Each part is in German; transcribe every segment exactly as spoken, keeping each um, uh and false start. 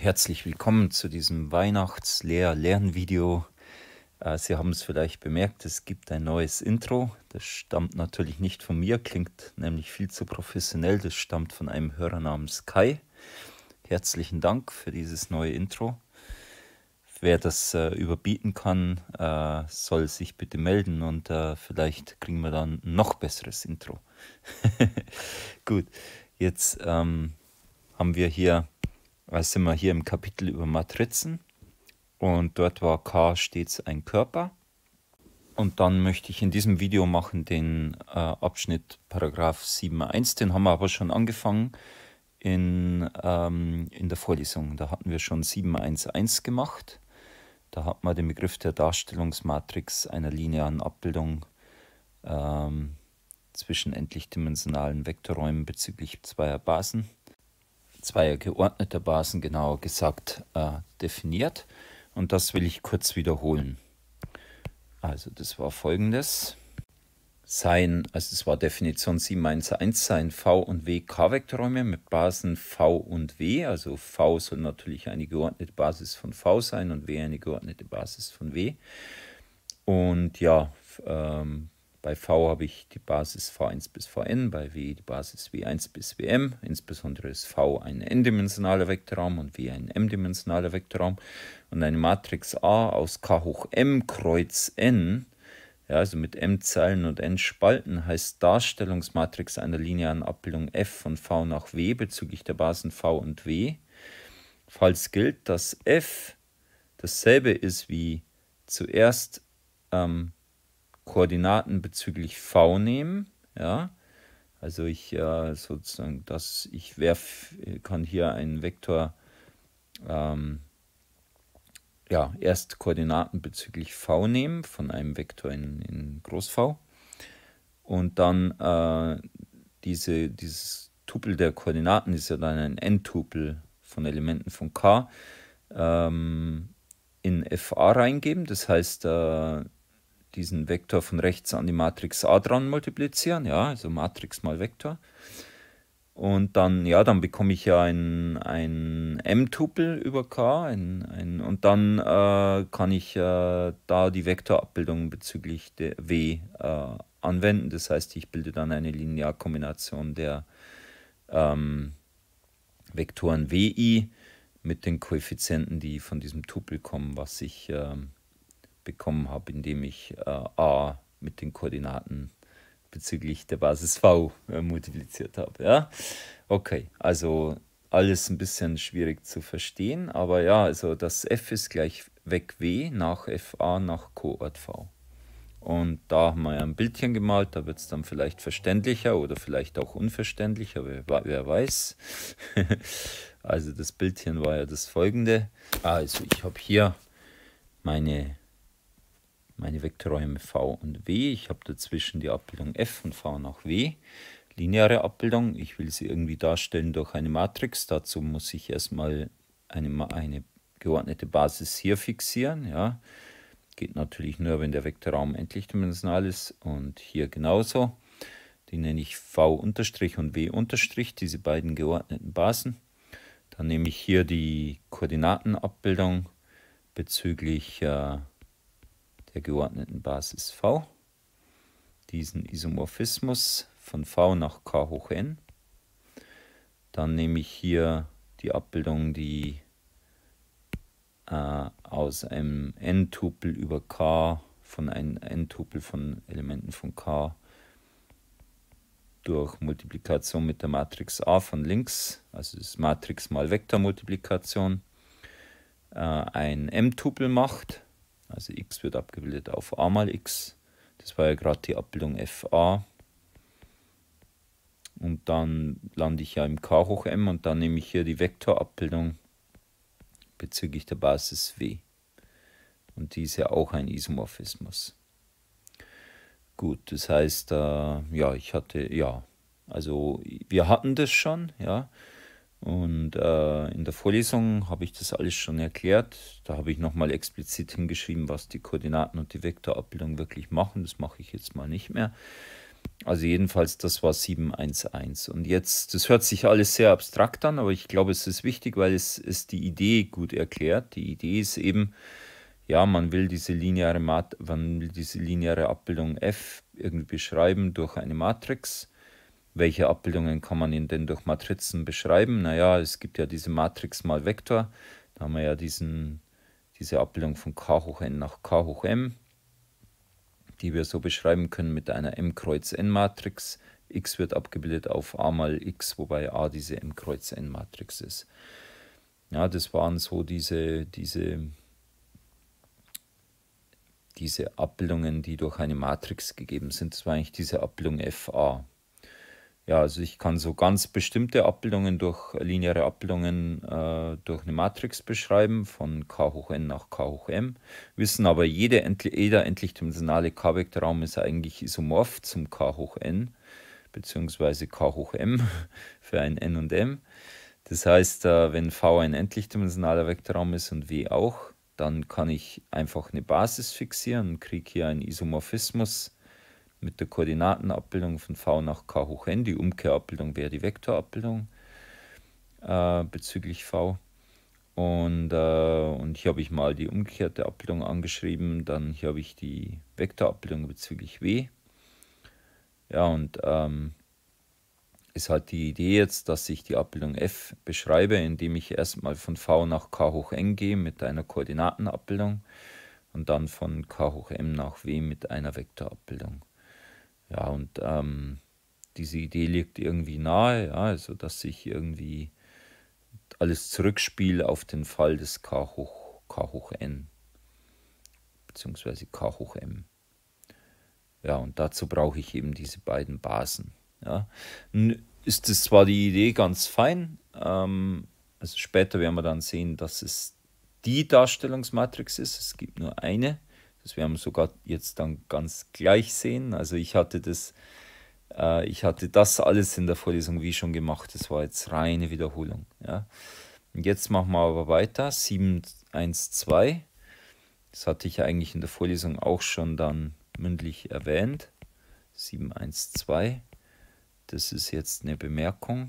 herzlich willkommen zu diesem Weihnachts-Lehr-Lernvideo. Äh, Sie haben es vielleicht bemerkt, es gibt ein neues Intro. Das stammt natürlich nicht von mir, klingt nämlich viel zu professionell. Das stammt von einem Hörer namens Kai. Herzlichen Dank für dieses neue Intro. Wer das äh, überbieten kann, äh, soll sich bitte melden und äh, vielleicht kriegen wir dann ein noch besseres Intro. Gut, jetzt ähm, haben wir hier, äh, sind wir hier im Kapitel über Matrizen und dort war K stets ein Körper. Und dann möchte ich in diesem Video machen den äh, Abschnitt Paragraph sieben Punkt eins, den haben wir aber schon angefangen in, ähm, in der Vorlesung. Da hatten wir schon sieben Punkt eins Punkt eins gemacht. Da hat man den Begriff der Darstellungsmatrix einer linearen Abbildung ähm, zwischen endlichdimensionalen Vektorräumen bezüglich zweier Basen, zweier geordneter Basen genauer gesagt, äh, definiert. Und das will ich kurz wiederholen. Also das war folgendes. Sein, also es war Definition sieben Punkt eins Punkt eins, seien V und W K-Vektorräume mit Basen V und W. Also V soll natürlich eine geordnete Basis von V sein und W eine geordnete Basis von W. Und ja, ähm, bei V habe ich die Basis V eins bis Vn, bei W die Basis W eins bis Wm. Insbesondere ist V ein n-dimensionaler Vektorraum und W ein m-dimensionaler Vektorraum. Und eine Matrix A aus K hoch m kreuz n, ja, also mit m Zeilen und n Spalten, heißt Darstellungsmatrix einer linearen Abbildung f von V nach W bezüglich der Basen V und W, falls gilt, dass f dasselbe ist wie zuerst ähm, Koordinaten bezüglich V nehmen, ja, also ich äh, sozusagen, dass ich werf, kann hier einen Vektor ähm, ja, erst Koordinaten bezüglich V nehmen, von einem Vektor in, in Groß V. Und dann äh, diese, dieses Tupel der Koordinaten ist ja dann ein n-Tupel von Elementen von K ähm, in F A reingeben. Das heißt, äh, diesen Vektor von rechts an die Matrix A dran multiplizieren, ja, also Matrix mal Vektor. Und dann, ja, dann bekomme ich ja ein, ein M-Tupel über K ein, ein, und dann äh, kann ich äh, da die Vektorabbildung bezüglich der W äh, anwenden. Das heißt, ich bilde dann eine Linearkombination der ähm, Vektoren W I mit den Koeffizienten, die von diesem Tupel kommen, was ich äh, bekommen habe, indem ich äh, A mit den Koordinaten bezüglich der Basis V äh, multipliziert habe. Ja? Okay, also alles ein bisschen schwierig zu verstehen, aber ja, also das F ist gleich weg W nach F A nach Koord V. Und da haben wir ja ein Bildchen gemalt, da wird es dann vielleicht verständlicher oder vielleicht auch unverständlicher, wer, wer weiß. Also das Bildchen war ja das folgende. Also ich habe hier meine meine Vektorräume V und W. Ich habe dazwischen die Abbildung F von V nach W. Lineare Abbildung. Ich will sie irgendwie darstellen durch eine Matrix. Dazu muss ich erstmal eine, eine geordnete Basis hier fixieren. Ja. Geht natürlich nur, wenn der Vektorraum endlichdimensional ist. Und hier genauso. Die nenne ich V' und W', diese beiden geordneten Basen. Dann nehme ich hier die Koordinatenabbildung bezüglich äh, der geordneten Basis V, diesen Isomorphismus von V nach K hoch n. Dann nehme ich hier die Abbildung, die äh, aus einem n-Tupel über K von einem n-Tupel von Elementen von K durch Multiplikation mit der Matrix A von links, also das Matrix mal Vektormultiplikation, äh, ein m-Tupel macht. Also x wird abgebildet auf a mal x. Das war ja gerade die Abbildung F A. Und dann lande ich ja im K hoch m und dann nehme ich hier die Vektorabbildung bezüglich der Basis W. Und die ist ja auch ein Isomorphismus. Gut, das heißt, äh, ja, ich hatte, ja, also wir hatten das schon, ja. Und äh, in der Vorlesung habe ich das alles schon erklärt. Da habe ich nochmal explizit hingeschrieben, was die Koordinaten und die Vektorabbildung wirklich machen. Das mache ich jetzt mal nicht mehr. Also jedenfalls, das war sieben eins eins. Und jetzt, das hört sich alles sehr abstrakt an, aber ich glaube, es ist wichtig, weil es, es die Idee gut erklärt. Die Idee ist eben, ja, man will diese lineare, Mat man will diese lineare Abbildung f irgendwie beschreiben durch eine Matrix. Welche Abbildungen kann man denn durch Matrizen beschreiben? Naja, es gibt ja diese Matrix mal Vektor. Da haben wir ja diesen, diese Abbildung von k hoch n nach k hoch m, die wir so beschreiben können mit einer m kreuz n Matrix. X wird abgebildet auf a mal x, wobei a diese m kreuz n Matrix ist. Ja, das waren so diese, diese, diese Abbildungen, die durch eine Matrix gegeben sind. Das war eigentlich diese Abbildung F A. Ja, also ich kann so ganz bestimmte Abbildungen durch lineare Abbildungen äh, durch eine Matrix beschreiben, von k hoch n nach k hoch m. Wissen aber, jede, jeder endlichdimensionale k-Vektorraum ist eigentlich isomorph zum k hoch n, beziehungsweise k hoch m für ein n und m. Das heißt, äh, wenn v ein endlichdimensionaler Vektorraum ist und w auch, dann kann ich einfach eine Basis fixieren und kriege hier einen Isomorphismus mit der Koordinatenabbildung von v nach k hoch n. Die Umkehrabbildung wäre die Vektorabbildung äh, bezüglich v. Und, äh, und hier habe ich mal die umgekehrte Abbildung angeschrieben. Dann hier habe ich die Vektorabbildung bezüglich w. Ja, und ähm, ist halt die Idee jetzt, dass ich die Abbildung f beschreibe, indem ich erstmal von v nach k hoch n gehe mit einer Koordinatenabbildung und dann von k hoch m nach w mit einer Vektorabbildung. Ja, und ähm, diese Idee liegt irgendwie nahe, ja, also dass ich irgendwie alles zurückspiele auf den Fall des k hoch, k hoch n, beziehungsweise k hoch m. Ja, und dazu brauche ich eben diese beiden Basen. Ja. Nun ist es zwar die Idee ganz fein, ähm, also später werden wir dann sehen, dass es die Darstellungsmatrix ist, es gibt nur eine. Das werden wir sogar jetzt dann ganz gleich sehen. Also ich hatte das, äh, ich hatte das alles in der Vorlesung wie schon gemacht. Das war jetzt reine Wiederholung. Ja. Und jetzt machen wir aber weiter. sieben eins zwei. Das hatte ich eigentlich in der Vorlesung auch schon dann mündlich erwähnt. sieben eins zwei. Das ist jetzt eine Bemerkung.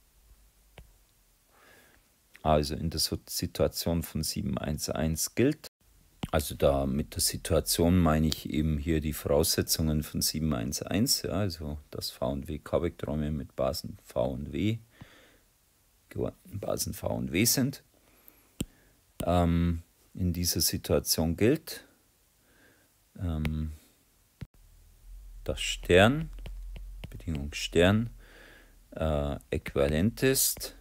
Also in der Situation von sieben eins eins gilt. Also da mit der Situation meine ich eben hier die Voraussetzungen von sieben eins eins, ja, also dass v und w k-Vektorräume mit Basen v und w, geordneten Basen v und w sind. Ähm, in dieser Situation gilt, ähm, dass Stern, Bedingung Stern, äh, äquivalent ist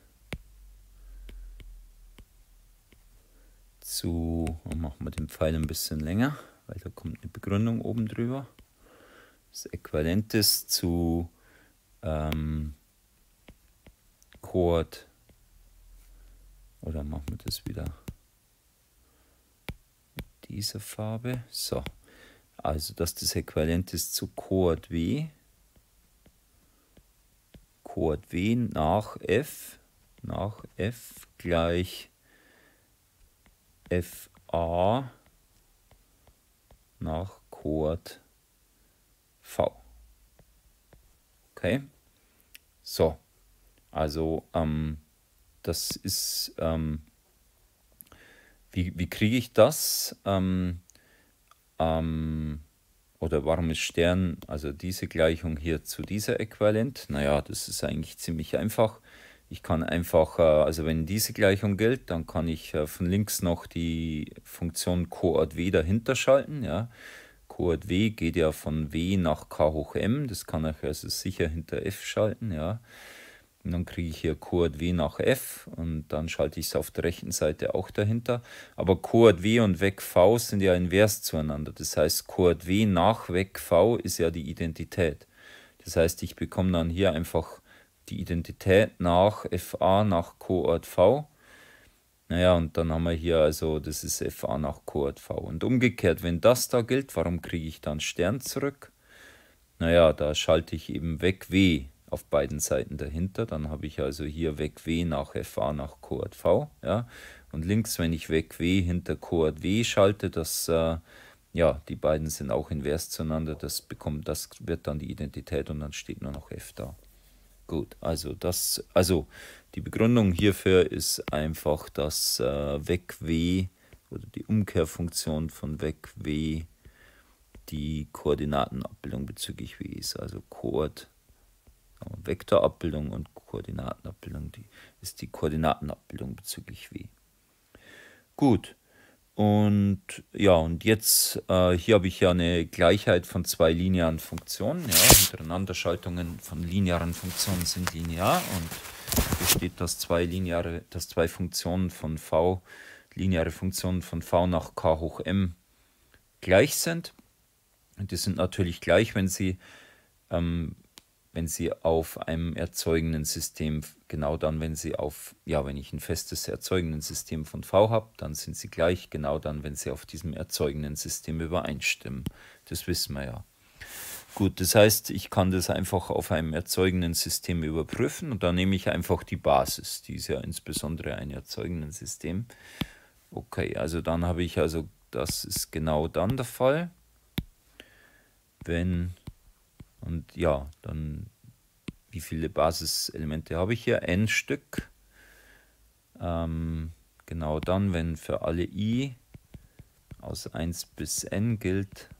zu, machen wir den Pfeil ein bisschen länger, weil da kommt eine Begründung oben drüber. Das äquivalent ist zu ähm, Chord, oder machen wir das wieder mit dieser Farbe. So, also dass das äquivalent ist zu Chord W, Chord W nach F, nach F gleich F A nach Chord V. Okay, so, also ähm, das ist, ähm, wie, wie kriege ich das? Ähm, ähm, oder warum ist Stern, also diese Gleichung hier zu dieser äquivalent? Naja, das ist eigentlich ziemlich einfach. Ich kann einfach, also wenn diese Gleichung gilt, dann kann ich von links noch die Funktion Coord W dahinter schalten. Ja. Coord W geht ja von W nach k hoch m, das kann ich also sicher hinter f schalten. Ja. Und dann kriege ich hier Coord W nach f und dann schalte ich es auf der rechten Seite auch dahinter. Aber Coord W und Weg V sind ja invers zueinander. Das heißt, Coord W nach Weg V ist ja die Identität. Das heißt, ich bekomme dann hier einfach die Identität nach F A nach Coord V. Naja, und dann haben wir hier, also das ist F A nach Coord V. Und umgekehrt, wenn das da gilt, warum kriege ich dann Stern zurück? Naja, da schalte ich eben Weg W auf beiden Seiten dahinter. Dann habe ich also hier Weg W nach F A nach Coord V. Ja? Und links, wenn ich Weg W hinter Coord W schalte, das, äh, ja, die beiden sind auch invers zueinander. Das bekommt, das wird dann die Identität und dann steht nur noch f da. Gut, also das, also die Begründung hierfür ist einfach, dass äh, weg w oder die Umkehrfunktion von weg w die Koordinatenabbildung bezüglich w ist. Also Koord, Vektorabbildung und Koordinatenabbildung, die ist die Koordinatenabbildung bezüglich w. Gut. Und ja, und jetzt, äh, hier habe ich ja eine Gleichheit von zwei linearen Funktionen. Ja, Hintereinanderschaltungen von linearen Funktionen sind linear. Und hier steht, dass zwei lineare, dass zwei Funktionen von v, lineare Funktionen von v nach k hoch m gleich sind. Und die sind natürlich gleich, wenn sie, ähm, wenn sie auf einem erzeugenden System, genau dann, wenn sie auf, ja, wenn ich ein festes erzeugenden System von v habe, dann sind sie gleich, genau dann, wenn sie auf diesem erzeugenden System übereinstimmen. Das wissen wir ja. Gut, das heißt, ich kann das einfach auf einem erzeugenden System überprüfen und dann nehme ich einfach die Basis, die ist ja insbesondere ein erzeugenden System. Okay, also dann habe ich also, das ist genau dann der Fall, wenn, und ja, dann, wie viele Basiselemente habe ich hier? N Stück. Ähm, genau dann, wenn für alle i aus eins bis n gilt,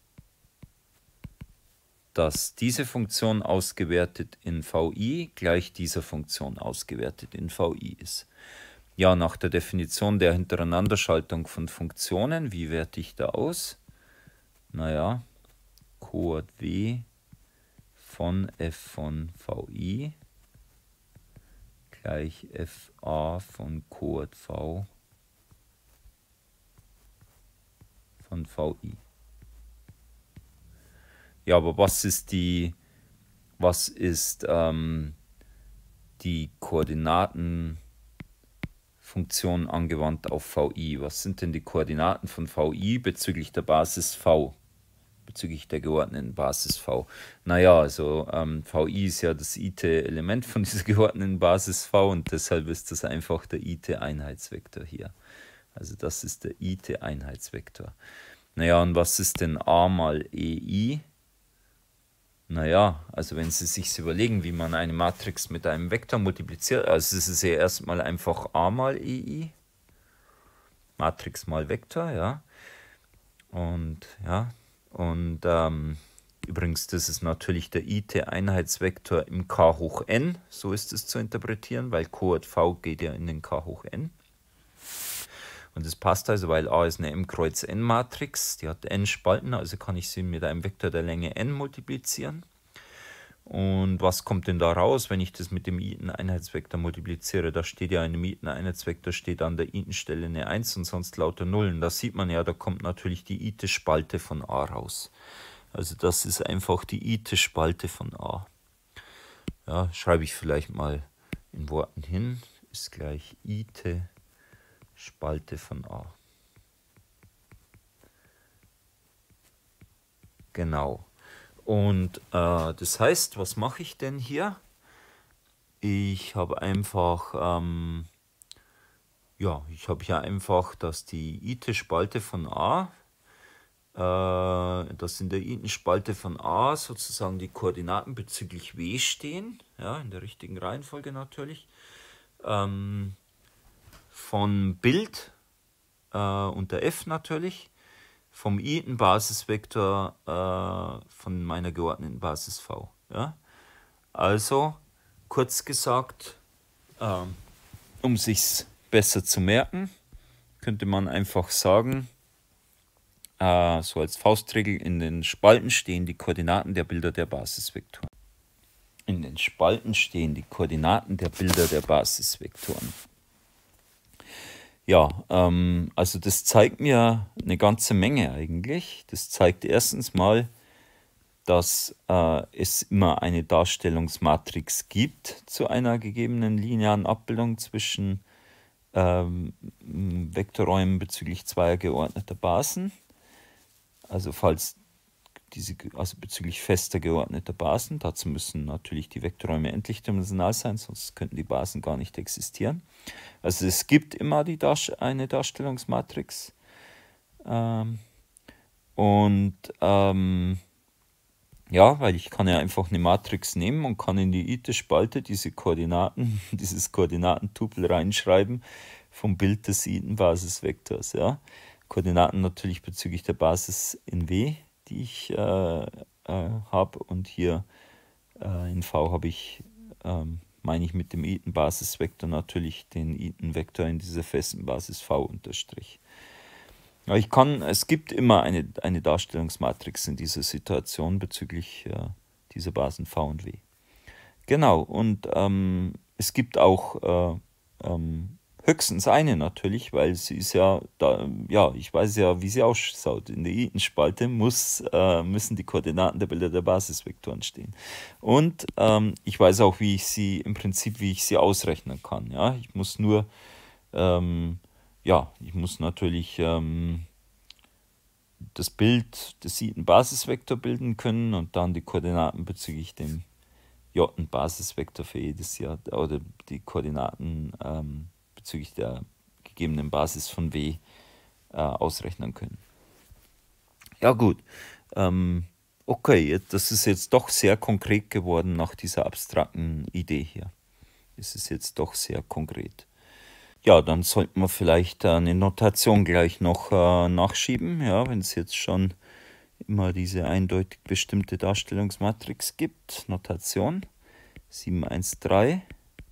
dass diese Funktion ausgewertet in vi gleich dieser Funktion ausgewertet in vi ist. Ja, nach der Definition der Hintereinanderschaltung von Funktionen, wie werte ich da aus? Naja, Coord w von f von vi gleich fa von Coord v von vi. Ja, aber was ist die, was ist ähm, die Koordinatenfunktion angewandt auf vi? Was sind denn die Koordinaten von vi bezüglich der Basis v? Bezüglich der geordneten Basis v. Naja, also ähm, vi ist ja das i-Element von dieser geordneten Basis v und deshalb ist das einfach der i-Einheitsvektor hier. Also das ist der i-Einheitsvektor. Naja, und was ist denn a mal ei? Naja, also wenn Sie sich überlegen, wie man eine Matrix mit einem Vektor multipliziert, also es ist ja erstmal einfach a mal ei, Matrix mal Vektor, ja. Und ja, und ähm, übrigens, das ist natürlich der i-Einheitsvektor im k hoch n, so ist es zu interpretieren, weil Coord v geht ja in den k hoch n. Und das passt also, weil a ist eine m kreuz n Matrix, die hat n Spalten, also kann ich sie mit einem Vektor der Länge n multiplizieren. Und was kommt denn da raus, wenn ich das mit dem i-Einheitsvektor multipliziere? Da steht ja in dem i-Einheitsvektor steht an der i-Stelle eine eins und sonst lauter Nullen. Da sieht man ja, da kommt natürlich die i-Spalte von a raus. Also das ist einfach die i-Spalte von a. Ja, schreibe ich vielleicht mal in Worten hin. Ist gleich i-Spalte von a. Genau. Und äh, das heißt, was mache ich denn hier? Ich habe einfach, ähm, ja, ich habe hier einfach, dass die i-Spalte von a, äh, dass in der i-Spalte von a sozusagen die Koordinaten bezüglich w stehen, ja, in der richtigen Reihenfolge natürlich, ähm, von Bild äh, unter f natürlich, vom i-Basisvektor äh, von meiner geordneten Basis v. Ja? Also, kurz gesagt, äh, um sich's besser zu merken, könnte man einfach sagen, äh, so als Faustregel, in den Spalten stehen die Koordinaten der Bilder der Basisvektoren. In den Spalten stehen die Koordinaten der Bilder der Basisvektoren. Ja, ähm, also das zeigt mir eine ganze Menge eigentlich. Das zeigt erstens mal, dass äh, es immer eine Darstellungsmatrix gibt zu einer gegebenen linearen Abbildung zwischen ähm, Vektorräumen bezüglich zweier geordneter Basen. Also falls diese, also bezüglich fester geordneter Basen, dazu müssen natürlich die Vektorräume endlichdimensional sein, sonst könnten die Basen gar nicht existieren. Also es gibt immer die Dar- eine Darstellungsmatrix. Ähm, Und ähm, ja, weil ich kann ja einfach eine Matrix nehmen und kann in die Ite-Spalte diese Koordinaten, dieses Koordinatentupel reinschreiben vom Bild des Iten-Basisvektors. Ja. Koordinaten natürlich bezüglich der Basis in W, die ich äh, äh, habe, und hier äh, in V habe ich, ähm, meine ich mit dem Iten-Basisvektor natürlich den Iten-Vektor in dieser festen Basis V unterstrich. Ja, ich kann, es gibt immer eine, eine Darstellungsmatrix in dieser Situation bezüglich äh, dieser Basen V und W. Genau, und ähm, es gibt auch äh, ähm, höchstens eine natürlich, weil sie ist ja, da, ja, ich weiß ja, wie sie ausschaut. In der Iten-Spalte muss, äh, müssen die Koordinaten der Bilder der Basisvektoren stehen. Und ähm, ich weiß auch, wie ich sie, im Prinzip, wie ich sie ausrechnen kann. Ja? Ich muss nur, ähm, ja, ich muss natürlich ähm, das Bild des Iten-Basisvektor bilden können und dann die Koordinaten bezüglich dem J-Basisvektor für jedes Jahr oder die Koordinaten ähm, bezüglich der gegebenen Basis von W äh, ausrechnen können. Ja gut, ähm, okay, das ist jetzt doch sehr konkret geworden nach dieser abstrakten Idee hier. Es ist jetzt doch sehr konkret. Ja, dann sollten wir vielleicht eine Notation gleich noch äh, nachschieben, ja, wenn es jetzt schon immer diese eindeutig bestimmte Darstellungsmatrix gibt. Notation sieben eins drei.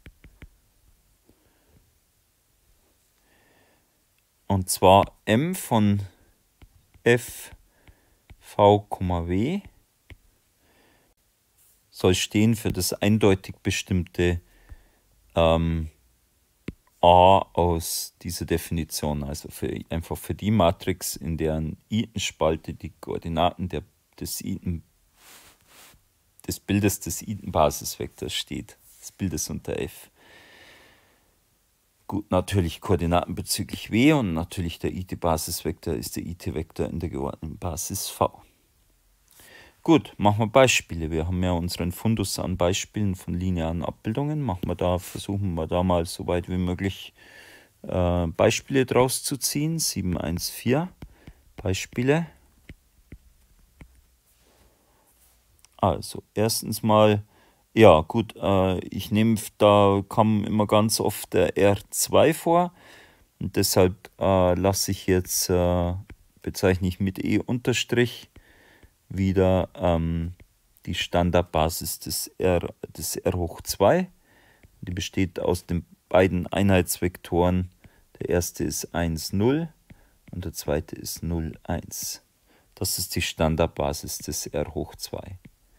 Und zwar M von F, V, W soll stehen für das eindeutig bestimmte ähm, A aus dieser Definition, also für, einfach für die Matrix, in deren Iten-Spalte die Koordinaten der, des, Iten, des Bildes des Iten-Basisvektors steht, des Bildes unter F. Gut, natürlich Koordinaten bezüglich W und natürlich der Ite-Basisvektor ist der Ite-Vektor in der geordneten Basis V. Gut, machen wir Beispiele. Wir haben ja unseren Fundus an Beispielen von linearen Abbildungen. Machen wir da, versuchen wir da mal so weit wie möglich äh, Beispiele draus zu ziehen. sieben eins vier Beispiele. Also, erstens mal, ja gut, äh, ich nehme, da kam immer ganz oft der R zwei vor. Und deshalb äh, lasse ich jetzt, äh, bezeichne ich mit E unterstrich wieder ähm, die Standardbasis des R, des R hoch zwei. Die besteht aus den beiden Einheitsvektoren. Der erste ist eins, null und der zweite ist null, eins. Das ist die Standardbasis des R hoch zwei.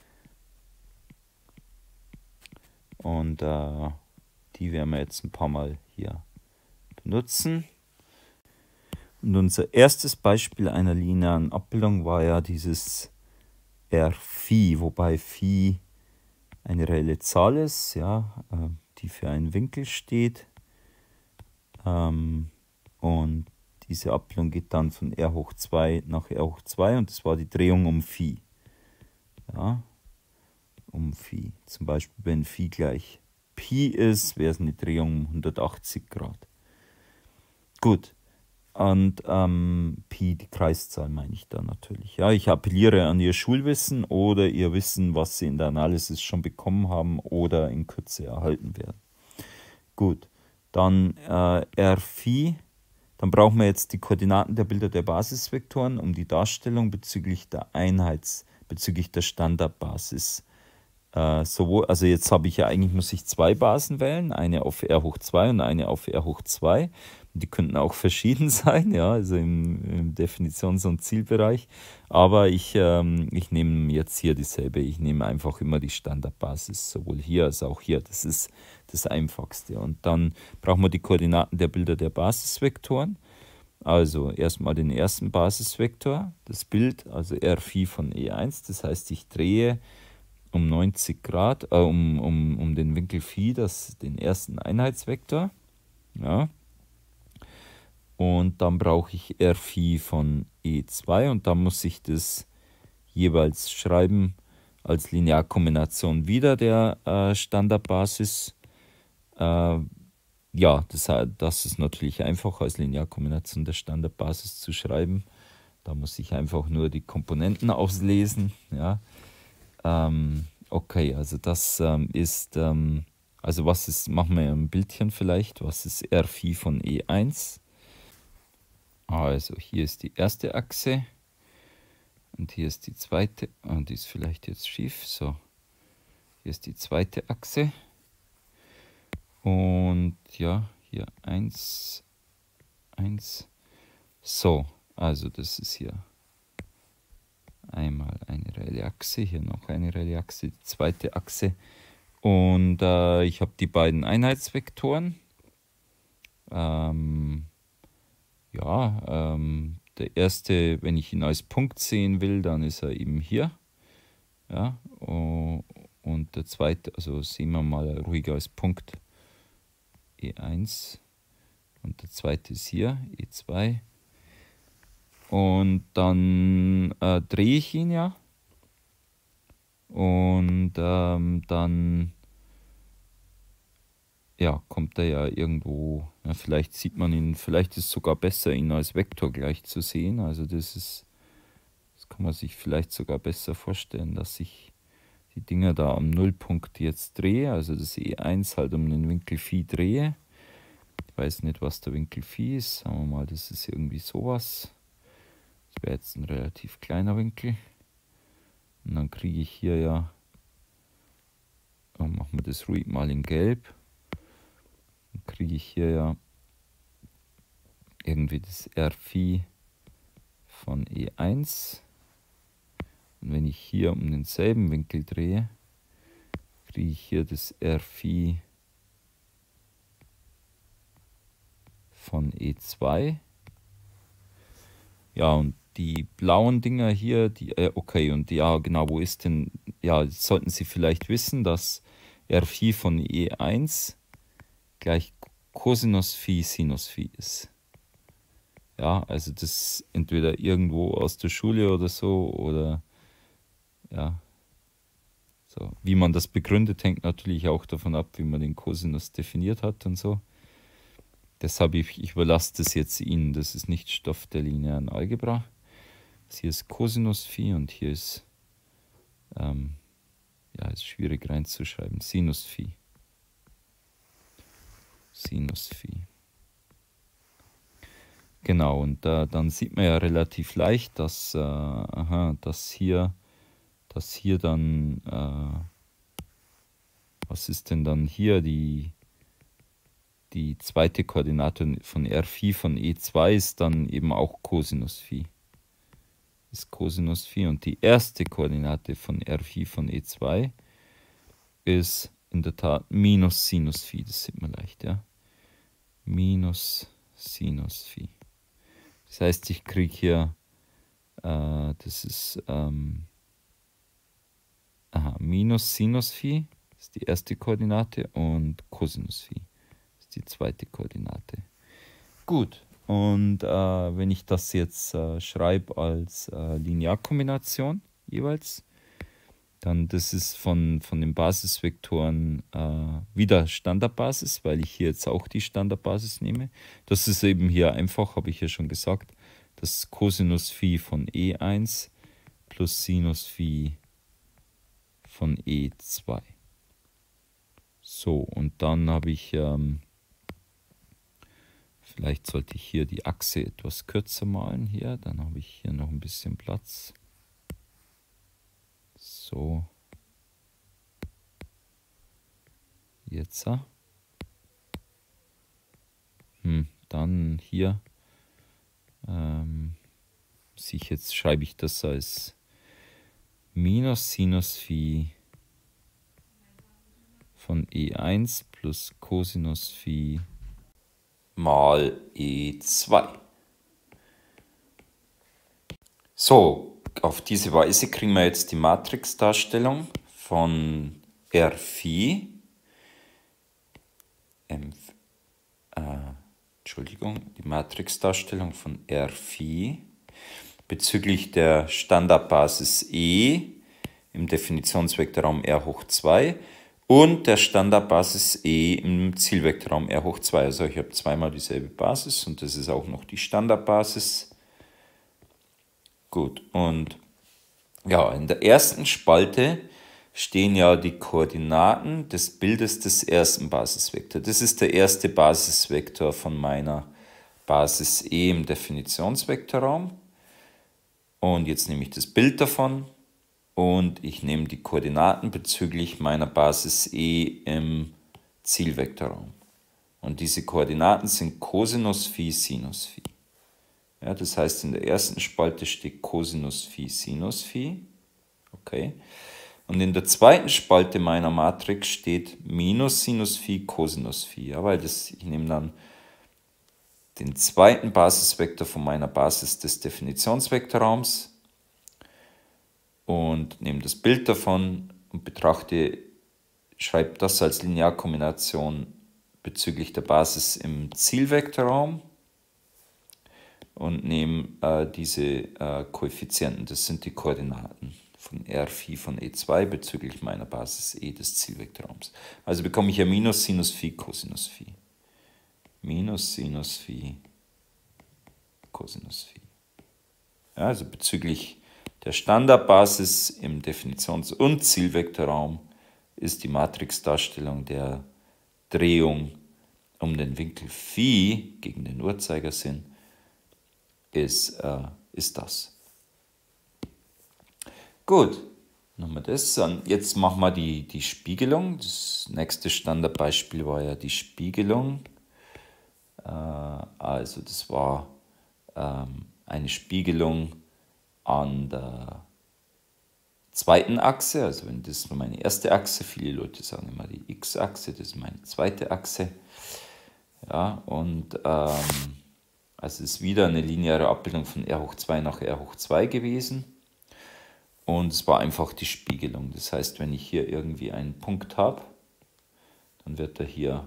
Und äh, die werden wir jetzt ein paar Mal hier benutzen. Und unser erstes Beispiel einer linearen Abbildung war ja dieses R Phi, wobei Phi eine reelle Zahl ist, ja, äh, die für einen Winkel steht. Ähm, und diese Abbildung geht dann von R hoch zwei nach R hoch zwei und das war die Drehung um Phi. Ja, um Phi. Zum Beispiel, wenn Phi gleich Pi ist, wäre es eine Drehung um hundertachtzig Grad. Gut. Und ähm, Pi, die Kreiszahl, meine ich da natürlich. Ja, ich appelliere an Ihr Schulwissen oder Ihr Wissen, was Sie in der Analysis schon bekommen haben oder in Kürze erhalten werden. Gut, dann äh, R Phi. Dann brauchen wir jetzt die Koordinaten der Bilder der Basisvektoren, um die Darstellung bezüglich der Einheits, bezüglich der Standardbasis. Äh, sowohl, also jetzt habe ich ja eigentlich, muss ich zwei Basen wählen, eine auf R hoch zwei und eine auf R hoch zwei. Die könnten auch verschieden sein, ja, also im, im Definitions- und Zielbereich. Aber ich, ähm, ich nehme jetzt hier dieselbe. Ich nehme einfach immer die Standardbasis, sowohl hier als auch hier. Das ist das Einfachste. Und dann brauchen wir die Koordinaten der Bilder der Basisvektoren. Also erstmal den ersten Basisvektor, das Bild, also R Phi von E eins. Das heißt, ich drehe um neunzig Grad, äh, um, um, um den Winkel Phi, das, den ersten Einheitsvektor. Ja. Und dann brauche ich R Phi von E zwei und dann muss ich das jeweils schreiben als Linearkombination wieder der äh, Standardbasis. Äh, ja, das, das ist natürlich einfach als Linearkombination der Standardbasis zu schreiben. Da muss ich einfach nur die Komponenten auslesen. Ja. Ähm, okay, also das ähm, ist, ähm, also was ist, machen wir ein Bildchen vielleicht, was ist R Phi von E eins? Also hier ist die erste Achse und hier ist die zweite, und die ist vielleicht jetzt schief, so. Hier ist die zweite Achse und ja, hier eins, eins, so, also das ist hier einmal eine reelle Achse, hier noch eine reelle Achse, die zweite Achse. Und äh, ich habe die beiden Einheitsvektoren. Ähm, ja, ähm, der erste, wenn ich ihn als Punkt sehen will, dann ist er eben hier. Ja, und der zweite, also sehen wir mal ruhiger als Punkt E eins. Und der zweite ist hier, E zwei. Und dann äh, drehe ich ihn ja. Und ähm, dann ja, kommt er ja irgendwo, ja, vielleicht sieht man ihn, vielleicht ist es sogar besser, ihn als Vektor gleich zu sehen. Also das ist, das kann man sich vielleicht sogar besser vorstellen, dass ich die Dinger da am Nullpunkt jetzt drehe, also das E eins halt um den Winkel Phi drehe. Ich weiß nicht, was der Winkel Phi ist, sagen wir mal, das ist irgendwie sowas. Das wäre jetzt ein relativ kleiner Winkel. Und dann kriege ich hier ja, oh, machen wir das ruhig mal in Gelb. Dann kriege ich hier ja irgendwie das R Phi von E eins. Und wenn ich hier um denselben Winkel drehe, kriege ich hier das R Phi von E zwei. Ja, und die blauen Dinger hier, die, äh, okay, und ja, genau, wo ist denn, ja, sollten Sie vielleicht wissen, dass R Phi von E eins gleich Cosinus Phi Sinus Phi ist. Ja, also das entweder irgendwo aus der Schule oder so, oder ja, so. Wie man das begründet, hängt natürlich auch davon ab, wie man den Cosinus definiert hat und so. Deshalb, ich, ich überlasse das jetzt Ihnen, das ist nicht Stoff der linearen Algebra. Das hier ist Cosinus Phi und hier ist, ähm, ja, ist schwierig reinzuschreiben, Sinus Phi. Sinus Phi. Genau, und äh, dann sieht man ja relativ leicht, dass, äh, aha, dass hier, dass hier dann, äh, was ist denn dann hier die, die zweite Koordinate von R Phi von E zwei ist dann eben auch Cosinus Phi. Ist Cosinus Phi und die erste Koordinate von R Phi von E zwei ist in der Tat minus Sinus Phi, das sieht man leicht, ja. Minus Sinus Phi. Das heißt, ich kriege hier, äh, das ist ähm, aha, minus Sinus Phi, das ist die erste Koordinate, und Cosinus Phi, das ist die zweite Koordinate. Gut, und äh, wenn ich das jetzt äh, schreibe als äh, Linearkombination jeweils, dann das ist von, von den Basisvektoren äh, wieder Standardbasis, weil ich hier jetzt auch die Standardbasis nehme. Das ist eben hier einfach, habe ich ja schon gesagt, das Cosinus Phi von E eins plus Sinus Phi von E zwei. So, und dann habe ich, ähm, vielleicht sollte ich hier die Achse etwas kürzer malen hier, dann habe ich hier noch ein bisschen Platz. So. Jetzt. Hm, dann hier. Ähm, ich jetzt schreibe ich das als minus Sinus Phi von E eins plus Cosinus Phi mal E zwei. So, auf diese Weise kriegen wir jetzt die Matrixdarstellung von R Phi, ähm, äh, Entschuldigung, die Matrixdarstellung von R Phi bezüglich der Standardbasis E im Definitionsvektorraum R hoch zwei und der Standardbasis E im Zielvektorraum R hoch zwei. Also ich habe zweimal dieselbe Basis und das ist auch noch die Standardbasis. Gut, und ja, in der ersten Spalte stehen ja die Koordinaten des Bildes des ersten Basisvektors. Das ist der erste Basisvektor von meiner Basis E im Definitionsvektorraum. Und jetzt nehme ich das Bild davon und ich nehme die Koordinaten bezüglich meiner Basis E im Zielvektorraum. Und diese Koordinaten sind Cosinus Phi, Sinus Phi. Ja, das heißt, in der ersten Spalte steht Cosinus Phi, Sinus Phi. Okay. Und in der zweiten Spalte meiner Matrix steht minus Sinus Phi, Cosinus Phi. Ja, weil das, ich nehme dann den zweiten Basisvektor von meiner Basis des Definitionsvektorraums und nehme das Bild davon und betrachte, schreibe das als Linearkombination bezüglich der Basis im Zielvektorraum und nehme äh, diese äh, Koeffizienten, das sind die Koordinaten von R Phi von E zwei bezüglich meiner Basis E des Zielvektorraums. Also bekomme ich ja minus Sinus Phi, Cosinus Phi. Minus Sinus Phi, Cosinus Phi. Ja, also bezüglich der Standardbasis im Definitions- und Zielvektorraum ist die Matrixdarstellung der Drehung um den Winkel Phi gegen den Uhrzeigersinn ist, äh, ist das. Gut, dann haben wir das. Jetzt machen wir die, die Spiegelung. Das nächste Standardbeispiel war ja die Spiegelung. Äh, also das war ähm, eine Spiegelung an der zweiten Achse, also wenn das meine erste Achse, viele Leute sagen immer die X-Achse, das ist meine zweite Achse. Ja, und ähm, also es ist wieder eine lineare Abbildung von R hoch zwei nach R hoch zwei gewesen. Und es war einfach die Spiegelung. Das heißt, wenn ich hier irgendwie einen Punkt habe, dann wird er hier,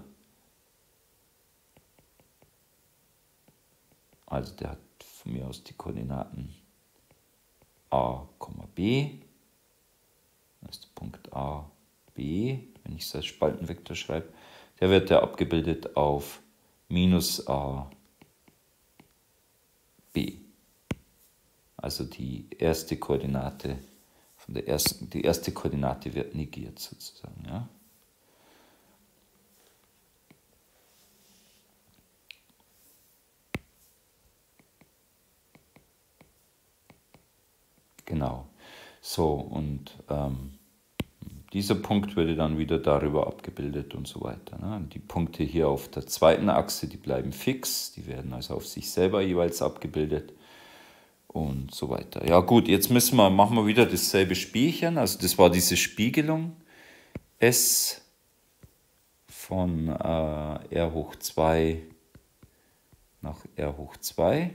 also der hat von mir aus die Koordinaten a, b. Das ist der Punkt A, B, wenn ich es als Spaltenvektor schreibe. Der wird ja abgebildet auf minus A, B. Also die erste Koordinate von der ersten, die erste Koordinate wird negiert sozusagen. Ja. Genau. So, und ähm, dieser Punkt würde dann wieder darüber abgebildet und so weiter. Ne? Die Punkte hier auf der zweiten Achse, die bleiben fix, die werden also auf sich selber jeweils abgebildet und so weiter. Ja gut, jetzt müssen wir, machen wir wieder dasselbe Spielchen. Also das war diese Spiegelung S von äh, R hoch zwei nach R hoch zwei.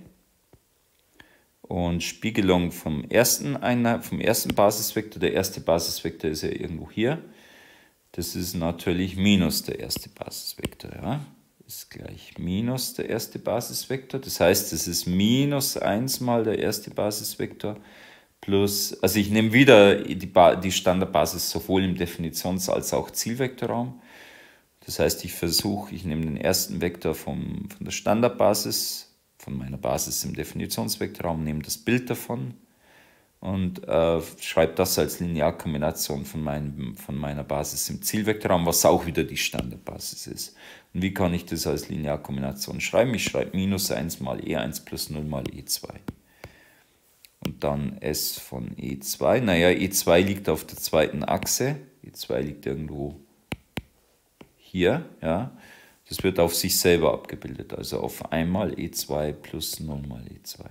Und Spiegelung vom ersten, Einheit, vom ersten Basisvektor, der erste Basisvektor ist ja irgendwo hier. Das ist natürlich minus der erste Basisvektor. Ja? Ist gleich minus der erste Basisvektor. Das heißt, es ist minus eins mal der erste Basisvektor plus, also ich nehme wieder die, die Standardbasis sowohl im Definitions- als auch Zielvektorraum. Das heißt, ich versuche, ich nehme den ersten Vektor vom, von der Standardbasis, von meiner Basis im Definitionsvektorraum, nehme das Bild davon und äh, schreibe das als Linearkombination von, meinem, von meiner Basis im Zielvektorraum, was auch wieder die Standardbasis ist. Und wie kann ich das als Linearkombination schreiben? Ich schreibe minus eins mal E eins plus null mal E zwei. Und dann S von E zwei. Naja, E zwei liegt auf der zweiten Achse. E zwei liegt irgendwo hier, ja. Das wird auf sich selber abgebildet, also auf einmal E zwei plus null mal E zwei.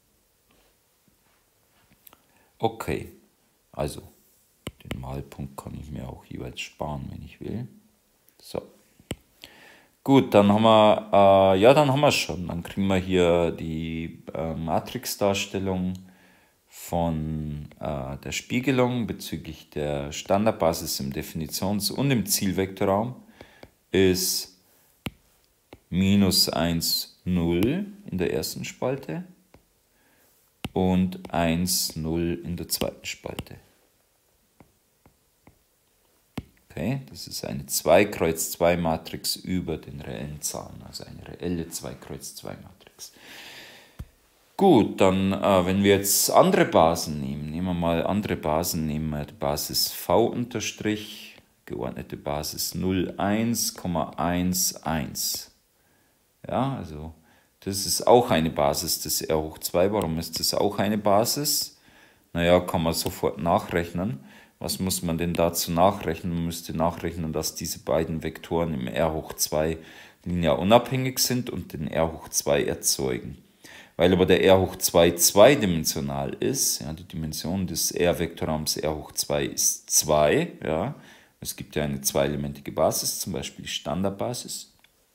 Okay, also den Malpunkt kann ich mir auch jeweils sparen, wenn ich will. So. Gut, dann haben wir, äh, ja, dann haben wir es schon. Dann kriegen wir hier die äh, Matrixdarstellung von äh, der Spiegelung bezüglich der Standardbasis im Definitions- und im Zielvektorraum ist minus eins, null in der ersten Spalte und eins, null in der zweiten Spalte. Okay, das ist eine zwei Kreuz zwei Matrix über den reellen Zahlen, also eine reelle zwei Kreuz zwei Matrix. Gut, dann, äh, wenn wir jetzt andere Basen nehmen, nehmen wir mal andere Basen, nehmen wir die Basis v unterstrich, geordnete Basis null, eins, eins, eins. Ja, also das ist auch eine Basis des R hoch zwei. Warum ist das auch eine Basis? Naja, kann man sofort nachrechnen. Was muss man denn dazu nachrechnen? Man müsste nachrechnen, dass diese beiden Vektoren im R hoch zwei linear unabhängig sind und den R hoch zwei erzeugen. Weil aber der R hoch zwei zweidimensional ist, ja, die Dimension des R-Vektorraums R hoch zwei ist zwei, ja, es gibt ja eine zweielementige Basis, zum Beispiel die Standardbasis,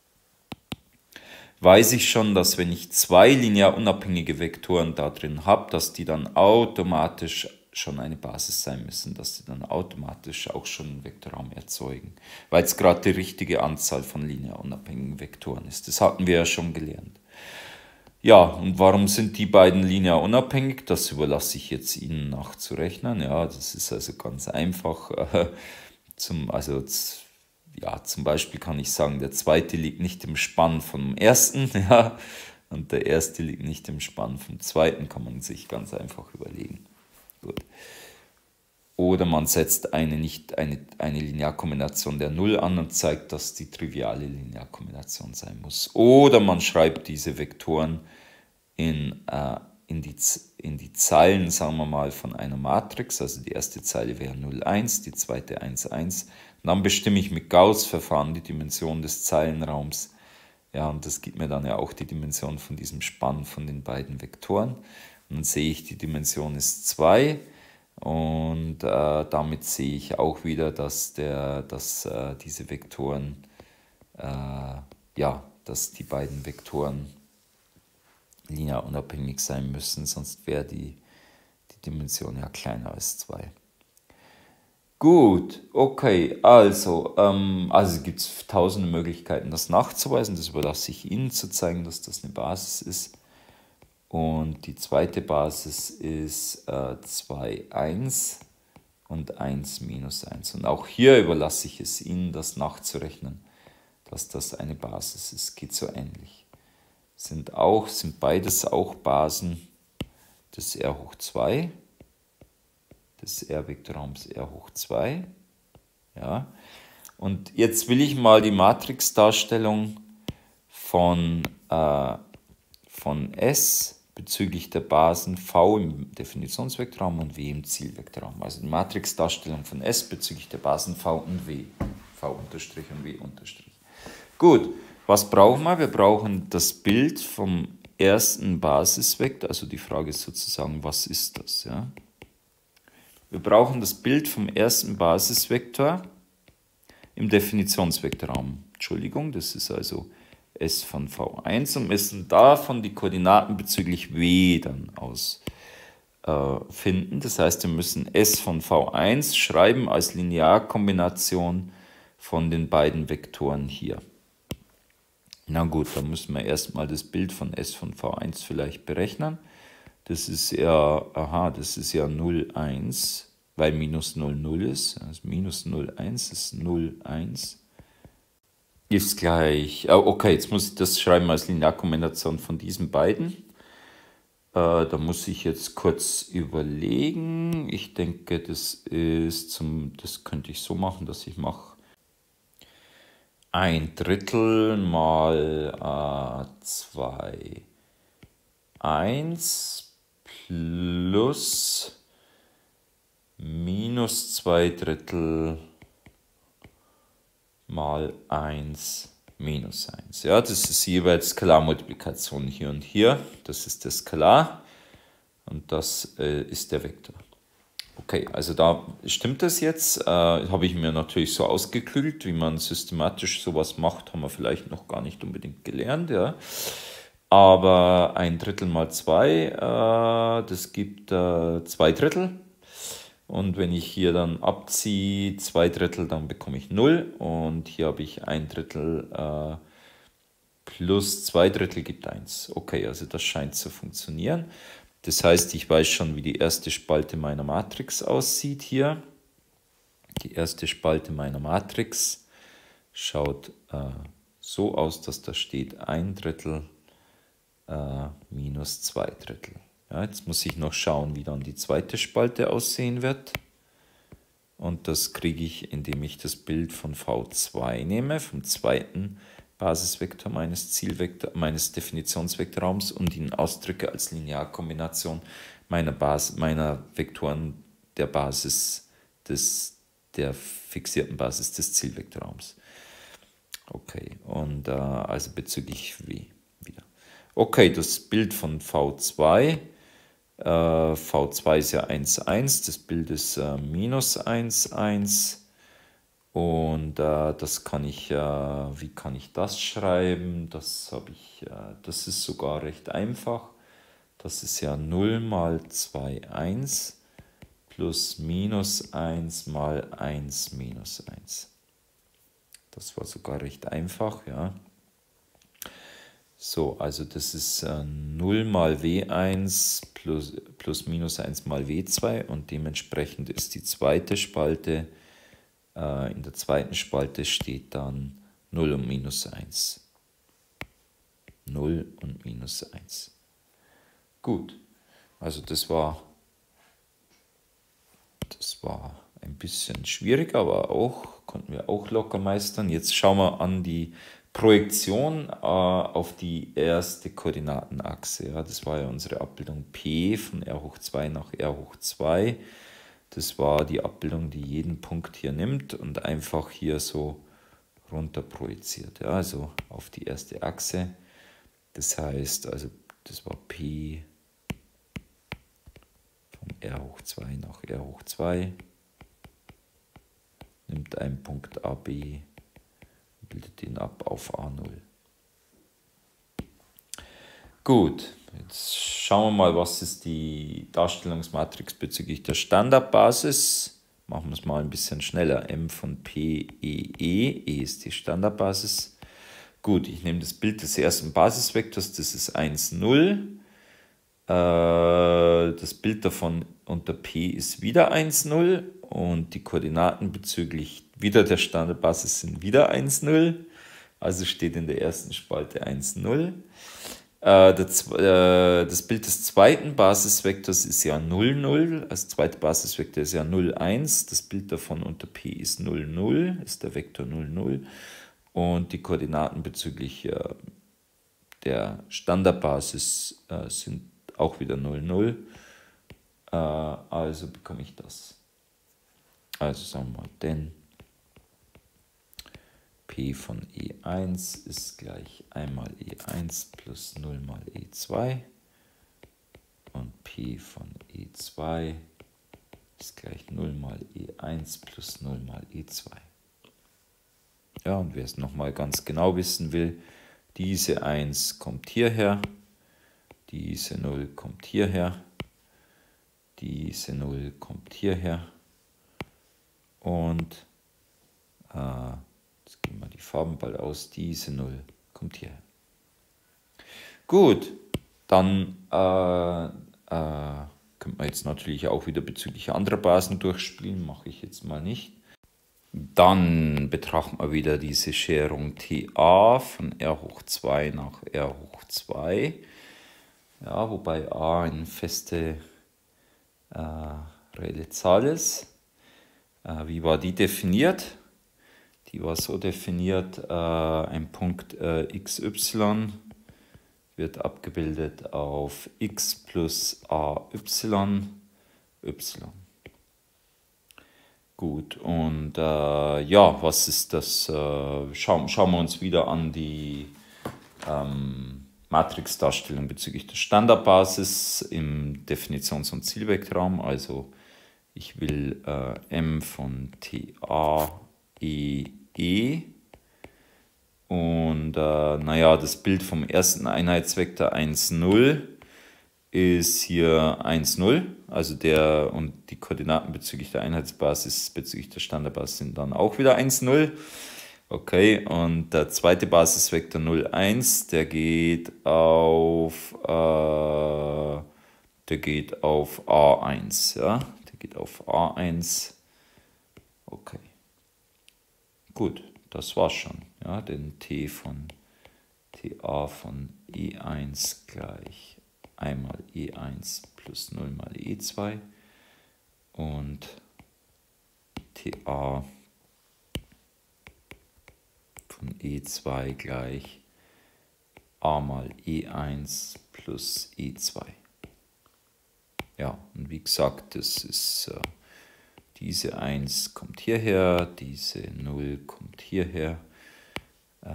weiß ich schon, dass wenn ich zwei linear unabhängige Vektoren da drin habe, dass die dann automatisch schon eine Basis sein müssen, dass die dann automatisch auch schon einen Vektorraum erzeugen, weil es gerade die richtige Anzahl von linear unabhängigen Vektoren ist. Das hatten wir ja schon gelernt. Ja, und warum sind die beiden linear unabhängig? Das überlasse ich jetzt Ihnen nachzurechnen. Ja, das ist also ganz einfach. Zum, also, ja, zum Beispiel kann ich sagen, der zweite liegt nicht im Spann vom ersten, ja, und der erste liegt nicht im Spann vom zweiten, kann man sich ganz einfach überlegen. Gut. Oder man setzt eine, nicht, eine, eine Linearkombination der Null an und zeigt, dass die triviale Linearkombination sein muss. Oder man schreibt diese Vektoren in, äh, in, die, in die Zeilen, sagen wir mal, von einer Matrix. Also die erste Zeile wäre null, eins, die zweite eins, eins. Und dann bestimme ich mit Gauss-Verfahren die Dimension des Zeilenraums. Ja, und das gibt mir dann ja auch die Dimension von diesem Spann von den beiden Vektoren. Und dann sehe ich, die Dimension ist zwei. Und äh, damit sehe ich auch wieder, dass, der, dass äh, diese Vektoren, äh, ja, dass die beiden Vektoren linear unabhängig sein müssen, sonst wäre die, die Dimension ja kleiner als zwei. Gut, okay, also, ähm, also gibt es tausende Möglichkeiten, das nachzuweisen. Das überlasse ich Ihnen zu zeigen, dass das eine Basis ist. Und die zweite Basis ist äh, zwei, eins und eins, minus eins. Und auch hier überlasse ich es Ihnen, das nachzurechnen, dass das eine Basis ist. Geht so ähnlich. Sind, auch, sind beides auch Basen des R hoch zwei, des R-Vektorraums R hoch zwei. Ja. Und jetzt will ich mal die Matrixdarstellung von, äh, von S bezüglich der Basen V im Definitionsvektorraum und W im Zielvektorraum. Also die Matrixdarstellung von S bezüglich der Basen V und W. V unterstrich und W unterstrich. Gut, was brauchen wir? Wir brauchen das Bild vom ersten Basisvektor. Also die Frage ist sozusagen, was ist das? Ja? Wir brauchen das Bild vom ersten Basisvektor im Definitionsvektorraum. Entschuldigung, das ist also S von V eins und müssen davon die Koordinaten bezüglich W dann aus äh, finden. Das heißt, wir müssen S von V eins schreiben als Linearkombination von den beiden Vektoren hier. Na gut, dann müssen wir erstmal das Bild von S von V eins vielleicht berechnen. Das ist ja, aha, das ist ja null, eins, weil minus null, null ist. Also minus null, eins ist null, eins. Ist gleich, okay, jetzt muss ich das schreiben als Linearkombination von diesen beiden. Äh, da muss ich jetzt kurz überlegen. Ich denke, das ist zum, das könnte ich so machen, dass ich mache ein Drittel mal äh, zwei, eins plus minus zwei Drittel mal eins minus eins. Ja, das ist jeweils Skalarmultiplikation hier und hier. Das ist der Skalar und das äh, ist der Vektor. Okay, also da stimmt das jetzt. Äh, habe ich mir natürlich so ausgeklügelt, wie man systematisch sowas macht, haben wir vielleicht noch gar nicht unbedingt gelernt. Ja. Aber ein Drittel mal zwei, äh, das gibt äh, zwei Drittel. Und wenn ich hier dann abziehe, zwei Drittel, dann bekomme ich null. Und hier habe ich ein Drittel äh, plus zwei Drittel gibt eins. Okay, also das scheint zu funktionieren. Das heißt, ich weiß schon, wie die erste Spalte meiner Matrix aussieht hier. Die erste Spalte meiner Matrix schaut äh, so aus, dass da steht ein Drittel äh, minus zwei Drittel. Ja, jetzt muss ich noch schauen, wie dann die zweite Spalte aussehen wird. Und das kriege ich, indem ich das Bild von V zwei nehme, vom zweiten Basisvektor meines Zielvektor, meines Definitionsvektorraums und ihn ausdrücke als Linearkombination meiner, Bas meiner Vektoren der Basis des, der fixierten Basis des Zielvektorraums. Okay, und äh, also bezüglich W wieder. Okay, das Bild von V zwei. Äh, V zwei ist ja eins, eins, das Bild ist äh, minus eins, eins. Und äh, das kann ich, äh, wie kann ich das schreiben? Das habe ich, äh, das ist sogar recht einfach. Das ist ja null mal zwei, eins plus minus eins mal eins minus eins. Das war sogar recht einfach, ja. So, also das ist äh, null mal W eins plus, plus minus eins mal W zwei und dementsprechend ist die zweite Spalte, äh, in der zweiten Spalte steht dann null und minus eins. null und minus eins. Gut, also das war, das war ein bisschen schwierig, aber auch, konnten wir auch locker meistern. Jetzt schauen wir an die Projektion äh, auf die erste Koordinatenachse. Ja, das war ja unsere Abbildung P von R hoch zwei nach R hoch zwei. Das war die Abbildung, die jeden Punkt hier nimmt und einfach hier so runter projiziert. Ja, also auf die erste Achse. Das heißt, also das war P von R hoch zwei nach R hoch zwei. Nimmt einen Punkt A B, bildet ihn ab auf A null. Gut, jetzt schauen wir mal, was ist die Darstellungsmatrix bezüglich der Standardbasis. Machen wir es mal ein bisschen schneller. M von P, E, E. E ist die Standardbasis. Gut, ich nehme das Bild des ersten Basisvektors, das ist eins, null. Das Bild davon unter P ist wieder eins, null. Und die Koordinaten bezüglich wieder der Standardbasis sind wieder eins, null. Also steht in der ersten Spalte eins, null. Das Bild des zweiten Basisvektors ist ja null, null. Das zweite Basisvektor ist ja null, eins. Das Bild davon unter P ist null, null. Ist der Vektor null, null. Und die Koordinaten bezüglich der Standardbasis sind auch wieder null, null. Also bekomme ich das. Also sagen wir mal, denn P von E eins ist gleich einmal E eins plus null mal E zwei und P von E zwei ist gleich null mal E eins plus null mal E zwei. Ja, und wer es nochmal ganz genau wissen will, diese eins kommt hierher, diese null kommt hierher, diese null kommt hierher und äh, jetzt gehen wir die Farben bald aus, diese null kommt hierher. Gut, dann äh, äh, könnte man jetzt natürlich auch wieder bezüglich anderer Basen durchspielen, mache ich jetzt mal nicht. Dann betrachten wir wieder diese Scherung T A von R hoch zwei nach R hoch zwei. Ja, wobei A eine feste äh, reelle Zahl ist. Äh, wie war die definiert? Die war so definiert, äh, ein Punkt äh, X Y wird abgebildet auf X plus A Y, Y. Gut, und äh, ja, was ist das? Äh, schauen, schauen wir uns wieder an die ähm, Matrixdarstellung bezüglich der Standardbasis im Definitions- und Zielvektorraum. Also ich will äh, M von T A E E und äh, naja, das Bild vom ersten Einheitsvektor eins, null ist hier eins, null, also der und die Koordinaten bezüglich der Einheitsbasis, bezüglich der Standardbasis sind dann auch wieder eins, null. Okay, und der zweite Basisvektor null, eins, der geht auf, äh, der geht auf A eins, ja, der geht auf A eins. Okay, gut, das war's schon, ja, den T von T A von E eins gleich einmal E eins plus null mal E zwei und TA von E zwei gleich A mal E eins plus E zwei. Ja, und wie gesagt, das ist äh, diese eins kommt hierher, diese null kommt hierher, äh,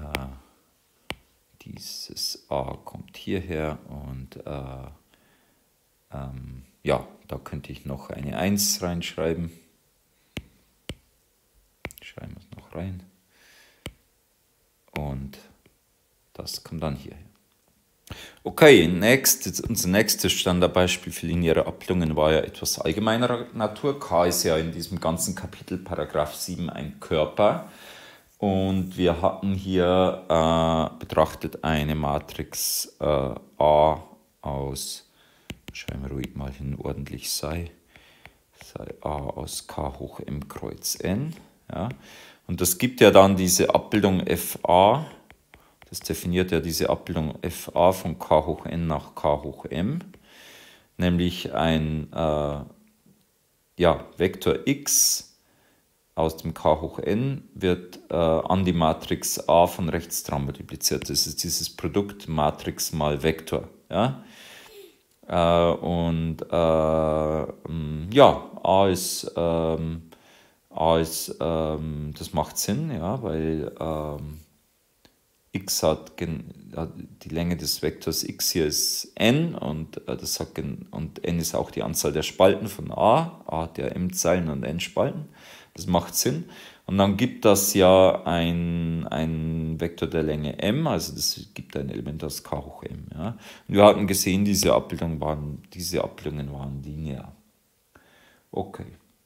dieses A kommt hierher und äh, ähm, ja, da könnte ich noch eine eins reinschreiben. Schreiben wir es noch rein. Und das kommt dann hierher. Okay, next, unser nächstes Standardbeispiel für lineare Abbildungen war ja etwas allgemeinerer Natur. K ist ja in diesem ganzen Kapitel Paragraph sieben ein Körper. Und wir hatten hier äh, betrachtet eine Matrix äh, A aus, schreiben wir ruhig mal hin, ordentlich sei, sei A aus K hoch M Kreuz N. Ja. Und das gibt ja dann diese Abbildung F A. Das definiert ja diese Abbildung F A von K hoch N nach K hoch M, nämlich ein äh, ja, Vektor X aus dem K hoch N wird äh, an die Matrix A von rechts dran multipliziert. Das ist dieses Produkt Matrix mal Vektor. Ja? Äh, und äh, ja, A ist, ähm, A ist ähm, das macht Sinn, ja, weil ähm, x hat die Länge des Vektors x hier ist n und, äh, das hat und n ist auch die Anzahl der Spalten von A. A hat ja m Zeilen und n Spalten. Das macht Sinn. Und dann gibt das ja ein, ein Vektor der Länge m, also das gibt ein Element aus K hoch m. Ja. Und wir hatten gesehen, diese Abbildungen waren, diese Abbildungen waren linear. Okay.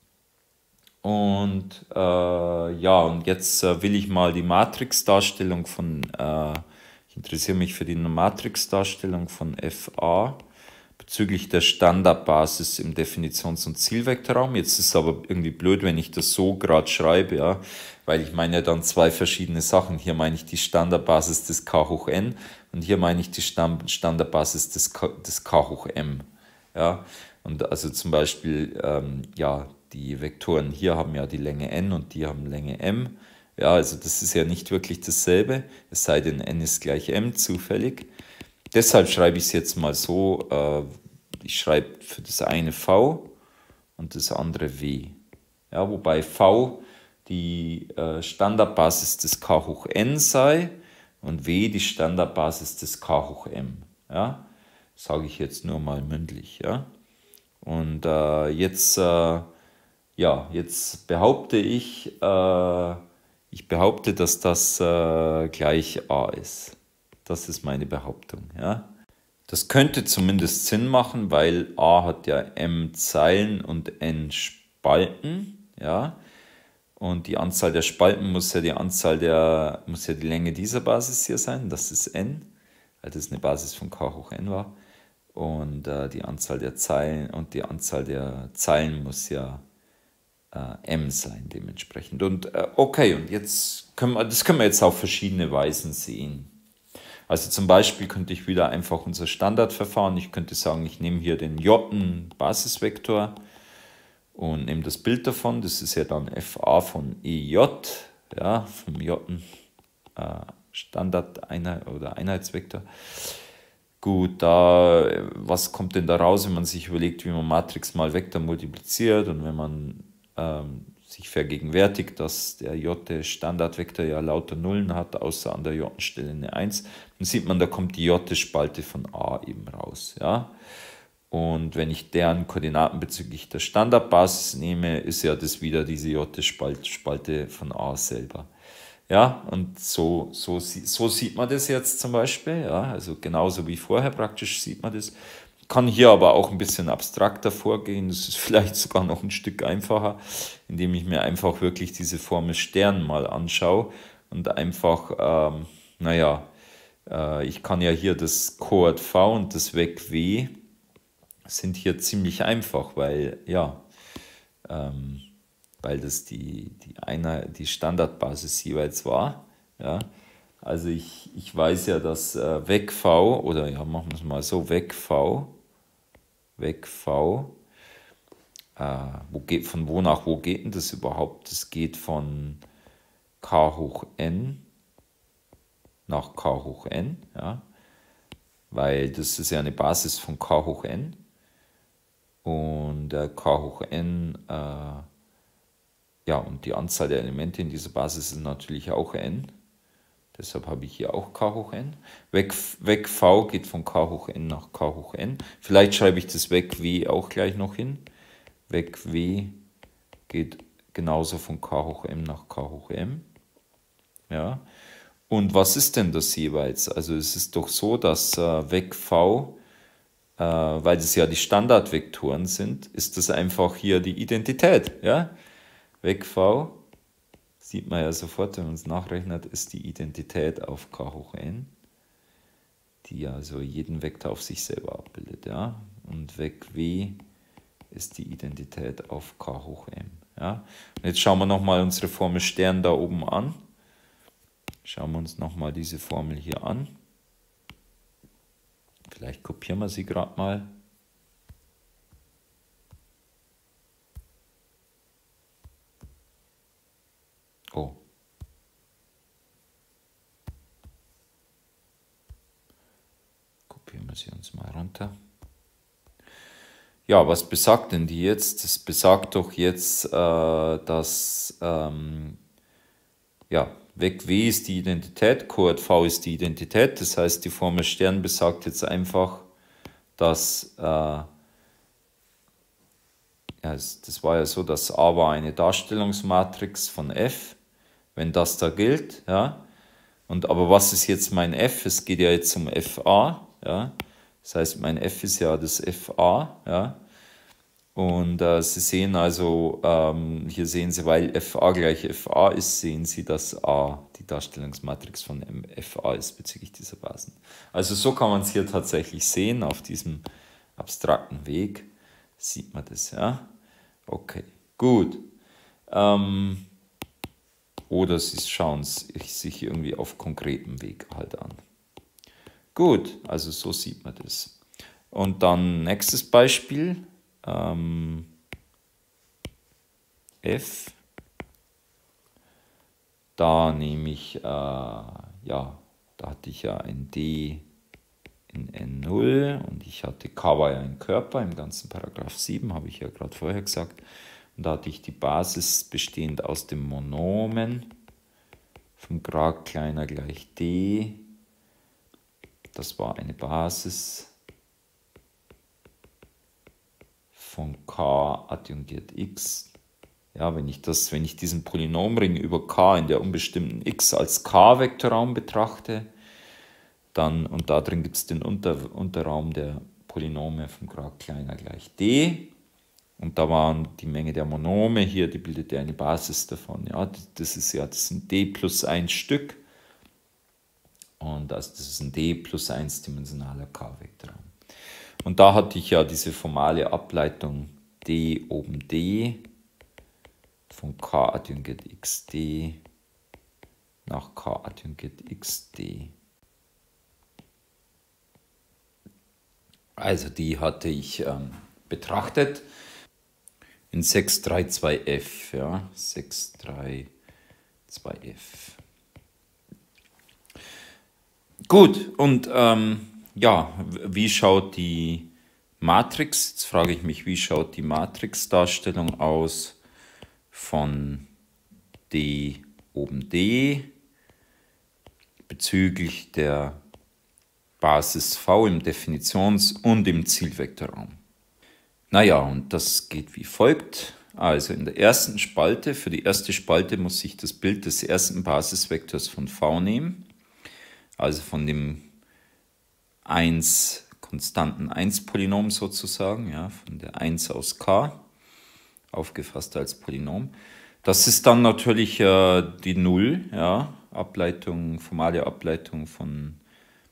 Und äh, ja, und jetzt äh, will ich mal die Matrixdarstellung von, äh, ich interessiere mich für die Matrixdarstellung von F A bezüglich der Standardbasis im Definitions- und Zielvektorraum. Jetzt ist es aber irgendwie blöd, wenn ich das so gerade schreibe, ja, weil ich meine ja dann zwei verschiedene Sachen. Hier meine ich die Standardbasis des K hoch N und hier meine ich die Standardbasis des K, des K hoch M. Ja, und also zum Beispiel, ähm, ja, die Vektoren hier haben ja die Länge n und die haben Länge m. Ja, also das ist ja nicht wirklich dasselbe, es sei denn n ist gleich m zufällig. Deshalb schreibe ich es jetzt mal so, äh, ich schreibe für das eine v und das andere w. Ja, wobei v die äh, Standardbasis des K hoch n sei und w die Standardbasis des K hoch m. Ja, sage ich jetzt nur mal mündlich. Ja. Und äh, jetzt... Äh, Ja, jetzt behaupte ich, äh, ich behaupte, dass das äh, gleich A ist. Das ist meine Behauptung. Ja? Das könnte zumindest Sinn machen, weil A hat ja m Zeilen und n Spalten. Ja? Und die Anzahl der Spalten muss ja die Anzahl der, muss ja die Länge dieser Basis hier sein. Das ist n, weil das eine Basis von K hoch n war. Und äh, die Anzahl der Zeilen und die Anzahl der Zeilen muss ja m sein dementsprechend. Und äh, okay, und jetzt können wir, das können wir jetzt auf verschiedene Weisen sehen. Also zum Beispiel könnte ich wieder einfach unser Standardverfahren, ich könnte sagen, ich nehme hier den J-Basisvektor und nehme das Bild davon, das ist ja dann F A von E J, ja, vom J äh, Standard-Einheit oder Einheitsvektor. Gut, da, was kommt denn da raus, wenn man sich überlegt, wie man Matrix mal Vektor multipliziert und wenn man ähm, sich vergegenwärtigt, dass der J-Standardvektor ja lauter Nullen hat, außer an der J-Stelle eine eins, dann sieht man, da kommt die J-Spalte von A eben raus. Ja? Und wenn ich deren Koordinaten bezüglich der Standardbasis nehme, ist ja das wieder diese J-Spalte von A selber. Ja, und so, so, so sieht man das jetzt zum Beispiel, ja, also genauso wie vorher praktisch sieht man das. Kann hier aber auch ein bisschen abstrakter vorgehen, das ist vielleicht sogar noch ein Stück einfacher, indem ich mir einfach wirklich diese Formel Stern mal anschaue und einfach, ähm, naja, äh, ich kann ja hier das Coord V und das Vec W sind hier ziemlich einfach, weil, ja, ähm, weil das die, die, Einheit, die Standardbasis jeweils war. Ja. Also ich, ich weiß ja, dass äh, weg v, oder ja, machen wir es mal so, weg v, weg v, äh, wo geht, von wo nach wo geht denn das überhaupt? Das geht von k hoch n nach k hoch n, ja, weil das ist ja eine Basis von k hoch n und äh, k hoch n, äh, ja, und die Anzahl der Elemente in dieser Basis ist natürlich auch n. Deshalb habe ich hier auch k hoch n. Weg, weg v geht von k hoch n nach k hoch n. Vielleicht schreibe ich das weg w auch gleich noch hin. Weg w geht genauso von k hoch m nach k hoch m. Ja. Und was ist denn das jeweils? Also es ist doch so, dass äh, weg v, äh, weil das ja die Standardvektoren sind, ist das einfach hier die Identität. Ja? Weg v, sieht man ja sofort, wenn man es nachrechnet, ist die Identität auf k hoch n, die also jeden Vektor auf sich selber abbildet. Ja? Und weg w ist die Identität auf k hoch m. Ja? Und jetzt schauen wir nochmal unsere Formel Stern da oben an. Schauen wir uns nochmal diese Formel hier an. Vielleicht kopieren wir sie gerade mal. Oh. Kopieren wir sie uns mal runter. Ja, was besagt denn die jetzt? Das besagt doch jetzt, äh, dass ähm, ja, weg w ist die Identität, Coord v ist die Identität. Das heißt, die Formel Stern besagt jetzt einfach, dass, äh, ja, es, das war ja so, dass A war eine Darstellungsmatrix von f, wenn das da gilt. Ja. Und, aber was ist jetzt mein f? Es geht ja jetzt um fa. Ja. Das heißt, mein f ist ja das fa. Ja. Und äh, Sie sehen also, ähm, hier sehen Sie, weil fa gleich fa ist, sehen Sie, dass A die Darstellungsmatrix von fa ist bezüglich dieser Basen. Also so kann man es hier tatsächlich sehen, auf diesem abstrakten Weg sieht man das. Ja? Okay, gut. Ähm, oder Sie schauen es sich irgendwie auf konkretem Weg halt an. Gut, also so sieht man das. Und dann nächstes Beispiel. Ähm, f, da nehme ich, äh, ja, da hatte ich ja ein d in n null und ich hatte k war ja ein Körper im ganzen Paragraph sieben, habe ich ja gerade vorher gesagt. Und da hatte ich die Basis bestehend aus dem Monomen vom Grad kleiner gleich d. Das war eine Basis von k adjungiert x. Ja, wenn ich das, wenn ich diesen Polynomring über k in der unbestimmten x als k-Vektorraum betrachte, dann, und da drin gibt es den Unter, Unterraum der Polynome vom Grad kleiner gleich d. Und da waren die Menge der Monome hier, die bildete eine Basis davon. Ja, das ist ja, das sind d plus eins Stück. Und also das ist ein d plus eins dimensionaler k-Vektorraum. Und da hatte ich ja diese formale Ableitung d oben d von k adjungiert xd nach k adjungiert xd. Also die hatte ich ähm, betrachtet in sechs drei zwei f. Ja, sechs drei zwei f. Gut, und ähm, ja, wie schaut die Matrix? Jetzt frage ich mich, wie schaut die Matrixdarstellung aus von d oben d bezüglich der Basis v im Definitions- und im Zielvektorraum? Naja, und das geht wie folgt. Also in der ersten Spalte, für die erste Spalte muss ich das Bild des ersten Basisvektors von v nehmen, also von dem eins konstanten eins Polynom sozusagen, ja, von der eins aus k, aufgefasst als Polynom. Das ist dann natürlich äh, die null, ja, Ableitung, formale Ableitung von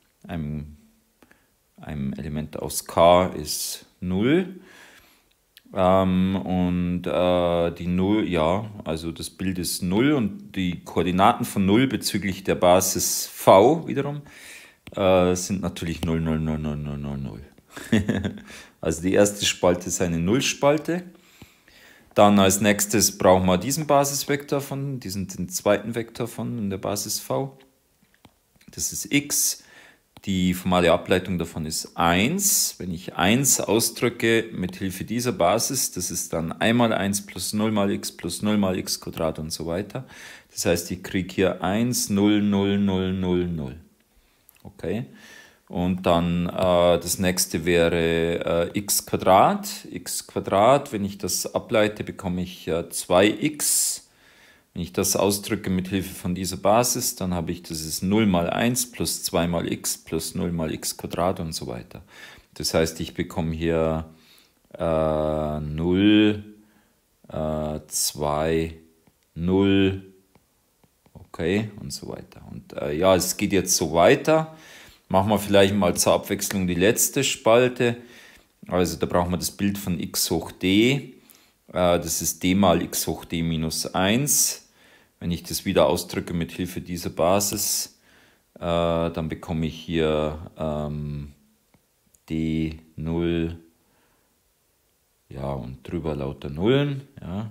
einem, einem Element aus k ist null. Ähm, und äh, die null, ja, also das Bild ist null und die Koordinaten von null bezüglich der Basis v wiederum äh, sind natürlich null, null, null, null, null, null, null. Also die erste Spalte ist eine Nullspalte. Dann als nächstes brauchen wir diesen Basisvektor von, diesen den zweiten Vektor von der Basis v. Das ist x. Die formale Ableitung davon ist eins. Wenn ich eins ausdrücke mit Hilfe dieser Basis, das ist dann einmal eins plus null mal x plus null mal x Quadrat und so weiter. Das heißt, ich kriege hier eins, null, null, null, null, null. Okay. Und dann äh, das nächste wäre äh, x Quadrat. x Quadrat, wenn ich das ableite, bekomme ich äh, zwei x. Wenn ich das ausdrücke mit Hilfe von dieser Basis, dann habe ich, das ist null mal eins plus zwei mal x plus null mal x Quadrat und so weiter. Das heißt, ich bekomme hier äh, null, äh, zwei, null, okay, und so weiter. Und äh, ja, es geht jetzt so weiter. Machen wir vielleicht mal zur Abwechslung die letzte Spalte. Also da brauchen wir das Bild von x hoch d. Äh, das ist d mal x hoch d minus eins. Wenn ich das wieder ausdrücke mit Hilfe dieser Basis, äh, dann bekomme ich hier ähm, d null, ja, und drüber lauter Nullen. Ja.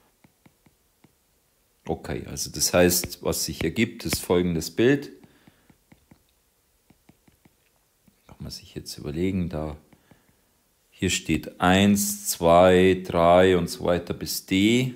Okay, also das heißt, was sich ergibt, ist folgendes Bild. Kann man sich jetzt überlegen, da hier steht eins, zwei, drei und so weiter bis d.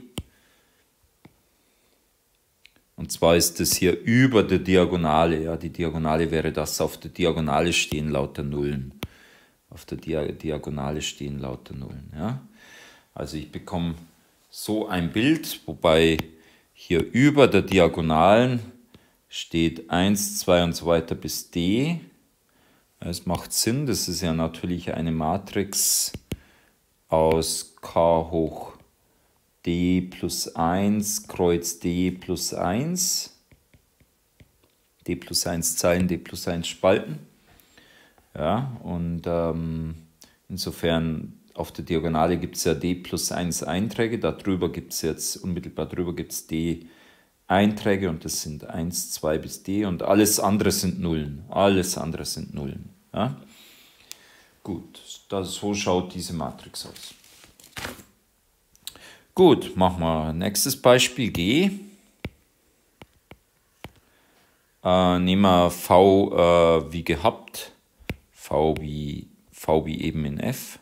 Und zwar ist das hier über der Diagonale. Ja, die Diagonale wäre das, auf der Diagonale stehen lauter Nullen. Auf der Dia Diagonale stehen lauter Nullen. Ja. Also ich bekomme so ein Bild, wobei hier über der Diagonalen steht eins, zwei und so weiter bis d. Es macht Sinn, das ist ja natürlich eine Matrix aus k hoch d plus eins, Kreuz d plus eins, d plus eins Zeilen, d plus eins Spalten. Ja, und ähm, insofern auf der Diagonale gibt es ja d plus eins Einträge, darüber gibt es jetzt, unmittelbar drüber gibt es d Einträge und das sind eins, zwei bis d und alles andere sind Nullen. Alles andere sind Nullen. Ja? Gut, das, so schaut diese Matrix aus. Gut, machen wir nächstes Beispiel G. Äh, nehmen wir V äh, wie gehabt, V wie, V wie eben in F.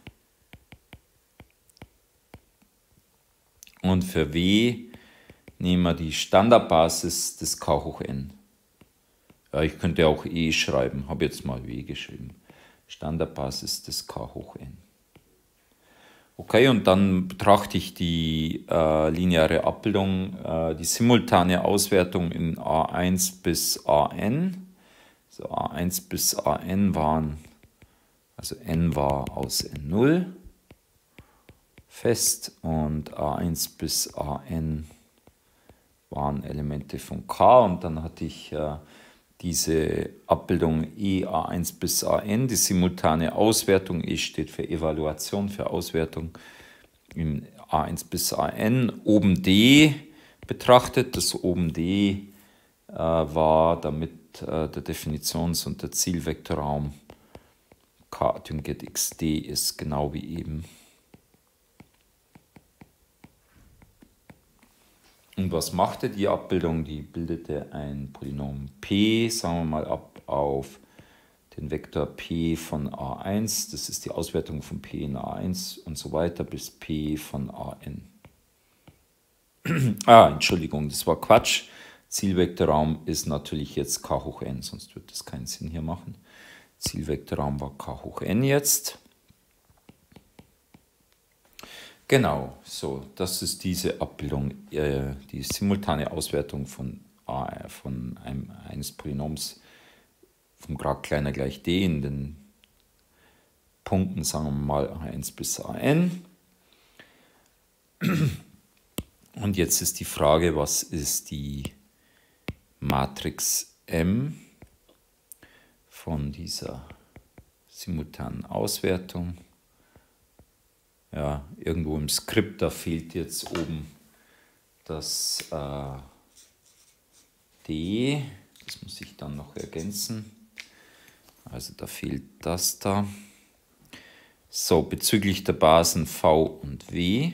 Und für W nehmen wir die Standardbasis des K hoch n. Ja, ich könnte auch E schreiben, habe jetzt mal W geschrieben. Standardbasis des K hoch n. Okay, und dann betrachte ich die äh, lineare Abbildung, äh, die simultane Auswertung in A eins bis A n. So, A eins bis A n waren, also n war aus N null fest und A eins bis A n waren Elemente von K und dann hatte ich äh, diese Abbildung E A eins bis A n, die simultane Auswertung, E steht für Evaluation, für Auswertung in A eins bis A n, oben D betrachtet. Das oben D äh, war damit äh, der Definitions- und der Zielvektorraum K adjungiert X D ist, genau wie eben. Und was machte die Abbildung? Die bildete ein Polynom P, sagen wir mal, ab auf den Vektor P von A eins. Das ist die Auswertung von P in A eins und so weiter bis P von A n. ah, Entschuldigung, das war Quatsch. Zielvektorraum ist natürlich jetzt K hoch n, sonst wird das keinen Sinn hier machen. Zielvektorraum war K hoch n jetzt. Genau, so, das ist diese Abbildung, äh, die simultane Auswertung von, A, von einem, eines Polynoms vom Grad kleiner gleich d in den Punkten, sagen wir mal A eins bis A n. Und jetzt ist die Frage, was ist die Matrix M von dieser simultanen Auswertung? ja, irgendwo im Skript, da fehlt jetzt oben das äh, D, das muss ich dann noch ergänzen. Also da fehlt das da. So, bezüglich der Basen V und W.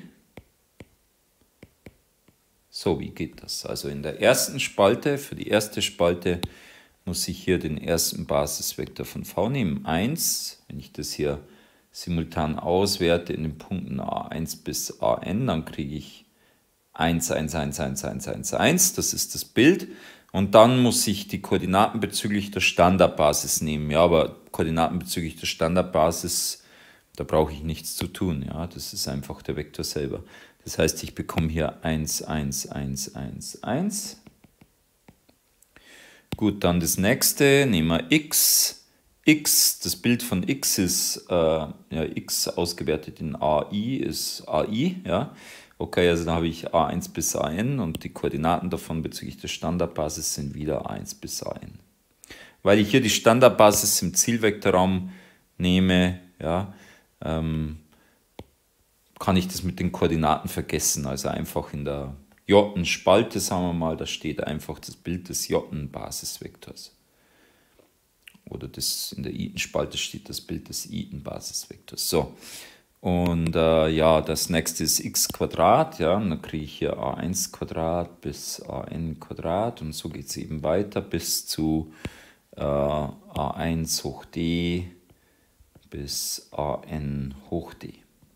So, wie geht das? Also in der ersten Spalte, für die erste Spalte, muss ich hier den ersten Basisvektor von V nehmen, eins. Wenn ich das hier simultan auswerte in den Punkten A eins bis A n, dann kriege ich eins, eins, eins, eins, eins, eins, eins. Das ist das Bild. Und dann muss ich die Koordinaten bezüglich der Standardbasis nehmen. Ja, aber Koordinaten bezüglich der Standardbasis, da brauche ich nichts zu tun. Ja, das ist einfach der Vektor selber. Das heißt, ich bekomme hier eins, eins, eins, eins, eins. Gut, dann das nächste, nehmen wir x. X, das Bild von x ist, äh, ja, x ausgewertet in A I ist A I, ja. Okay, also da habe ich A eins bis A n und die Koordinaten davon bezüglich der Standardbasis sind wieder A eins bis A n. Weil ich hier die Standardbasis im Zielvektorraum nehme, ja, ähm, kann ich das mit den Koordinaten vergessen. Also einfach in der J-Spalte, sagen wir mal, da steht einfach das Bild des J-Basisvektors. Oder das, in der I-Spalte steht das Bild des I-Basisvektors. So. Und äh, ja, das nächste ist x Quadrat, ja, und dann kriege ich hier a eins Quadrat bis a n Quadrat und so geht es eben weiter bis zu äh, a eins hoch d bis a n hoch d.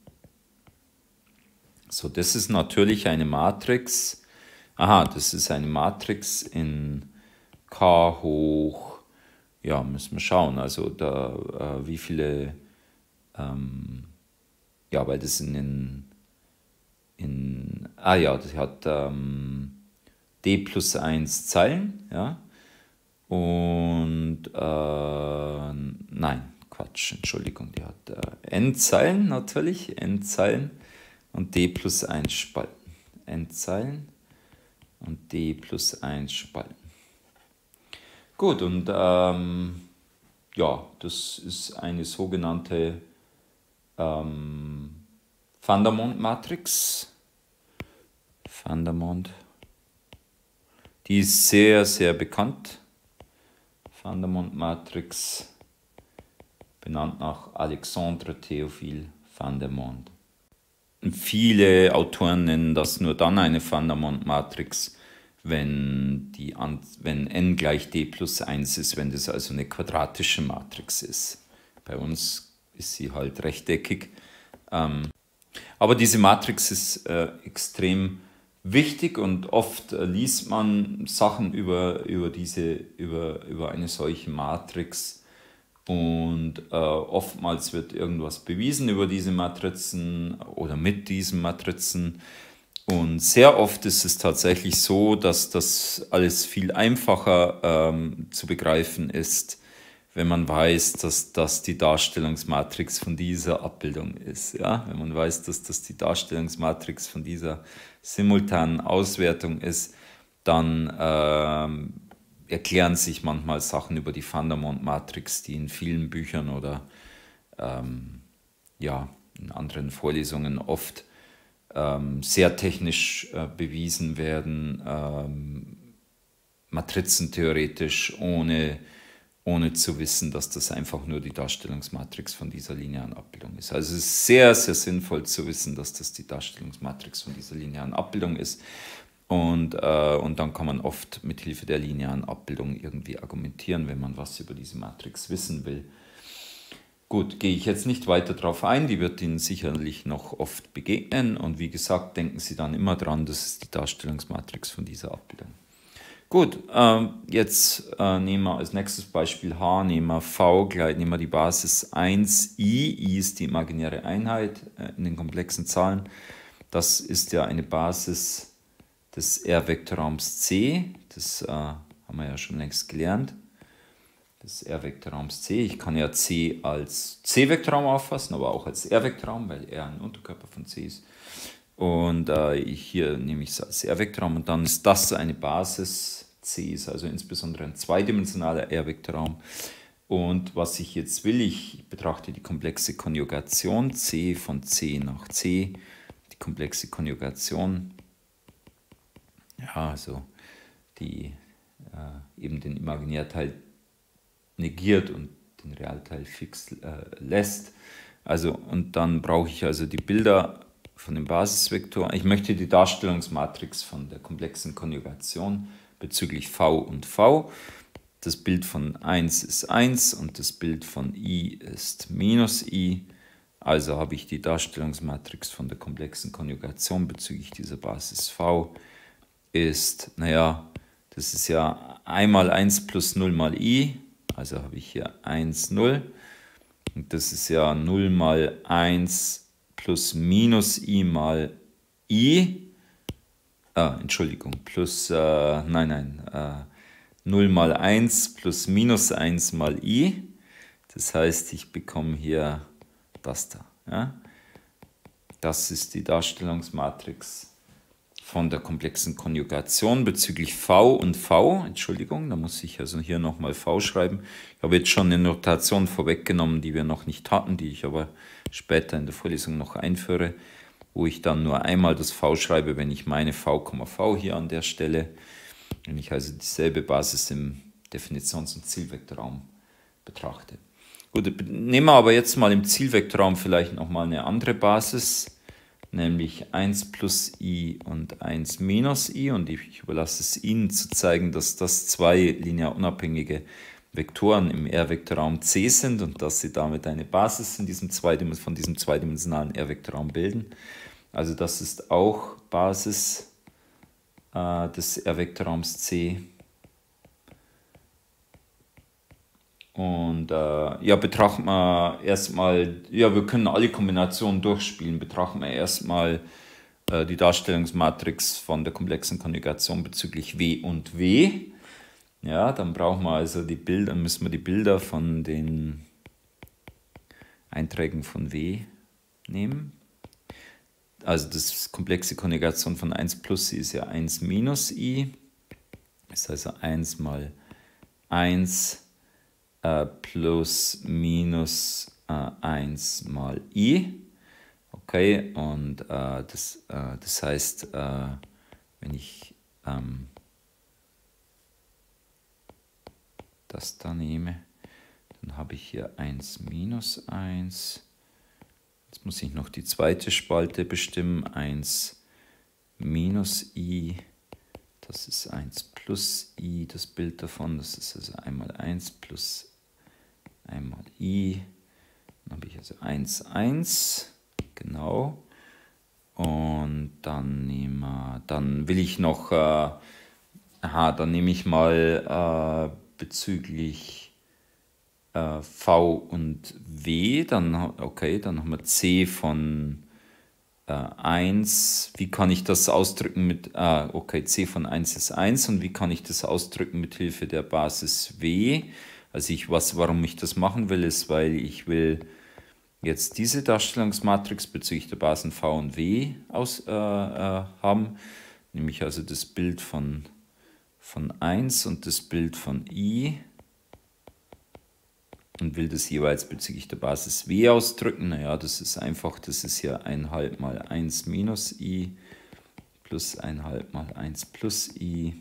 So, das ist natürlich eine Matrix, aha, das ist eine Matrix in k hoch, ja, müssen wir schauen, also da, äh, wie viele, ähm, ja, weil das in den, in, ah ja, das hat ähm, d plus eins Zeilen, ja, und, äh, nein, Quatsch, Entschuldigung, die hat äh, n Zeilen natürlich, n Zeilen und d plus eins Spalten, n Zeilen und d plus eins Spalten. Gut, und ähm, ja, das ist eine sogenannte ähm, Vandermonde-Matrix. Vandermonde. Die ist sehr, sehr bekannt. Vandermonde-Matrix, benannt nach Alexandre Théophile Vandermonde. Und viele Autoren nennen das nur dann eine Vandermonde-Matrix, wenn, die, wenn n gleich d plus eins ist, wenn das also eine quadratische Matrix ist. Bei uns ist sie halt rechteckig. Ähm, aber diese Matrix ist äh, extrem wichtig und oft äh, liest man Sachen über, über, diese, über, über eine solche Matrix und äh, oftmals wird irgendwas bewiesen über diese Matrizen oder mit diesen Matrizen. Und sehr oft ist es tatsächlich so, dass das alles viel einfacher ähm, zu begreifen ist, wenn man weiß, dass das die Darstellungsmatrix von dieser Abbildung ist. Ja? Wenn man weiß, dass das die Darstellungsmatrix von dieser simultanen Auswertung ist, dann ähm, erklären sich manchmal Sachen über die Vandermonde-Matrix, die in vielen Büchern oder ähm, ja, in anderen Vorlesungen oft ähm, sehr technisch äh, bewiesen werden, ähm, matrizentheoretisch, ohne, ohne zu wissen, dass das einfach nur die Darstellungsmatrix von dieser linearen Abbildung ist. Also es ist sehr, sehr sinnvoll zu wissen, dass das die Darstellungsmatrix von dieser linearen Abbildung ist. Und, äh, und dann kann man oft mit Hilfe der linearen Abbildung irgendwie argumentieren, wenn man was über diese Matrix wissen will. Gut, gehe ich jetzt nicht weiter darauf ein, die wird Ihnen sicherlich noch oft begegnen. Und wie gesagt, denken Sie dann immer dran, das ist die Darstellungsmatrix von dieser Abbildung. Gut, äh, jetzt äh, nehmen wir als nächstes Beispiel H, nehmen wir V, gleich nehmen wir die Basis eins, I. I ist die imaginäre Einheit äh, in den komplexen Zahlen. Das ist ja eine Basis des R-Vektorraums C, das äh, haben wir ja schon längst gelernt, des R-Vektorraums C. Ich kann ja C als C-Vektorraum auffassen, aber auch als R-Vektorraum, weil R ein Unterkörper von C ist. Und äh, hier nehme ich es als R-Vektorraum und dann ist das eine Basis. C ist also insbesondere ein zweidimensionaler R-Vektorraum. Und was ich jetzt will, ich betrachte die komplexe Konjugation C von C nach C, die komplexe Konjugation, ja, also die äh, eben den Imaginärteil negiert und den Realteil fix äh, lässt. Also, und dann brauche ich also die Bilder von dem Basisvektor. Ich möchte die Darstellungsmatrix von der komplexen Konjugation bezüglich V und V. Das Bild von eins ist eins und das Bild von I ist minus I. Also habe ich die Darstellungsmatrix von der komplexen Konjugation bezüglich dieser Basis V ist, naja, das ist ja einmal eins plus null mal I. Also habe ich hier eins, null. Und das ist ja null mal eins plus minus I mal I. Ah, Entschuldigung, plus, äh, nein, nein, äh, null mal eins plus minus eins mal I. Das heißt, ich bekomme hier das da. Ja? Das ist die Darstellungsmatrix von der komplexen Konjugation bezüglich V und V. Entschuldigung, da muss ich also hier nochmal V schreiben. Ich habe jetzt schon eine Notation vorweggenommen, die wir noch nicht hatten, die ich aber später in der Vorlesung noch einführe, wo ich dann nur einmal das V schreibe, wenn ich meine V, V hier an der Stelle, wenn ich also dieselbe Basis im Definitions- und Zielvektorraum betrachte. Gut, nehmen wir aber jetzt mal im Zielvektorraum vielleicht nochmal eine andere Basis, nämlich eins plus I und eins minus I, und ich überlasse es Ihnen zu zeigen, dass das zwei linear unabhängige Vektoren im R-Vektorraum C sind und dass sie damit eine Basis in diesem von diesem zweidimensionalen R-Vektorraum bilden. Also das ist auch Basis äh, des R-Vektorraums C. Und äh, ja, betrachten wir erstmal, ja, wir können alle Kombinationen durchspielen. Betrachten wir erstmal äh, die Darstellungsmatrix von der komplexen Konjugation bezüglich W und W. Ja, dann brauchen wir also die Bilder, müssen wir die Bilder von den Einträgen von W nehmen. Also das komplexe Konjugation von eins plus I ist ja eins minus I. Das heißt also eins mal eins äh, plus minus äh, eins mal I. Okay, und äh, das, äh, das heißt, äh, wenn ich ähm, das da nehme, dann habe ich hier eins minus eins. Jetzt muss ich noch die zweite Spalte bestimmen, eins minus I, das ist eins plus I, das Bild davon, das ist also einmal eins plus einmal I, dann habe ich also eins, eins, genau, und dann, nehmen wir, dann will ich noch, äh, aha, dann nehme ich mal äh, bezüglich V und W, dann, okay, dann haben wir C von äh, eins. Wie kann ich das ausdrücken mit, ah, okay, C von eins ist eins, und wie kann ich das ausdrücken mit Hilfe der Basis W? Also ich, was, warum ich das machen will, ist, weil ich will jetzt diese Darstellungsmatrix bezüglich der Basen V und W aus, äh, äh, haben, nämlich also das Bild von, von eins und das Bild von I, und will das jeweils bezüglich der Basis W ausdrücken. Naja, das ist einfach, das ist ja eins halb mal eins minus I plus eins halb mal eins plus I.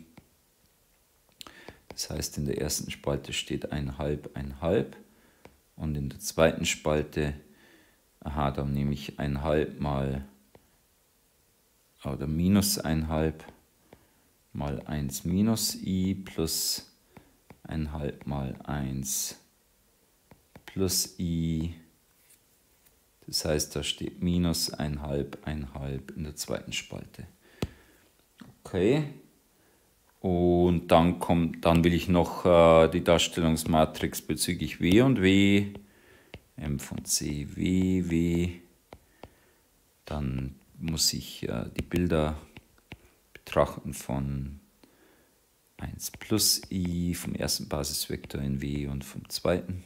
Das heißt, in der ersten Spalte steht eins halb, eins halb, und in der zweiten Spalte, aha, dann nehme ich eins halb mal, oder minus eins halb mal eins minus I plus eins halb mal eins plus I, das heißt, da steht minus eins halb, eins halb in der zweiten Spalte. Okay, und dann kommt, dann will ich noch äh, die Darstellungsmatrix bezüglich W und W, M von C, W, W, dann muss ich äh, die Bilder betrachten von eins plus I, vom ersten Basisvektor in W und vom zweiten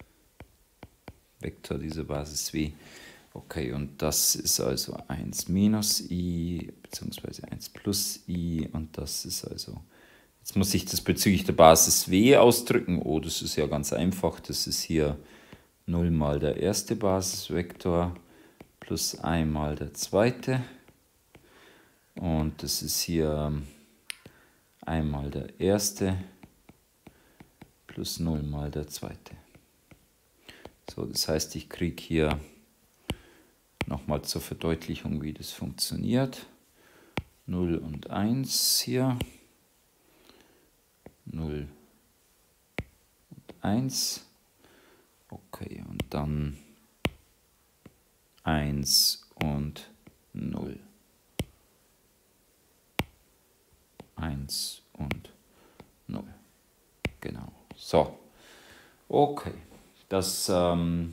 Vektor dieser Basis W. Okay, und das ist also eins minus I, beziehungsweise eins plus I, und das ist also Jetzt muss ich das bezüglich der Basis W ausdrücken. Oh, das ist ja ganz einfach. Das ist hier null mal der erste Basisvektor plus eins mal der zweite. Und das ist hier eins mal der erste plus null mal der zweite. So, das heißt, ich kriege hier nochmal zur Verdeutlichung, wie das funktioniert. null und eins hier. null und eins. Okay, und dann eins und null. eins und null. Genau. So. Okay. Das, ähm,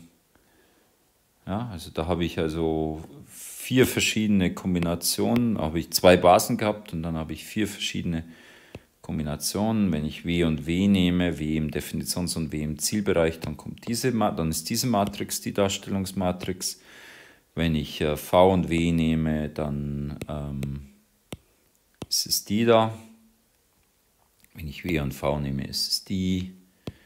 ja, also da habe ich also vier verschiedene Kombinationen. Da habe ich zwei Basen gehabt und dann habe ich vier verschiedene Kombinationen. Wenn ich W und W nehme, W im Definitions- und W im Zielbereich, dann kommt diese, dann ist diese Matrix die Darstellungsmatrix. Wenn ich äh, V und W nehme, dann ähm, ist es die da. Wenn ich W und V nehme, ist es die.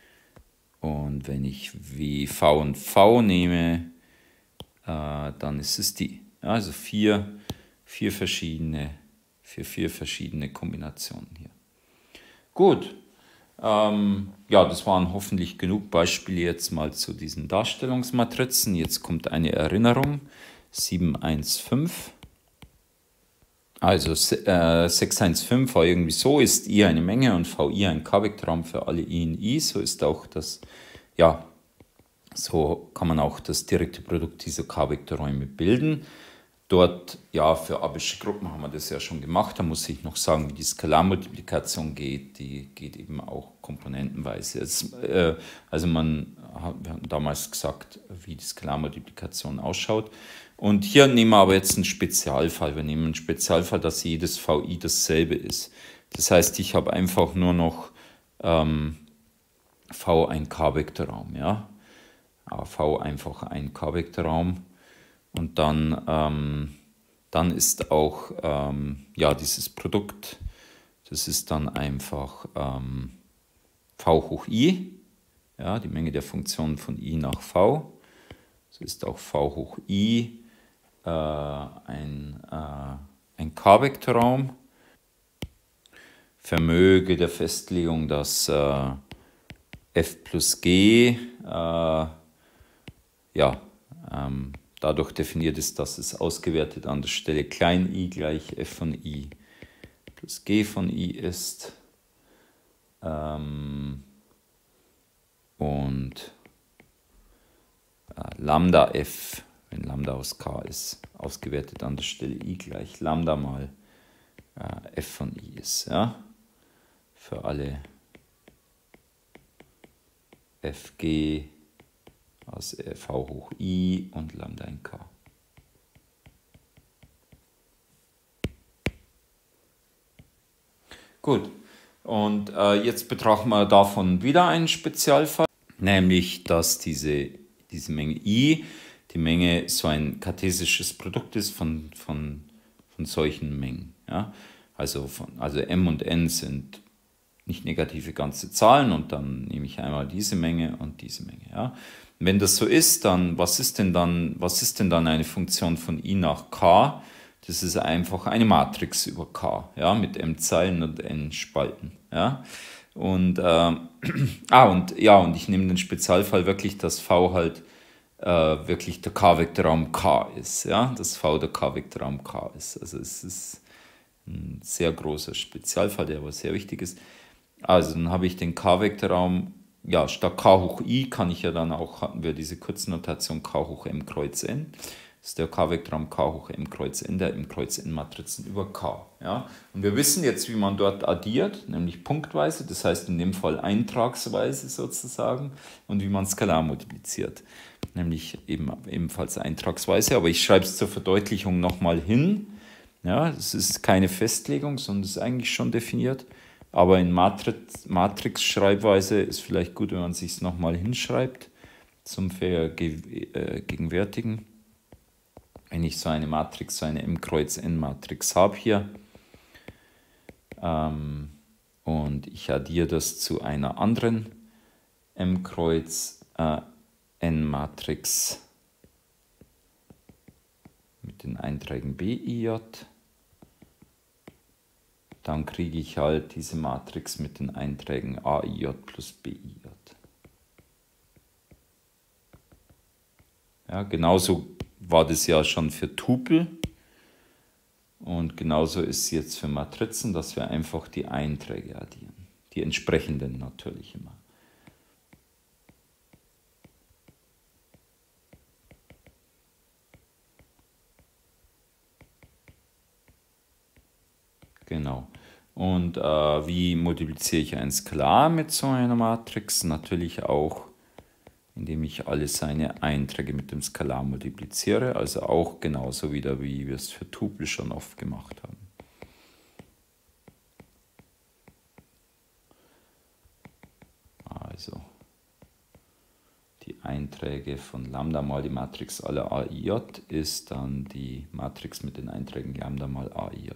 Und wenn ich W, V und V nehme, äh, dann ist es die. Ja, also vier, vier verschiedene, für vier verschiedene Kombinationen hier. Gut, ähm, ja, das waren hoffentlich genug Beispiele jetzt mal zu diesen Darstellungsmatrizen. Jetzt kommt eine Erinnerung, sieben eins fünf. Also äh, sechs eins fünf war irgendwie so, ist I eine Menge und V I ein K-Vektorraum für alle I in I. So ist auch das, ja, so kann man auch das direkte Produkt dieser K-Vektorräume bilden. Dort, ja, für abelsche Gruppen haben wir das ja schon gemacht. Da muss ich noch sagen, wie die Skalarmultiplikation geht. Die geht eben auch komponentenweise. Es, äh, also man hat, wir haben damals gesagt, wie die Skalarmultiplikation ausschaut. Und hier nehmen wir aber jetzt einen Spezialfall. Wir nehmen einen Spezialfall, dass jedes V I dasselbe ist. Das heißt, ich habe einfach nur noch ähm, V ein K-Vektorraum. Ja? V einfach ein K-Vektorraum. Und dann, ähm, dann ist auch ähm, ja, dieses Produkt, das ist dann einfach ähm, V hoch I, ja, die Menge der Funktionen von I nach V. Das ist auch V hoch I, äh, ein, äh, ein K-Vektorraum. Vermöge der Festlegung, dass äh, F plus G äh, ja, ähm, dadurch definiert ist, dass es ausgewertet an der Stelle klein i gleich f von i plus g von i ist. Ähm, und äh, Lambda f, wenn Lambda aus k ist, ausgewertet an der Stelle i gleich Lambda mal äh, f von i ist. Ja? Für alle fg aus v hoch i und Lambda in k. Gut, und äh, jetzt betrachten wir davon wieder einen Spezialfall, nämlich, dass diese, diese Menge i, die Menge so ein kartesisches Produkt ist von, von, von solchen Mengen. Ja? Also, von, also m und n sind nicht negative ganze Zahlen und dann nehme ich einmal diese Menge und diese Menge. Ja? Wenn das so ist, dann was ist denn dann, was ist denn dann eine Funktion von i nach k? Das ist einfach eine Matrix über k, ja, mit m Zeilen und n Spalten. Ja? Und, äh, ah, und, ja, und ich nehme den Spezialfall wirklich, dass v halt äh, wirklich der K-Vektorraum k ist. Ja? Dass v der K-Vektorraum k ist. Also es ist ein sehr großer Spezialfall, der aber sehr wichtig ist. Also dann habe ich den K-Vektorraum, ja, statt k hoch i kann ich ja dann auch, hatten wir diese Kurznotation k hoch m kreuz n. Das ist der K-Vektorraum k hoch m kreuz n, der m kreuz n Matrizen über k. Ja? Und wir wissen jetzt, wie man dort addiert, nämlich punktweise, das heißt in dem Fall eintragsweise sozusagen, und wie man skalar multipliziert, nämlich eben ebenfalls eintragsweise. Aber ich schreibe es zur Verdeutlichung nochmal hin. Ja, das ist keine Festlegung, sondern es ist eigentlich schon definiert. Aber in Matrix-Schreibweise ist vielleicht gut, wenn man es sich nochmal hinschreibt, zum Vergegenwärtigen. Wenn ich so eine Matrix, so eine M-Kreuz-N-Matrix habe hier, ähm, und ich addiere das zu einer anderen M Kreuz äh, N-Matrix mit den Einträgen B I J, dann kriege ich halt diese Matrix mit den Einträgen A I J plus B I J. Ja, genauso war das ja schon für Tupel und genauso ist es jetzt für Matrizen, dass wir einfach die Einträge addieren, die entsprechenden natürlich immer. Genau. Und äh, wie multipliziere ich ein Skalar mit so einer Matrix? Natürlich auch, indem ich alle seine Einträge mit dem Skalar multipliziere, also auch genauso wieder, wie wir es für Tupel schon oft gemacht haben. Also die Einträge von Lambda mal die Matrix aller A I J ist dann die Matrix mit den Einträgen Lambda mal A I J.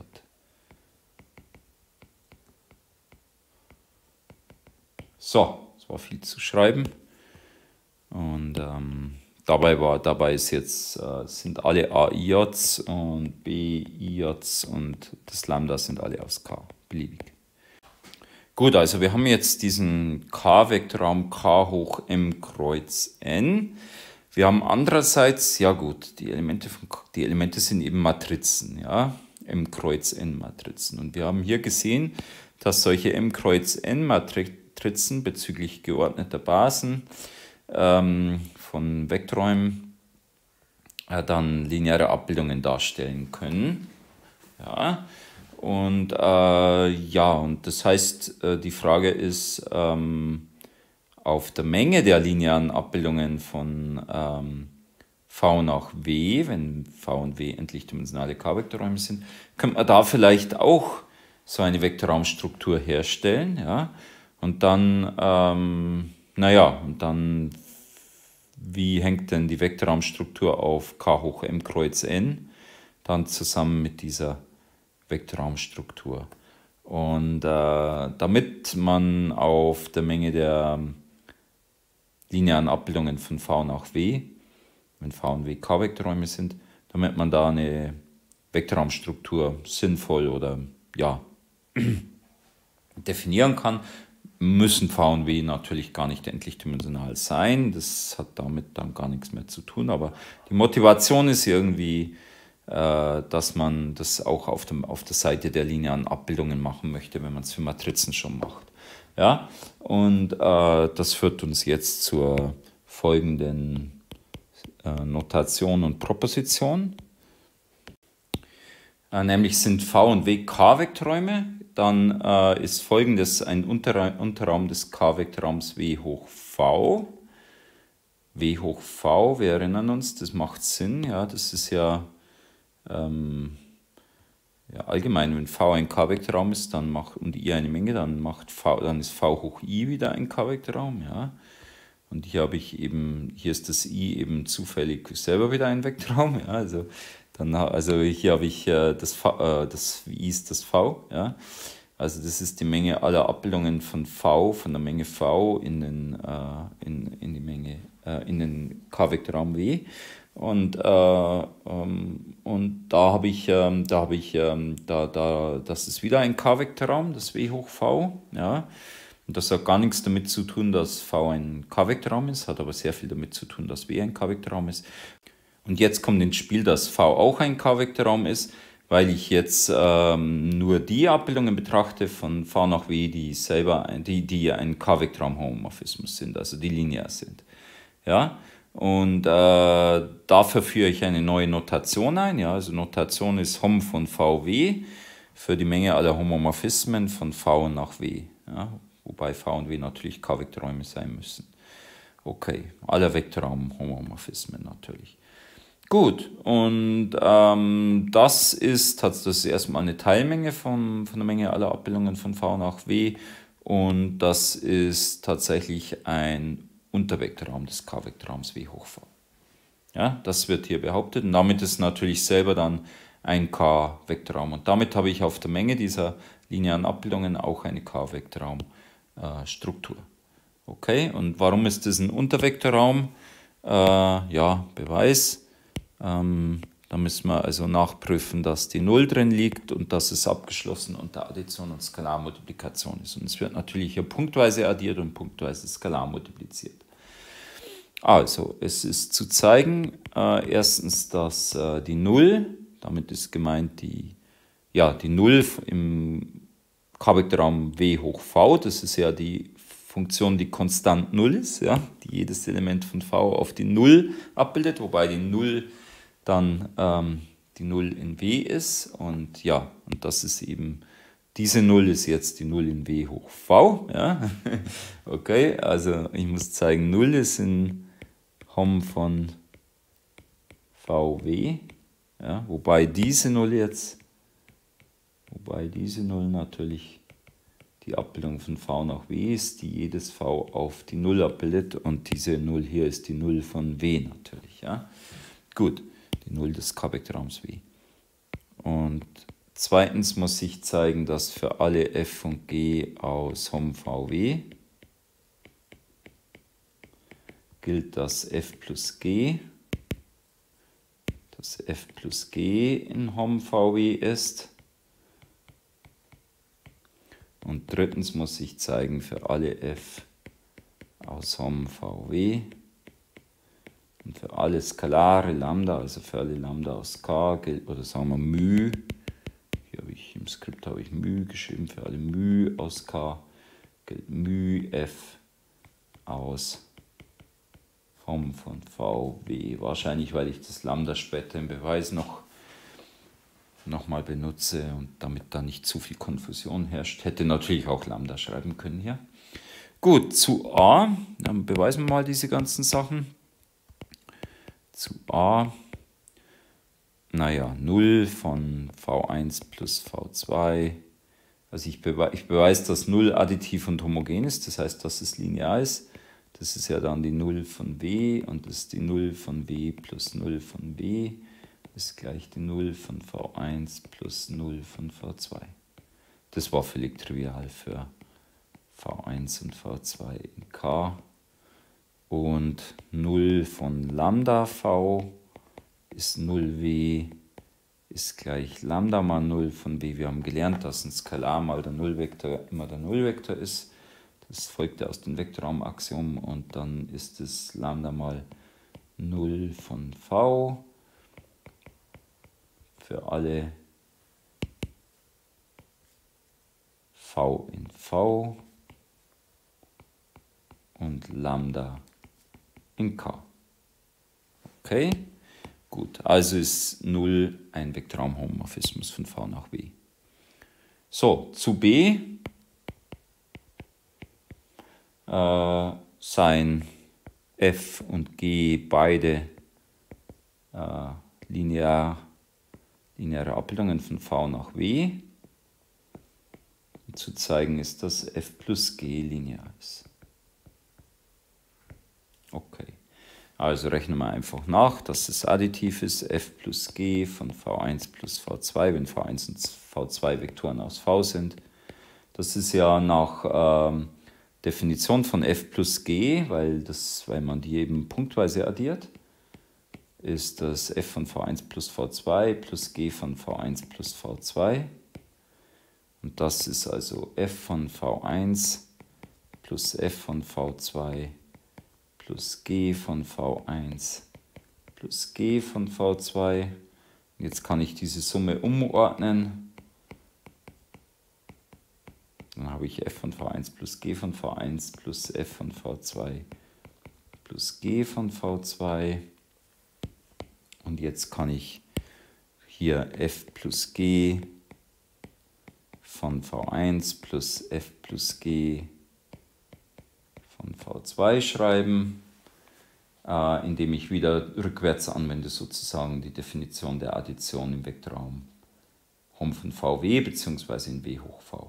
So, das war viel zu schreiben. Und ähm, dabei, war, dabei ist jetzt, äh, sind alle A I Js und B I Js und das Lambda sind alle aus K, beliebig. Gut, also wir haben jetzt diesen K-Vektorraum K hoch M Kreuz N. Wir haben andererseits, ja gut, die Elemente, von, die Elemente sind eben Matrizen, ja, M Kreuz N Matrizen. Und wir haben hier gesehen, dass solche M Kreuz N Matrizen bezüglich geordneter Basen ähm, von Vektorräumen äh, dann lineare Abbildungen darstellen können. Ja. Und äh, ja, und das heißt, äh, die Frage ist, ähm, auf der Menge der linearen Abbildungen von ähm, V nach W, wenn V und W endlichdimensionale K-Vektorräume sind, könnte man da vielleicht auch so eine Vektorraumstruktur herstellen, ja, und dann, ähm, naja, und dann, wie hängt denn die Vektorraumstruktur auf K hoch M Kreuz N dann zusammen mit dieser Vektorraumstruktur. Und äh, damit man auf der Menge der linearen Abbildungen von V nach W, wenn V und W K-Vektorräume sind, damit man da eine Vektorraumstruktur sinnvoll oder ja definieren kann, müssen V und W natürlich gar nicht endlichdimensional sein. Das hat damit dann gar nichts mehr zu tun, aber die Motivation ist irgendwie, dass man das auch auf, dem, auf der Seite der linearen Abbildungen machen möchte, wenn man es für Matrizen schon macht. Ja? Und äh, das führt uns jetzt zur folgenden äh, Notation und Proposition. Äh, nämlich sind V und W K-Vektorräume, dann äh, ist folgendes ein Unterra Unterraum des K-Vektorraums W hoch V. W hoch V, wir erinnern uns, das macht Sinn, ja, das ist ja Ähm, ja, allgemein, wenn V ein K-Vektorraum ist, dann macht und I eine Menge, dann macht V, dann ist V hoch I wieder ein K-Vektorraum, ja. Und hier habe ich eben, hier ist das I eben zufällig selber wieder ein Vektorraum, ja. Also dann, also hier habe ich äh, das V, äh, das I ist das V, ja. Also das ist die Menge aller Abbildungen von V, von der Menge V in den äh, in, in die Menge äh, in den K-Vektorraum W. Und, äh, ähm, und da habe ich, ähm, da habe ich, ähm, da, da, das ist wieder ein K-Vektorraum, das W hoch V, ja. Und das hat gar nichts damit zu tun, dass V ein K-Vektorraum ist, hat aber sehr viel damit zu tun, dass W ein K-Vektorraum ist. Und jetzt kommt ins Spiel, dass V auch ein K-Vektorraum ist, weil ich jetzt ähm, nur die Abbildungen betrachte von V nach W, die selber, die, die ein K-Vektorraum-Homomorphismus sind, also die linear sind, ja. Und äh, dafür führe ich eine neue Notation ein. Ja, also Notation ist Hom von V W für die Menge aller Homomorphismen von V nach W. Ja, wobei V und W natürlich K-Vektorräume sein müssen. Okay, alle Vektorraum-Homomorphismen natürlich. Gut, und ähm, das ist, das ist erstmal eine Teilmenge von, von der Menge aller Abbildungen von V nach W. Und das ist tatsächlich ein Untervektorraum des K-Vektorraums W hoch V. Ja, das wird hier behauptet und damit ist natürlich selber dann ein K-Vektorraum. Und damit habe ich auf der Menge dieser linearen Abbildungen auch eine K-Vektorraum-Struktur. Okay, und warum ist das ein Untervektorraum? Äh, ja, Beweis. Ähm, da müssen wir also nachprüfen, dass die Null drin liegt und dass es abgeschlossen unter Addition und Skalarmultiplikation ist. Und es wird natürlich hier punktweise addiert und punktweise skalar multipliziert. Also, es ist zu zeigen, äh, erstens, dass äh, die Null, damit ist gemeint die, ja, die Null im K-Vektorraum W hoch V, das ist ja die Funktion, die konstant Null ist, ja, die jedes Element von V auf die Null abbildet, wobei die Null dann ähm, die Null in W ist. Und ja, und das ist eben, diese Null ist jetzt die Null in W hoch V. Ja. Okay, also ich muss zeigen, Null ist in Hom von V W, ja, wobei diese Null jetzt, wobei diese Null natürlich die Abbildung von V nach W ist, die jedes V auf die Null abbildet, und diese Null hier ist die Null von W natürlich. Ja. Gut, die Null des K-Vektorraums W. Und zweitens muss ich zeigen, dass für alle f und g aus Hom V W gilt, dass f plus g, dass f plus g in Hom V W ist. Und drittens muss ich zeigen, für alle f aus Hom V W und für alle skalare Lambda, also für alle Lambda aus K, gilt, oder sagen wir μ, hier habe ich im Skript habe ich μ geschrieben, für alle μ aus K gilt μ f aus Hom von V W. Wahrscheinlich, weil ich das Lambda später im Beweis noch nochmal benutze und damit da nicht zu viel Konfusion herrscht. Hätte natürlich auch Lambda schreiben können hier. Gut, zu A, dann beweisen wir mal diese ganzen Sachen. Zu A, naja, null von V eins plus V zwei. Also ich, bewe ich beweise, dass null additiv und homogen ist, das heißt, dass es linear ist. Das ist ja dann die null von W und das ist die null von W plus null von W. Ist gleich die null von V eins plus null von V zwei. Das war völlig trivial für V eins und V zwei in K. Und null von Lambda V ist null W, ist gleich Lambda mal null von W. Wir haben gelernt, dass ein Skalar mal der Nullvektor immer der Nullvektor ist. Das folgt ja aus dem Vektorraumaxiom, und dann ist es Lambda mal null von V. Für alle V in V und Lambda in K. Okay, gut, also ist null ein Vektorraumhomomorphismus von V nach W. So, zu B. Äh, sein f und g beide äh, linear lineare Abbildungen von V nach W. Und zu zeigen ist, dass f plus g linear ist. Okay, also rechnen wir einfach nach, dass es additiv ist, f plus g von V eins plus V zwei, wenn V eins und V zwei Vektoren aus V sind. Das ist ja nach ähm, Definition von f plus g, weil, das, weil man die eben punktweise addiert, ist das f von V eins plus V zwei plus g von V eins plus V zwei. Und das ist also f von V eins plus f von V zwei plus g von V eins plus g von V zwei. Und jetzt kann ich diese Summe umordnen. Dann habe ich f von V eins plus g von V eins plus f von V zwei plus g von V zwei. Und jetzt kann ich hier f plus g von V eins plus f plus g von V zwei schreiben, äh, indem ich wieder rückwärts anwende, sozusagen die Definition der Addition im Vektorraum Hom von V W bzw. in W hoch V.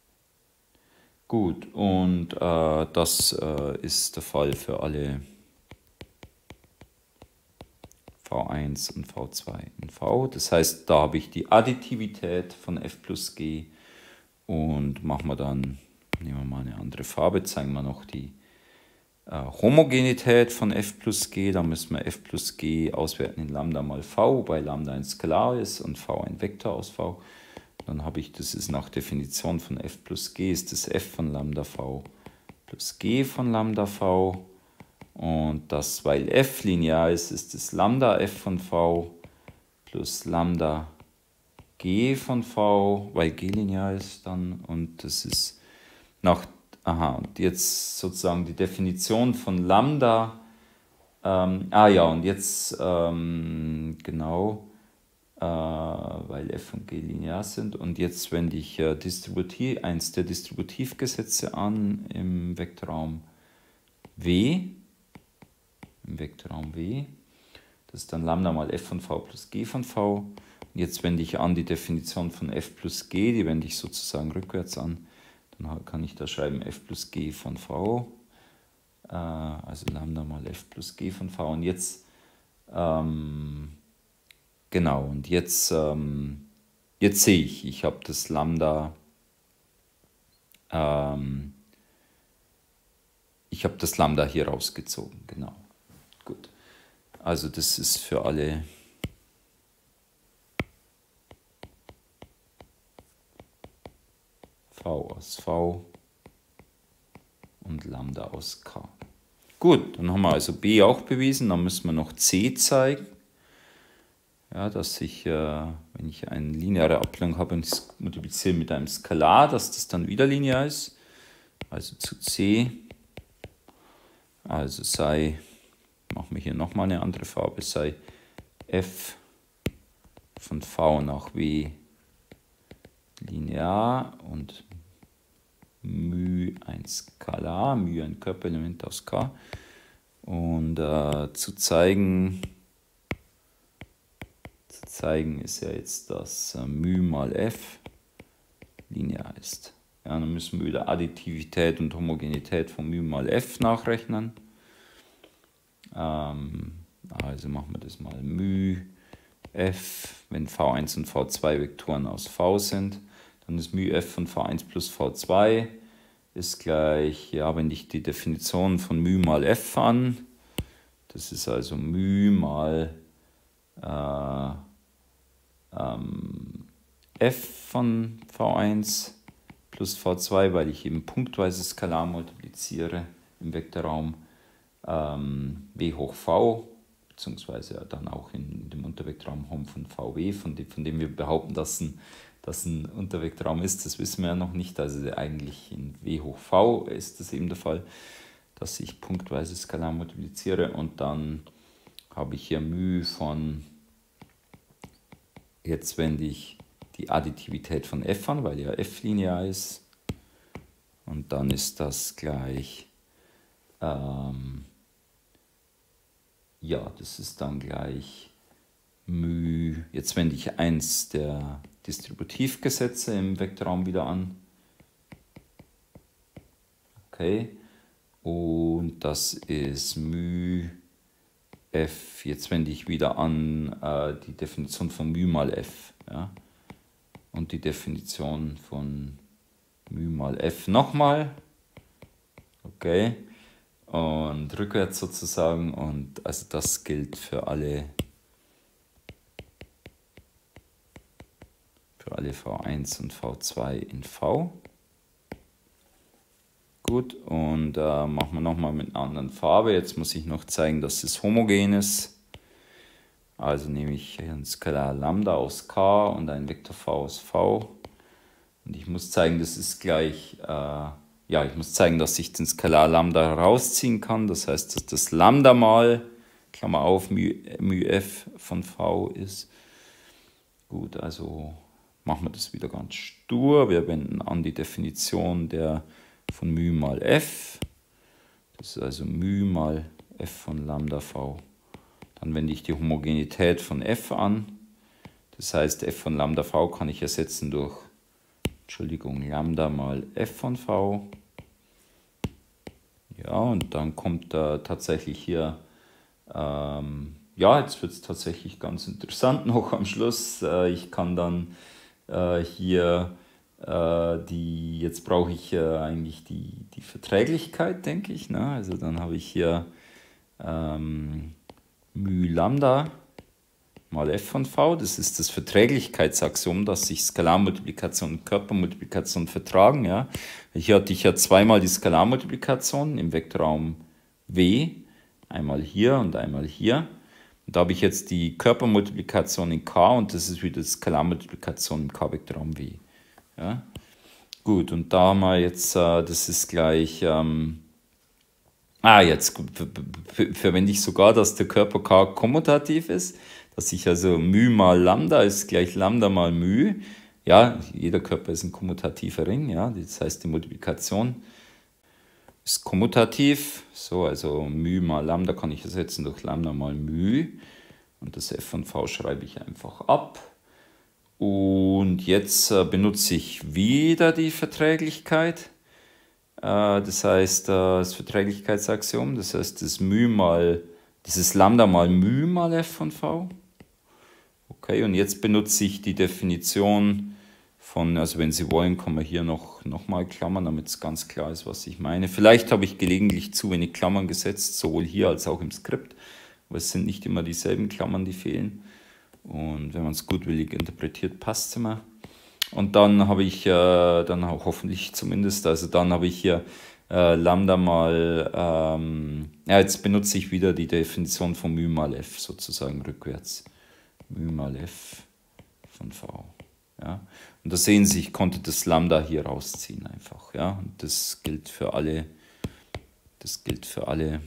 Gut, und äh, das äh, ist der Fall für alle V v eins und v zwei in V. Das heißt, da habe ich die Additivität von f plus g und machen wir dann, nehmen wir mal eine andere Farbe, zeigen wir noch die äh, Homogenität von f plus g. Da müssen wir f plus g auswerten in Lambda mal v, wobei Lambda ein Skalar ist und v ein Vektor aus v. Dann habe ich, das ist nach Definition von f plus g, ist das f von Lambda v plus g von Lambda v. Und das, weil f linear ist, ist das Lambda f von v plus Lambda g von v, weil g linear ist dann. Und das ist nach, aha, und jetzt sozusagen die Definition von Lambda. Ähm, ah ja, und jetzt ähm, genau, äh, weil f und g linear sind. Und jetzt wende ich äh, Distributiv, eins der Distributivgesetze an im Vektorraum W. Im Vektorraum W. Das ist dann Lambda mal f von v plus g von v. Und jetzt wende ich an die Definition von f plus g, die wende ich sozusagen rückwärts an. Dann kann ich da schreiben f plus g von v, äh, also Lambda mal f plus g von v. Und jetzt, ähm, genau, und jetzt, ähm, jetzt sehe ich, ich habe das Lambda, ähm, ich habe das Lambda hier rausgezogen, genau. Gut, also das ist für alle v aus v und Lambda aus k. Gut, dann haben wir also b auch bewiesen, dann müssen wir noch c zeigen. Ja, dass ich, äh, wenn ich eine lineare Abbildung habe und das multipliziere mit einem Skalar, dass das dann wieder linear ist. Also zu c, also sei, machen wir hier nochmal eine andere Farbe, sei f von v nach w linear und μ ein Skalar, μ ein Körperelement aus k. Und äh, zu zeigen, zu zeigen ist ja jetzt, dass äh, μ mal f linear ist. Ja, dann müssen wir wieder Additivität und Homogenität von μ mal f nachrechnen. Ähm, also machen wir das mal μ f, wenn v eins und v zwei Vektoren aus v sind, dann ist μ f von v eins plus v zwei ist gleich, ja, wenn ich die Definition von μ mal f an, das ist also μ mal äh, ähm, f von v eins plus v zwei, weil ich eben punktweise Skalar multipliziere im Vektorraum ähm, w hoch v, beziehungsweise dann auch in dem Untervektorraum Hom von vw, von dem, von dem wir behaupten, dass ein, dass ein Untervektorraum ist, das wissen wir ja noch nicht. Also eigentlich in w hoch v ist das eben der Fall, dass ich punktweise Skalar multipliziere und dann habe ich hier μ von, jetzt wende ich die Additivität von f an, weil ja f linear ist und dann ist das gleich, ähm, ja, das ist dann gleich μ, jetzt wende ich eins der Distributivgesetze im Vektorraum wieder an. Okay, und das ist μ f, jetzt wende ich wieder an äh, die Definition von μ mal f. Ja? Und die Definition von μ mal f nochmal. Okay. Und rückwärts sozusagen, und also das gilt für alle, für alle v eins und v zwei in v. Gut, und äh, machen wir nochmal mit einer anderen Farbe. Jetzt muss ich noch zeigen, dass es homogen ist. Also nehme ich ein Skalar Lambda aus k und ein Vektor v aus v. Und ich muss zeigen, das ist gleich, äh, ja, ich muss zeigen, dass ich den Skalar Lambda herausziehen kann. Das heißt, dass das Lambda mal, Klammer auf, μ f von v ist. Gut, also machen wir das wieder ganz stur. Wir wenden an die Definition der von μ mal f. Das ist also μ mal f von Lambda v. Dann wende ich die Homogenität von f an. Das heißt, f von Lambda v kann ich ersetzen durch, Entschuldigung, Lambda mal f von v. Ja, und dann kommt da tatsächlich hier ähm, ja, jetzt wird es tatsächlich ganz interessant noch am Schluss. Äh, ich kann dann äh, hier äh, die, jetzt brauche ich äh, eigentlich die, die Verträglichkeit, denke ich. Ne? Also dann habe ich hier ähm, μ Lambda mal f von v, das ist das Verträglichkeitsaxiom, dass sich Skalarmultiplikation und Körpermultiplikation vertragen. Ja. Hier hatte ich ja zweimal die Skalarmultiplikation im Vektorraum W, einmal hier und einmal hier. Und da habe ich jetzt die Körpermultiplikation in K und das ist wieder die Skalarmultiplikation im K-Vektorraum W. Ja. Gut, und da haben wir jetzt, äh, das ist gleich... Ähm, Ah, jetzt verwende ich sogar, dass der Körper K kommutativ ist, dass ich also μ mal Lambda ist gleich Lambda mal μ. Ja, jeder Körper ist ein kommutativer Ring, ja, das heißt die Multiplikation ist kommutativ. So, also μ mal Lambda kann ich ersetzen durch Lambda mal μ und das f von v schreibe ich einfach ab. Und jetzt äh, benutze ich wieder die Verträglichkeit. Das heißt, das Verträglichkeitsaxiom, das heißt, das μ mal, dieses Lambda mal μ mal f von v. Okay, und jetzt benutze ich die Definition von, also wenn Sie wollen, kann man hier noch, noch mal Klammern, damit es ganz klar ist, was ich meine. Vielleicht habe ich gelegentlich zu wenig Klammern gesetzt, sowohl hier als auch im Skript, aber es sind nicht immer dieselben Klammern, die fehlen. Und wenn man es gutwillig interpretiert, passt es immer. Und dann habe ich, äh, dann auch hoffentlich zumindest, also dann habe ich hier äh, Lambda mal, ähm, ja, jetzt benutze ich wieder die Definition von μ mal f sozusagen rückwärts. μ mal f von v. Ja. Und da sehen Sie, ich konnte das Lambda hier rausziehen einfach. Ja. Und das gilt für alle, das gilt für alle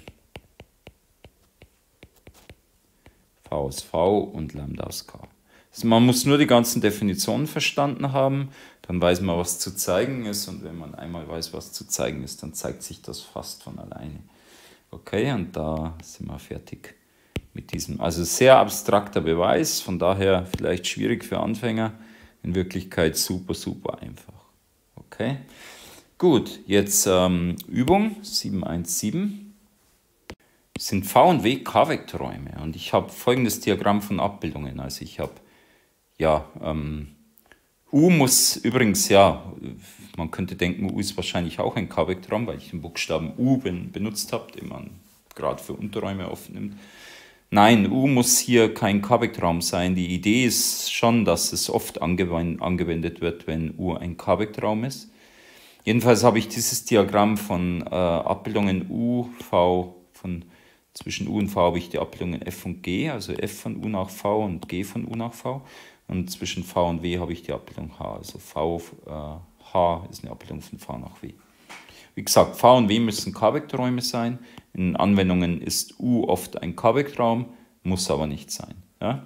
v aus v und Lambda aus k. Also man muss nur die ganzen Definitionen verstanden haben, dann weiß man, was zu zeigen ist. Und wenn man einmal weiß, was zu zeigen ist, dann zeigt sich das fast von alleine. Okay, und da sind wir fertig mit diesem. Also sehr abstrakter Beweis, von daher vielleicht schwierig für Anfänger. In Wirklichkeit super, super einfach. Okay, gut, jetzt ähm, Übung sieben eins sieben. Sind V und W K-Vektorräume. Und ich habe folgendes Diagramm von Abbildungen. Also ich habe Ja, ähm, U muss übrigens, ja, man könnte denken, U ist wahrscheinlich auch ein K-Vektorraum, weil ich den Buchstaben U ben, benutzt habe, den man gerade für Unterräume oft nimmt. Nein, U muss hier kein K-Vektorraum sein. Die Idee ist schon, dass es oft angewendet wird, wenn U ein K-Vektorraum ist. Jedenfalls habe ich dieses Diagramm von äh, Abbildungen U, V, von zwischen U und V habe ich die Abbildungen F und G, also F von U nach V und G von U nach V. Und zwischen V und W habe ich die Abbildung H. Also V, äh, H ist eine Abbildung von V nach W. Wie gesagt, V und W müssen K-Vektorräume sein. In Anwendungen ist U oft ein K-Vektorraum, muss aber nicht sein. Ja?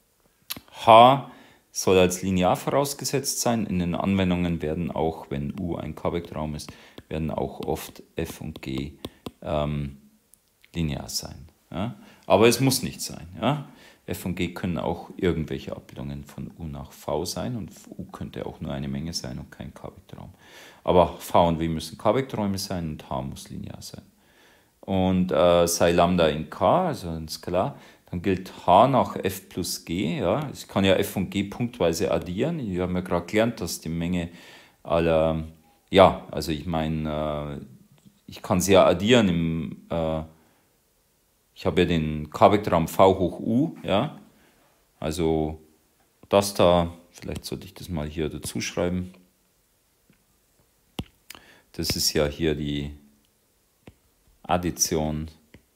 H soll als linear vorausgesetzt sein. In den Anwendungen werden auch, wenn U ein K-Vektorraum ist, werden auch oft F und G ähm, linear sein. Ja? Aber es muss nicht sein. Ja? F und G können auch irgendwelche Abbildungen von U nach V sein und U könnte auch nur eine Menge sein und kein K-Vektorraum. Aber V und W müssen K-Vektorräume sein und H muss linear sein. Und äh, sei Lambda in K, also ein Skalar, dann gilt H nach F plus G. Ja? Ich kann ja F und G punktweise addieren. Ich habe ja gerade gelernt, dass die Menge aller, ja, also ich meine, äh, ich kann sie ja addieren im, äh, ich habe ja den K-Vektorraum V hoch U, ja, also das da, vielleicht sollte ich das mal hier dazu schreiben. Das ist ja hier die Addition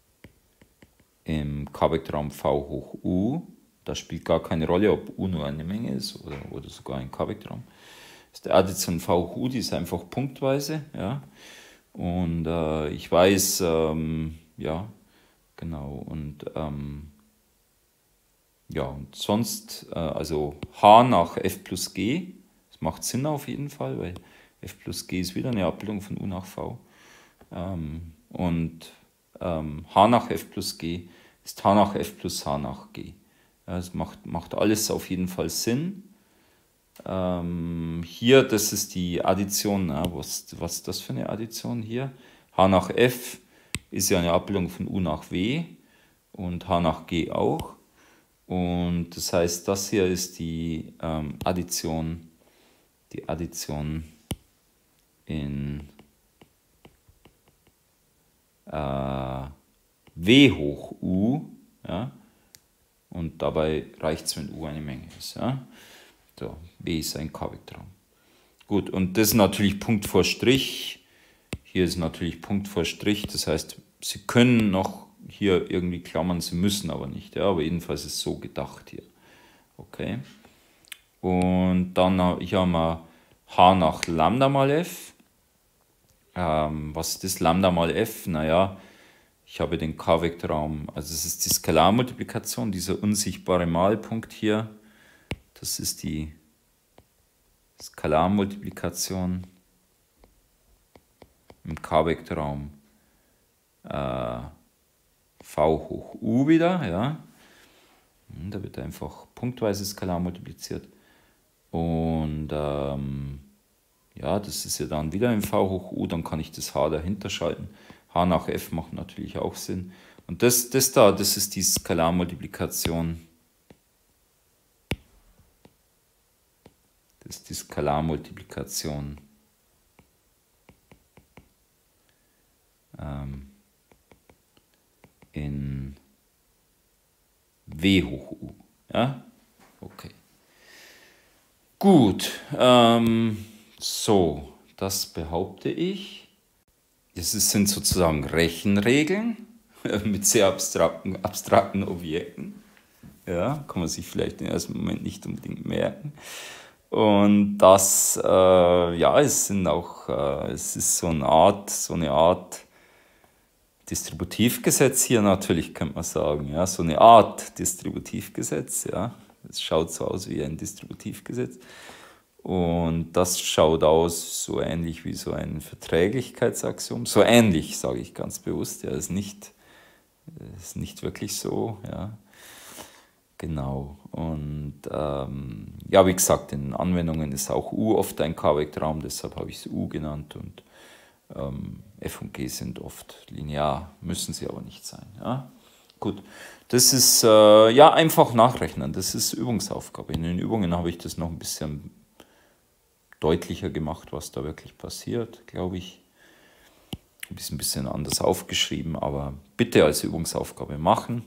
im K-Vektorraum V hoch U. Das spielt gar keine Rolle, ob U nur eine Menge ist oder, oder sogar ein K-Vektorraum. Das ist die Addition V hoch U, die ist einfach punktweise, ja. Und äh, ich weiß, ähm, ja, genau, und ähm, ja, und sonst, äh, also H nach F plus G, das macht Sinn auf jeden Fall, weil F plus G ist wieder eine Abbildung von U nach V. Ähm, und ähm, H nach F plus G ist H nach F plus H nach G. Ja, das macht, macht alles auf jeden Fall Sinn. Ähm, hier, das ist die Addition, ja, was, was ist das für eine Addition hier? H nach F ist ja eine Abbildung von U nach W und H nach G auch. Und das heißt, das hier ist die ähm, Addition, die Addition in äh, W hoch U, ja, und dabei reicht es, wenn U eine Menge ist. Ja. So, W ist ein K-Vektorraum. Gut, und das ist natürlich Punkt vor Strich. Hier ist natürlich Punkt vor Strich, das heißt, Sie können noch hier irgendwie klammern, Sie müssen aber nicht. Ja, aber jedenfalls ist es so gedacht hier. Okay. Und dann hier haben wir H nach Lambda mal F. Ähm, was ist das? Lambda mal F? Naja, ich habe den K-Vektorraum, also es ist die Skalarmultiplikation, dieser unsichtbare Malpunkt hier. Das ist die Skalarmultiplikation im K-Vektorraum äh, V hoch U wieder, ja. Und da wird einfach punktweise skalar multipliziert. Und ähm, ja, das ist ja dann wieder im V hoch U, dann kann ich das H dahinter schalten. H nach F macht natürlich auch Sinn. Und das, das da, das ist die Skalarmultiplikation. Das ist die Skalarmultiplikation ähm, in W hoch U. Ja? Okay. Gut. Ähm, so, das behaupte ich. Das sind sozusagen Rechenregeln mit sehr abstrakten, abstrakten Objekten. Ja, kann man sich vielleicht im ersten Moment nicht unbedingt merken. Und das, äh, ja, es sind auch, äh, es ist so eine Art, so eine Art Distributivgesetz hier natürlich, könnte man sagen, ja, so eine Art Distributivgesetz, ja. Es schaut so aus wie ein Distributivgesetz. Und das schaut aus so ähnlich wie so ein Verträglichkeitsaxiom. So ähnlich, sage ich ganz bewusst, ja, ist nicht, ist nicht wirklich so, ja. Genau. Und ähm, ja, wie gesagt, in Anwendungen ist auch U oft ein K-Vektorraum, deshalb habe ich es U genannt. Und ähm, F und G sind oft linear, müssen sie aber nicht sein. Ja? Gut, das ist äh, ja einfach nachrechnen, das ist Übungsaufgabe. In den Übungen habe ich das noch ein bisschen deutlicher gemacht, was da wirklich passiert, glaube ich. Ein bisschen, ein bisschen anders aufgeschrieben, aber bitte als Übungsaufgabe machen.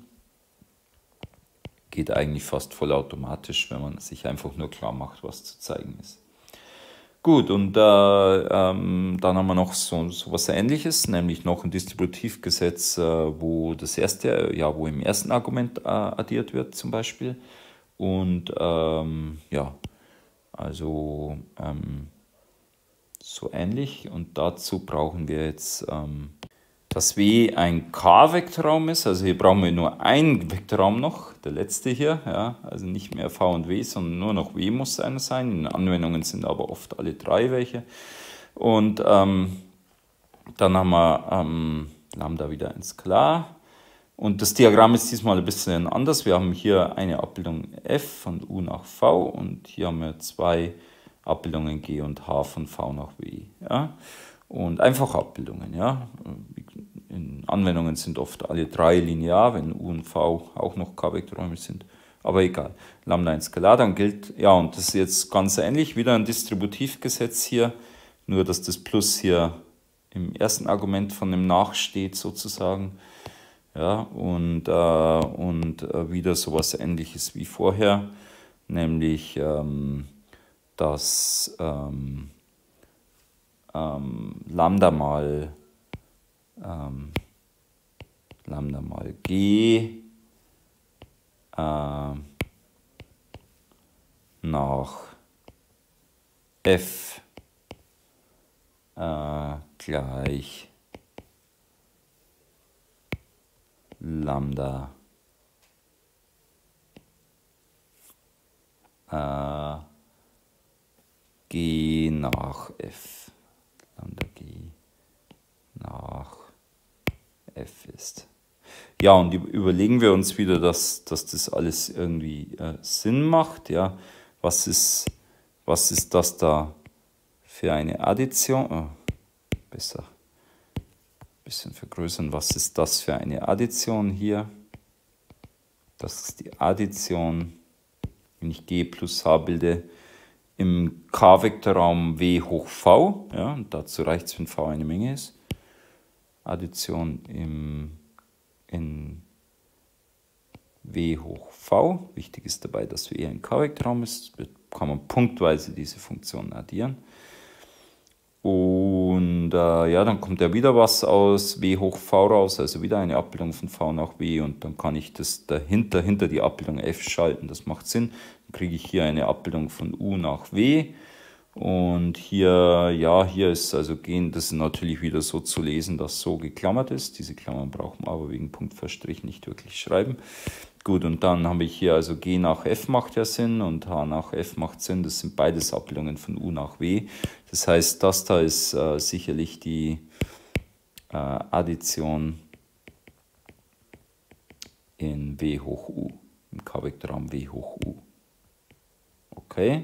Geht eigentlich fast vollautomatisch, wenn man sich einfach nur klar macht, was zu zeigen ist. Gut, und äh, ähm, dann haben wir noch so, so was Ähnliches, nämlich noch ein Distributivgesetz, äh, wo das erste, ja, wo im ersten Argument äh, addiert wird zum Beispiel. Und ähm, ja, also ähm, so ähnlich. Und dazu brauchen wir jetzt, ähm, dass W ein K-Vektorraum ist. Also hier brauchen wir nur einen Vektorraum noch, der letzte hier. Ja, also nicht mehr V und W, sondern nur noch W muss einer sein. In Anwendungen sind aber oft alle drei welche. Und ähm, dann haben wir ähm, Lambda wieder ein Skalar. Und das Diagramm ist diesmal ein bisschen anders. Wir haben hier eine Abbildung F von U nach V und hier haben wir zwei Abbildungen G und H von V nach W. Ja? Und einfach Abbildungen. Ja? In Anwendungen sind oft alle drei linear, wenn U und V auch noch K-Vektorräume sind. Aber egal. Lambda ein Skalar, dann gilt, ja, und das ist jetzt ganz ähnlich, wieder ein Distributivgesetz hier, nur dass das Plus hier im ersten Argument von dem nachsteht sozusagen. Ja, und, äh, und äh, wieder sowas Ähnliches wie vorher, nämlich ähm, dass ähm, ähm, Lambda mal ähm, Lambda mal G äh, nach F äh, gleich Lambda äh, G nach F. Lambda G nach F ist. Ja, und überlegen wir uns wieder, dass, dass das alles irgendwie äh, Sinn macht. Ja, was ist, was ist das da für eine Addition? Oh, besser ein bisschen vergrößern. Was ist das für eine Addition hier? Das ist die Addition, wenn ich G plus H bilde, im K-Vektorraum W hoch V. Ja, und dazu reicht es, wenn V eine Menge ist. Addition im, in W hoch V. Wichtig ist dabei, dass W ein K-Vektorraum ist. Kann man punktweise diese Funktion addieren. Und äh, ja, dann kommt ja wieder was aus W hoch V raus, also wieder eine Abbildung von V nach W, und dann kann ich das dahinter, hinter die Abbildung F schalten. Das macht Sinn. Dann kriege ich hier eine Abbildung von U nach W. Und hier, ja, hier ist also gehen, das ist natürlich wieder so zu lesen, dass so geklammert ist. Diese Klammern braucht man aber wegen Punkt Verstrich nicht wirklich schreiben. Gut, und dann habe ich hier also G nach F macht ja Sinn und H nach F macht Sinn. Das sind beides Abbildungen von U nach W. Das heißt, das da ist äh, sicherlich die äh, Addition in W hoch U, im K-Vektorraum W hoch U. Okay.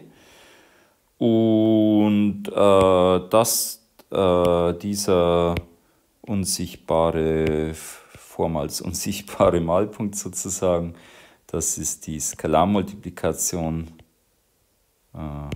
Und äh, das, äh, dieser unsichtbare, vormals unsichtbare Malpunkt sozusagen, das ist die Skalarmultiplikation, äh,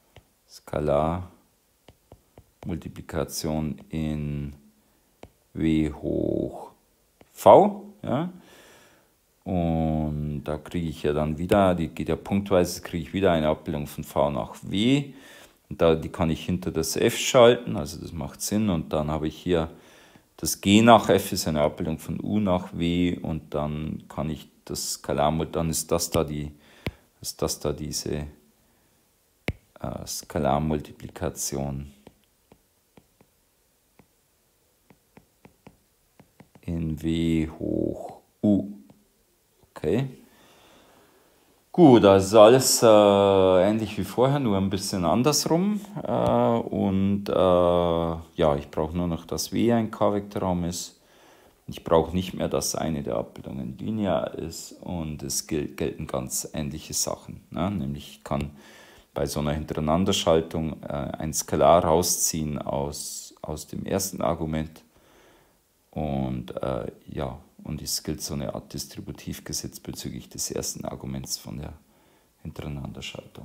Skalarmultiplikation in W hoch V, ja. Und da kriege ich ja dann wieder, die geht ja punktweise, kriege ich wieder eine Abbildung von V nach W. Und da, die kann ich hinter das F schalten, also das macht Sinn. Und dann habe ich hier das G nach F ist eine Abbildung von U nach W. Und dann kann ich das Skalarmultiplikation, dann ist das da, die, ist das da diese äh, Skalarmultiplikation in W hoch U. Okay. Gut, also alles äh, ähnlich wie vorher, nur ein bisschen andersrum. Äh, und äh, ja, ich brauche nur noch, dass W ein K-Vektorraum ist. Ich brauche nicht mehr, dass eine der Abbildungen linear ist. Und es gilt, gelten ganz ähnliche Sachen. Ne? Nämlich ich kann bei so einer Hintereinanderschaltung äh, ein Skalar rausziehen aus, aus dem ersten Argument. Und äh, ja, und es gilt so eine Art Distributivgesetz bezüglich des ersten Arguments von der Hintereinanderschaltung.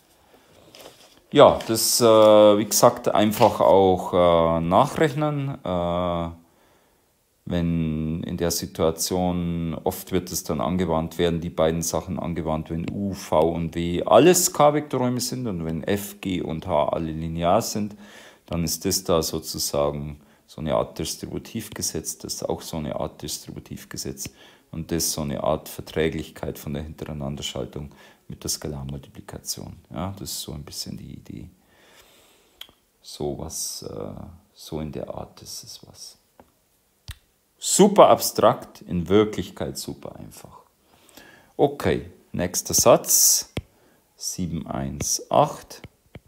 Ja, das, äh, wie gesagt, einfach auch äh, nachrechnen. Äh, wenn in der Situation, oft wird es dann angewandt, werden die beiden Sachen angewandt, wenn U, V und W alles K-Vektorräume sind und wenn F, G und H alle linear sind, dann ist das da sozusagen so eine Art Distributivgesetz, das ist auch so eine Art Distributivgesetz und das ist so eine Art Verträglichkeit von der Hintereinanderschaltung mit der Skalarmultiplikation. Ja, das ist so ein bisschen die Idee. So was, äh, so in der Art ist es was. Super abstrakt, in Wirklichkeit super einfach. Okay, nächster Satz, sieben eins acht.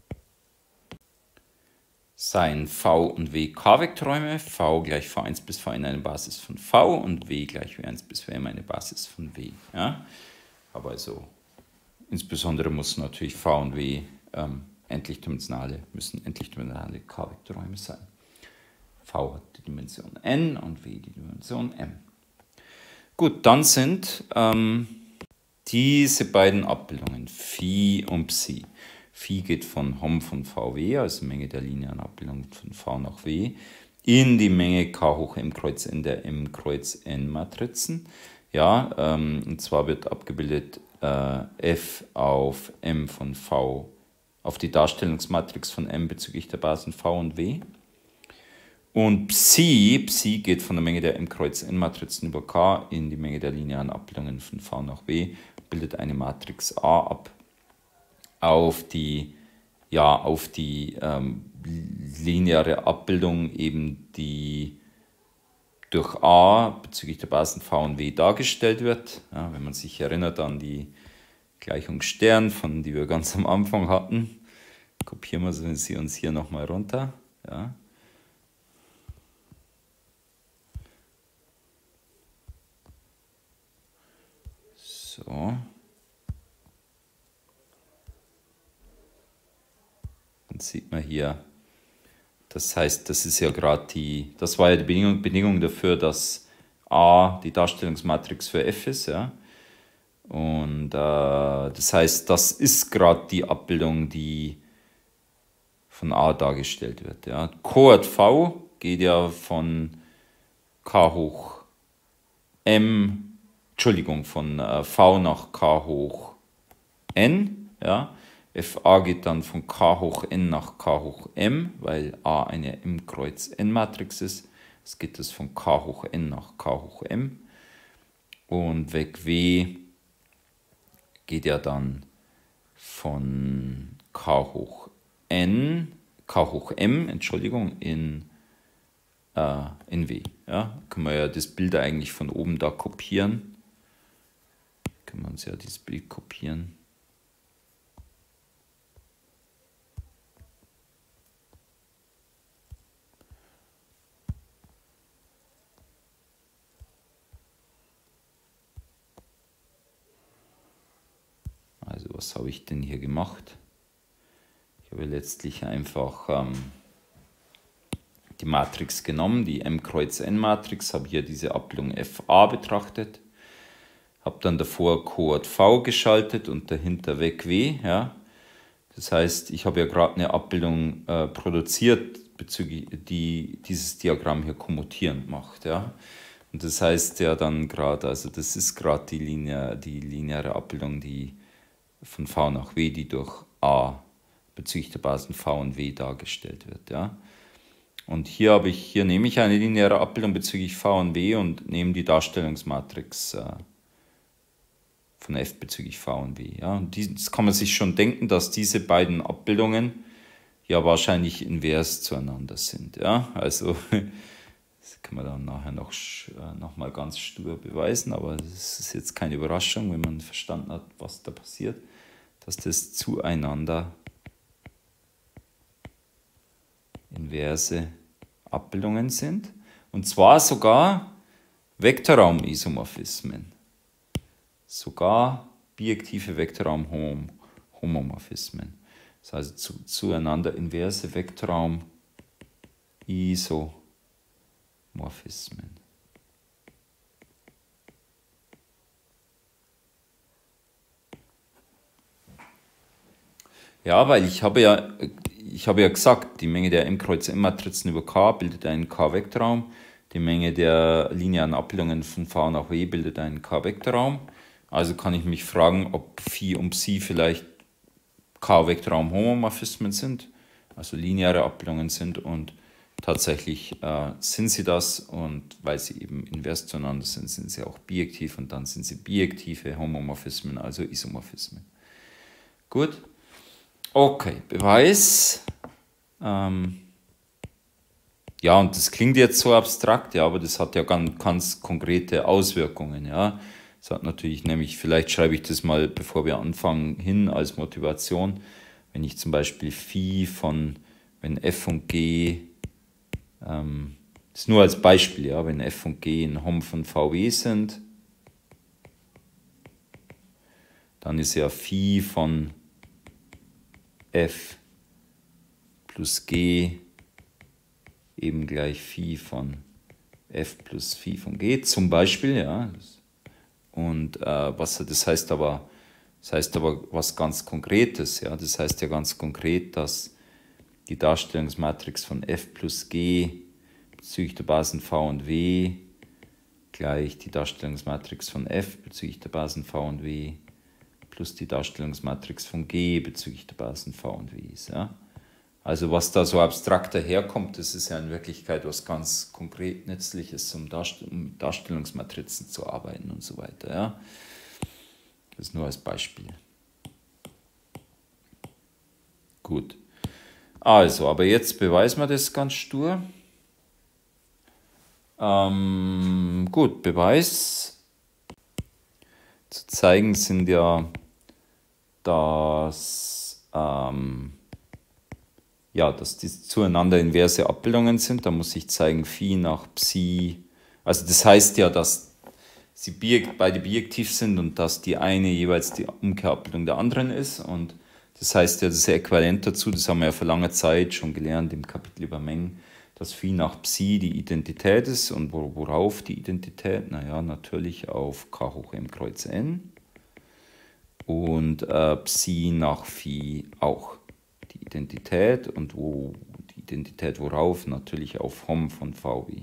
Seien V und W K-Vektorräume, V gleich V eins bis Vn eine Basis von V und W gleich W eins bis Wm eine Basis von W. Ja? Aber also insbesondere muss natürlich V und W ähm, endlichdimensionale, müssen endlichdimensionale K-Vektorräume sein. V hat die Dimension n und W die Dimension m. Gut, dann sind ähm, diese beiden Abbildungen Phi und Psi. Phi geht von Hom von V W, also Menge der linearen Abbildung von V nach W, in die Menge K hoch M kreuz N der M kreuz N Matrizen. Ja, ähm, und zwar wird abgebildet äh, F auf M von V, auf die Darstellungsmatrix von M bezüglich der Basen V und W. Und Psi, Psi geht von der Menge der M kreuz N Matrizen über K in die Menge der linearen Abbildungen von V nach W, bildet eine Matrix A ab. Auf die, ja, auf die ähm, lineare Abbildung eben die durch A bezüglich der Basen V und W dargestellt wird. Ja, wenn man sich erinnert an die Gleichung Stern, von die wir ganz am Anfang hatten, kopieren wir sie uns hier nochmal runter. Ja. So. Sieht man hier, das heißt, das ist ja gerade die, das war ja die Bedingung, Bedingung dafür, dass A die Darstellungsmatrix für F ist, ja. Und äh, das heißt, das ist gerade die Abbildung, die von A dargestellt wird. Ja. Coord V geht ja von K hoch M, Entschuldigung, von äh, V nach K hoch N. Ja. F A geht dann von K hoch N nach K hoch M, weil A eine M Kreuz N-Matrix ist. Es geht es von K hoch N nach K hoch M. Und weg W geht ja dann von K hoch N, K hoch M, Entschuldigung, in, äh, in W. Ja, können wir ja das Bild eigentlich von oben da kopieren. Können wir uns ja dieses Bild kopieren. Also was habe ich denn hier gemacht? Ich habe letztlich einfach ähm, die Matrix genommen, die M Kreuz N Matrix, habe hier diese Abbildung F A betrachtet, habe dann davor Coord V geschaltet und dahinter weg W. Ja. Das heißt, ich habe ja gerade eine Abbildung äh, produziert, bezüglich die dieses Diagramm hier kommutierend macht. Ja. Und das heißt ja dann gerade, also das ist gerade die, Linie, die lineare Abbildung, die von V nach W, die durch A bezüglich der Basen V und W dargestellt wird. Ja. Und hier, habe ich, hier nehme ich eine lineare Abbildung bezüglich V und W und nehme die Darstellungsmatrix äh, von F bezüglich V und W. Ja. Und das kann man sich schon denken, dass diese beiden Abbildungen ja wahrscheinlich invers zueinander sind. Ja. Also das kann man dann nachher noch, noch mal ganz stur beweisen, aber das ist jetzt keine Überraschung, wenn man verstanden hat, was da passiert, dass das zueinander inverse Abbildungen sind. Und zwar sogar Vektorraum-Isomorphismen. Sogar bijektive Vektorraum-Homomorphismen. Das heißt zu, zueinander inverse Vektorraum-Isomorphismen. Ja, weil ich habe ja, ich habe ja gesagt, die Menge der M Kreuz M-Matrizen über K bildet einen K-Vektorraum. Die Menge der linearen Abbildungen von V nach W bildet einen K-Vektorraum. Also kann ich mich fragen, ob Phi und Psi vielleicht K-Vektorraum-Homomorphismen sind, also lineare Abbildungen sind, und tatsächlich äh, sind sie das, und weil sie eben invers zueinander sind, sind sie auch bijektiv, und dann sind sie bijektive Homomorphismen, also Isomorphismen. Gut. Okay, Beweis. Ähm, ja, und das klingt jetzt so abstrakt, ja, aber das hat ja ganz, ganz konkrete Auswirkungen, ja. Das hat natürlich, nämlich, vielleicht schreibe ich das mal, bevor wir anfangen, hin als Motivation. Wenn ich zum Beispiel Phi von, wenn F und G, ähm, das ist nur als Beispiel, ja, wenn F und G ein Hom von V W sind, dann ist ja Phi von F plus G eben gleich Phi von F plus Phi von G, zum Beispiel, ja. Und äh, was das heißt aber, das heißt aber was ganz Konkretes, ja. Das heißt ja ganz konkret, dass die Darstellungsmatrix von F plus G bezüglich der Basen V und W gleich die Darstellungsmatrix von F bezüglich der Basen V und W plus die Darstellungsmatrix von G bezüglich der Basen V und W ist. Ja. Also was da so abstrakt daherkommt, das ist ja in Wirklichkeit was ganz konkret Nützliches, um mit Darstellungsmatrizen zu arbeiten und so weiter. Ja. Das ist nur als Beispiel. Gut. Also, aber jetzt beweisen wir das ganz stur. Ähm, gut, Beweis zu zeigen sind ja, dass, ähm, ja, dass die zueinander inverse Abbildungen sind. Da muss ich zeigen, Phi nach Psi. Also das heißt ja, dass sie beide bijektiv sind und dass die eine jeweils die Umkehrabbildung der anderen ist. Und das heißt ja, das ist ja äquivalent dazu, das haben wir ja vor langer Zeit schon gelernt im Kapitel über Mengen, dass Phi nach Psi die Identität ist. Und worauf die Identität? Naja, natürlich auf K hoch M Kreuz N. und äh, Psi nach Phi auch. Die Identität und wo die Identität worauf? Natürlich auf Hom von V W.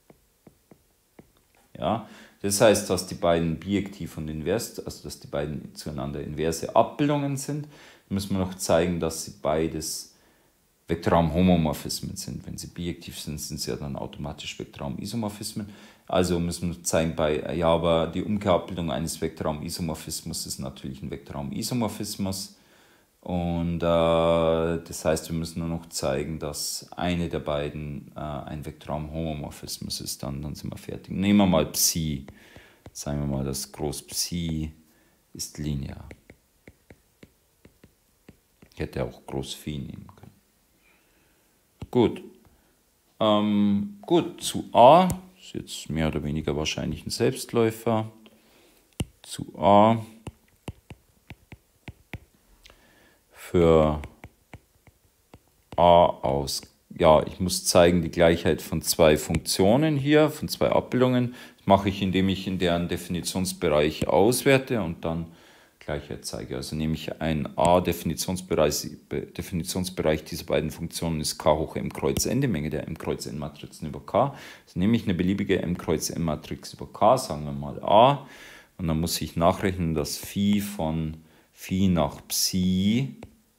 Ja, das heißt, dass die beiden bijektiv und invers, also dass die beiden zueinander inverse Abbildungen sind, müssen wir noch zeigen, dass sie beides Vektorraum-Homomorphismen sind. Wenn sie bijektiv sind, sind sie ja dann automatisch Vektorraum-Isomorphismen. Also müssen wir zeigen, bei, ja, aber die Umkehrabbildung eines Vektorraum-Isomorphismus ist natürlich ein Vektorraum-Isomorphismus. Und äh, das heißt, wir müssen nur noch zeigen, dass eine der beiden äh, ein Vektorraum-Homomorphismus ist. Dann, dann sind wir fertig. Nehmen wir mal Psi. Sagen wir mal, das Groß Psi ist linear. Ich hätte auch Groß Phi nehmen können. Gut. Ähm, gut, zu A. Ist jetzt mehr oder weniger wahrscheinlich ein Selbstläufer. Zu A. Für A aus, ja, ich muss zeigen die Gleichheit von zwei Funktionen hier, von zwei Abbildungen. Das mache ich, indem ich in deren Definitionsbereich auswerte und dann Gleichheit zeige. Also nehme ich ein A-Definitionsbereich Definitionsbereich dieser beiden Funktionen ist K hoch M Kreuz N, die Menge der M Kreuz N Matrizen über K. Also nehme ich eine beliebige M Kreuz N Matrix über K, sagen wir mal A, und dann muss ich nachrechnen, dass Phi von Phi nach Psi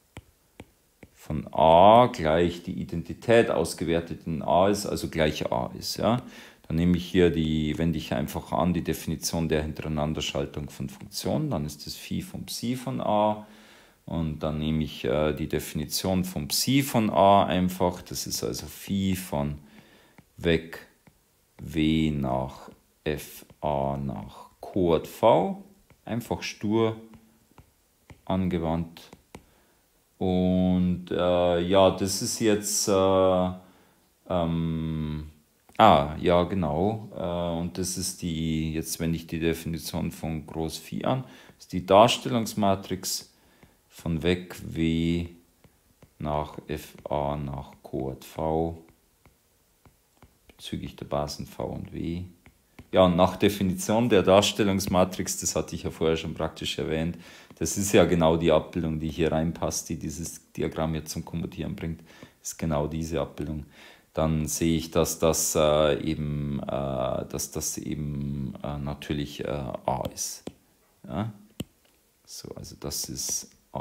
von A gleich die Identität ausgewertet in A ist, also gleich A ist. Ja? Dann nehme ich hier die, wende ich einfach an, die Definition der Hintereinanderschaltung von Funktionen, dann ist das Phi von Psi von A und dann nehme ich äh, die Definition von Psi von A einfach, das ist also Phi von weg W nach F A nach Coord V, einfach stur angewandt. Und äh, ja, das ist jetzt, äh, ähm, ah, ja genau, äh, und das ist die, jetzt wende ich die Definition von Groß Phi an, das ist die Darstellungsmatrix von weg W nach F A nach Coord V bezüglich der Basen V und W. Ja, und nach Definition der Darstellungsmatrix, das hatte ich ja vorher schon praktisch erwähnt, das ist ja genau die Abbildung, die hier reinpasst, die dieses Diagramm jetzt zum Kommutieren bringt, ist genau diese Abbildung. Dann sehe ich, dass das äh, eben, äh, dass das eben äh, natürlich äh, A ist. Ja? So, also das ist A.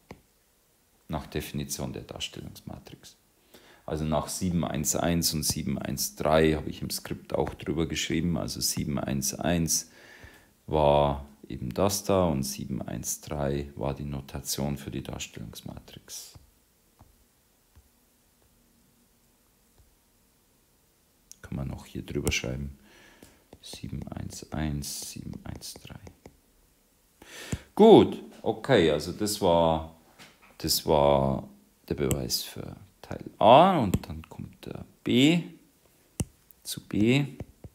Nach Definition der Darstellungsmatrix. Also nach sieben eins eins und sieben eins drei habe ich im Skript auch drüber geschrieben. Also sieben eins eins war eben das da und sieben eins drei war die Notation für die Darstellungsmatrix. Kann man noch hier drüber schreiben. sieben eins eins, sieben eins drei. Gut, okay, also das war, das war der Beweis für Teil A und dann kommt der B zu B.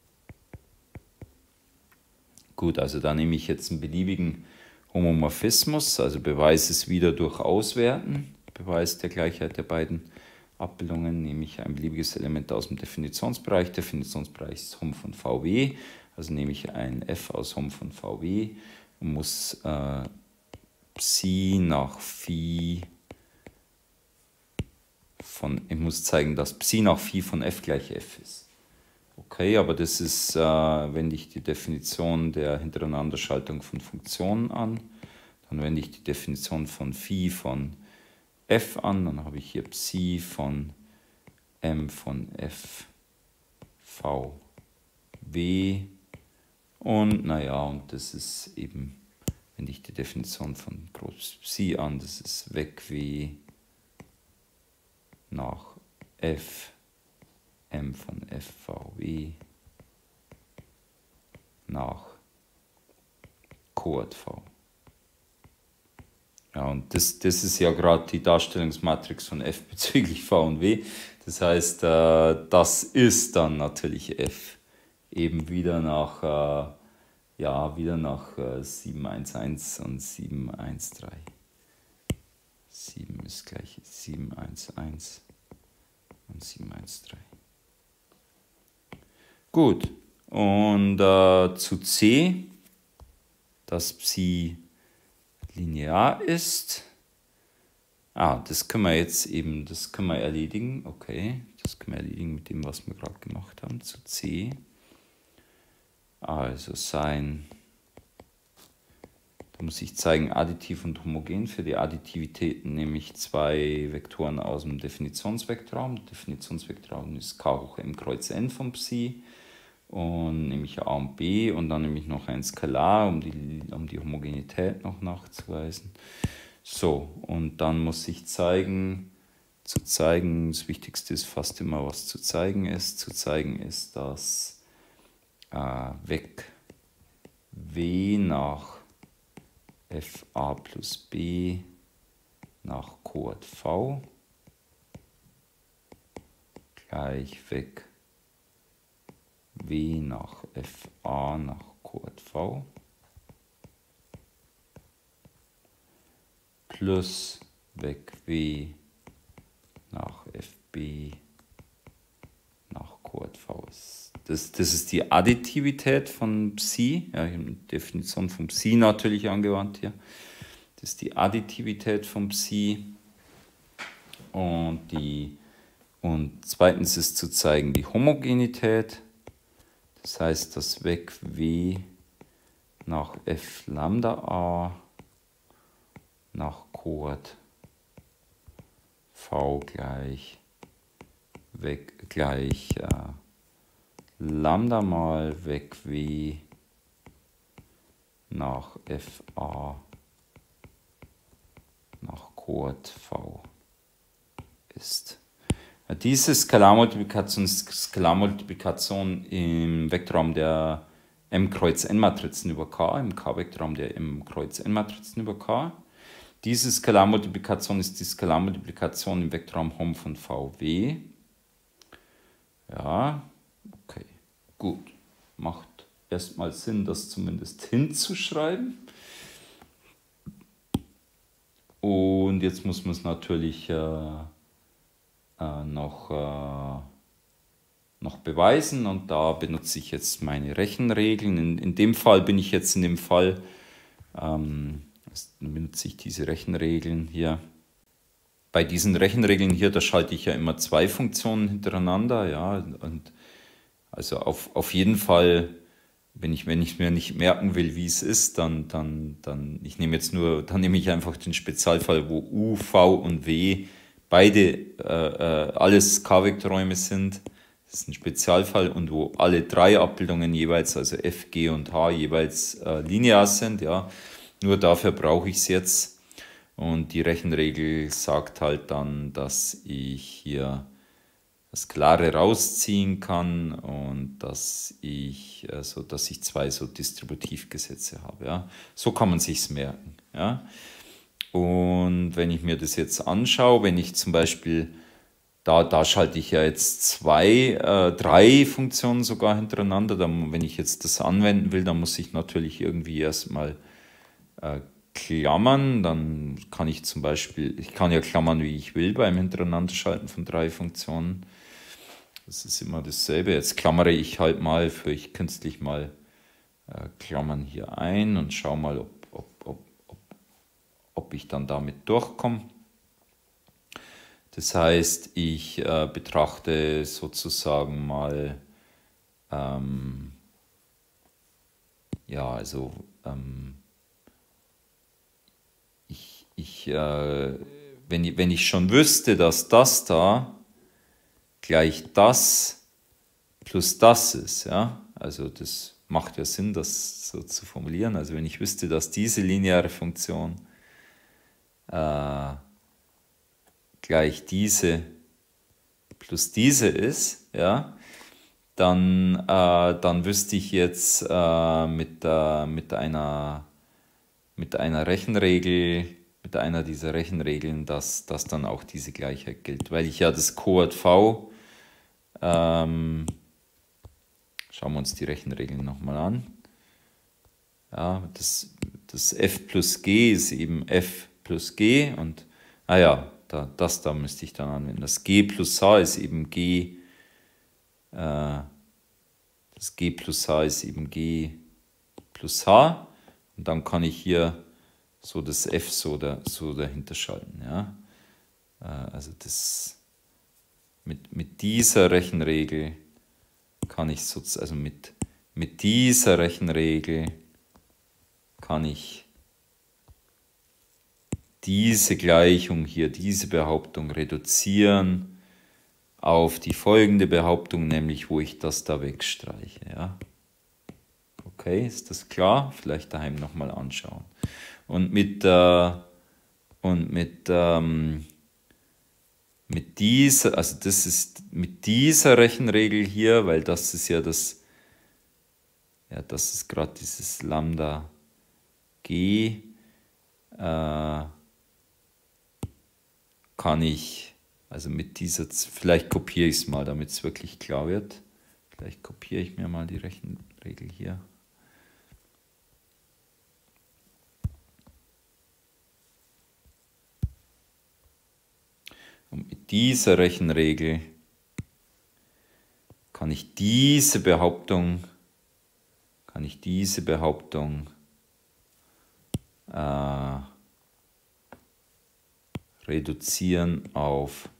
Gut, also da nehme ich jetzt einen beliebigen Homomorphismus, also Beweis ist wieder durch Auswerten, Beweis der Gleichheit der beiden Abbildungen, nehme ich ein beliebiges Element aus dem Definitionsbereich, Definitionsbereich ist Hom von V W, also nehme ich ein F aus Hom von V W und muss äh, Psi nach Phi von, ich muss zeigen, dass Psi nach Phi von F gleich F ist. Okay, aber das ist, äh, wende ich die Definition der Hintereinanderschaltung von Funktionen an, dann wende ich die Definition von Phi von F an, dann habe ich hier Psi von M von F V W und naja, und das ist eben, wende ich die Definition von Groß Psi an, das ist weg W nach F M von F V W nach Coord V. Ja, und das, das ist ja gerade die Darstellungsmatrix von F bezüglich V und W. Das heißt, äh, das ist dann natürlich F eben wieder nach, äh, ja, wieder nach äh, sieben eins eins und sieben eins drei. sieben ist gleich sieben eins eins und sieben eins drei. Gut, und äh, zu C, das Psi linear ist. Ah, das können wir jetzt eben, das können wir erledigen. Okay, das können wir erledigen mit dem, was wir gerade gemacht haben, zu C. Also sein, da muss ich zeigen, additiv und homogen. Für die Additivitäten nehme ich zwei Vektoren aus dem Definitionsvektorraum. Der Definitionsvektorraum ist K hoch M Kreuz N von Psi. Und nehme ich A und B und dann nehme ich noch ein Skalar, um die, um die Homogenität noch nachzuweisen. So, und dann muss ich zeigen, zu zeigen, das Wichtigste ist fast immer, was zu zeigen ist. Zu zeigen ist, dass äh, weg W nach Fa plus B nach Coord V gleich weg W nach Fa nach Coord V plus weg W nach Fb nach Coord V ist. Das, das ist die Additivität von Psi. Ja, ich habe die Definition von Psi natürlich angewandt hier. Das ist die Additivität von Psi. Und, die, und zweitens ist zu zeigen die Homogenität. Das heißt, dass weg W nach F Lambda A nach Coord V gleich weg gleich äh, Lambda mal weg W nach Fa nach Coord V ist. Diese Skalarmultiplikation ist Skalarmultiplikation im Vektorraum der M Kreuz N Matrizen über K, im K-Vektorraum der M Kreuz N Matrizen über K. Diese Skalarmultiplikation ist die Skalarmultiplikation im Vektorraum Hom von V W. Ja, okay, gut. Macht erstmal Sinn, das zumindest hinzuschreiben. Und jetzt muss man es natürlich äh, äh, noch, äh, noch beweisen. Und da benutze ich jetzt meine Rechenregeln. In, in dem Fall bin ich jetzt in dem Fall, ähm, benutze ich diese Rechenregeln hier. Bei diesen Rechenregeln hier, da schalte ich ja immer zwei Funktionen hintereinander, ja, und also auf, auf jeden Fall, wenn ich, wenn ich mir nicht merken will, wie es ist, dann, dann, dann, ich nehme jetzt nur, dann nehme ich einfach den Spezialfall, wo U, V und W beide äh, alles K-Vektorräume sind. Das ist ein Spezialfall und wo alle drei Abbildungen jeweils, also F, G und H, jeweils äh, linear sind, ja. Nur dafür brauche ich es jetzt. Und die Rechenregel sagt halt dann, dass ich hier das Klare rausziehen kann und dass ich, also dass ich zwei so Distributivgesetze habe. Ja. So kann man sich's merken. Ja. Und wenn ich mir das jetzt anschaue, wenn ich zum Beispiel, da, da schalte ich ja jetzt zwei, äh, drei Funktionen sogar hintereinander. Dann, wenn ich jetzt das anwenden will, dann muss ich natürlich irgendwie erstmal äh, Klammern, dann kann ich zum Beispiel, ich kann ja klammern, wie ich will beim Hintereinanderschalten von drei Funktionen. Das ist immer dasselbe. Jetzt klammere ich halt mal, für ich künstlich mal äh, Klammern hier ein und schaue mal, ob, ob, ob, ob, ob ich dann damit durchkomme. Das heißt, ich äh, betrachte sozusagen mal, ähm, ja, also, ähm, Ich, ich, äh, wenn, ich, wenn ich schon wüsste, dass das da gleich das plus das ist, ja, also das macht ja Sinn, das so zu formulieren. Also wenn ich wüsste, dass diese lineare Funktion äh, gleich diese plus diese ist, ja, dann, äh, dann wüsste ich jetzt äh, mit, äh, mit einer mit einer Rechenregel, mit einer dieser Rechenregeln, dass, dass dann auch diese Gleichheit gilt. Weil ich ja das Coord V, ähm, schauen wir uns die Rechenregeln nochmal an. Ja, das, das F plus G ist eben F plus G und, ah ja, da, das da müsste ich dann anwenden. Das G plus H ist eben G, äh, das G plus H ist eben G plus H. Und dann kann ich hier so das f so, da, so dahinter schalten. Ja? Äh, also das, mit, mit dieser Rechenregel kann ich sozusagen, also mit, mit dieser Rechenregel kann ich diese Gleichung hier, diese Behauptung reduzieren auf die folgende Behauptung, nämlich wo ich das da wegstreiche. Ja? Okay, ist das klar? Vielleicht daheim nochmal anschauen. Und mit, äh, und mit, ähm, mit dieser, also das ist mit dieser Rechenregel hier, weil das ist ja das, ja, das ist gerade dieses Lambda G, äh, kann ich, also mit dieser, vielleicht kopiere ich es mal, damit es wirklich klar wird. Vielleicht kopiere ich mir mal die Rechenregel hier. Und mit dieser Rechenregel kann ich diese Behauptung, kann ich diese Behauptung äh, reduzieren auf,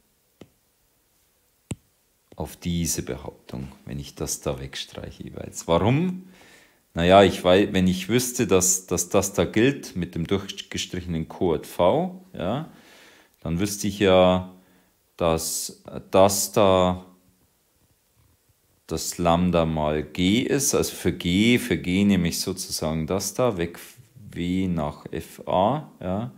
auf diese Behauptung, wenn ich das da wegstreiche jeweils. Warum? Naja, ich weiß, wenn ich wüsste, dass, dass das da gilt mit dem durchgestrichenen Coord V, ja, dann wüsste ich ja, dass das da das Lambda mal G ist, also für G, für G nehme ich sozusagen das da, weg W nach Fa, ja,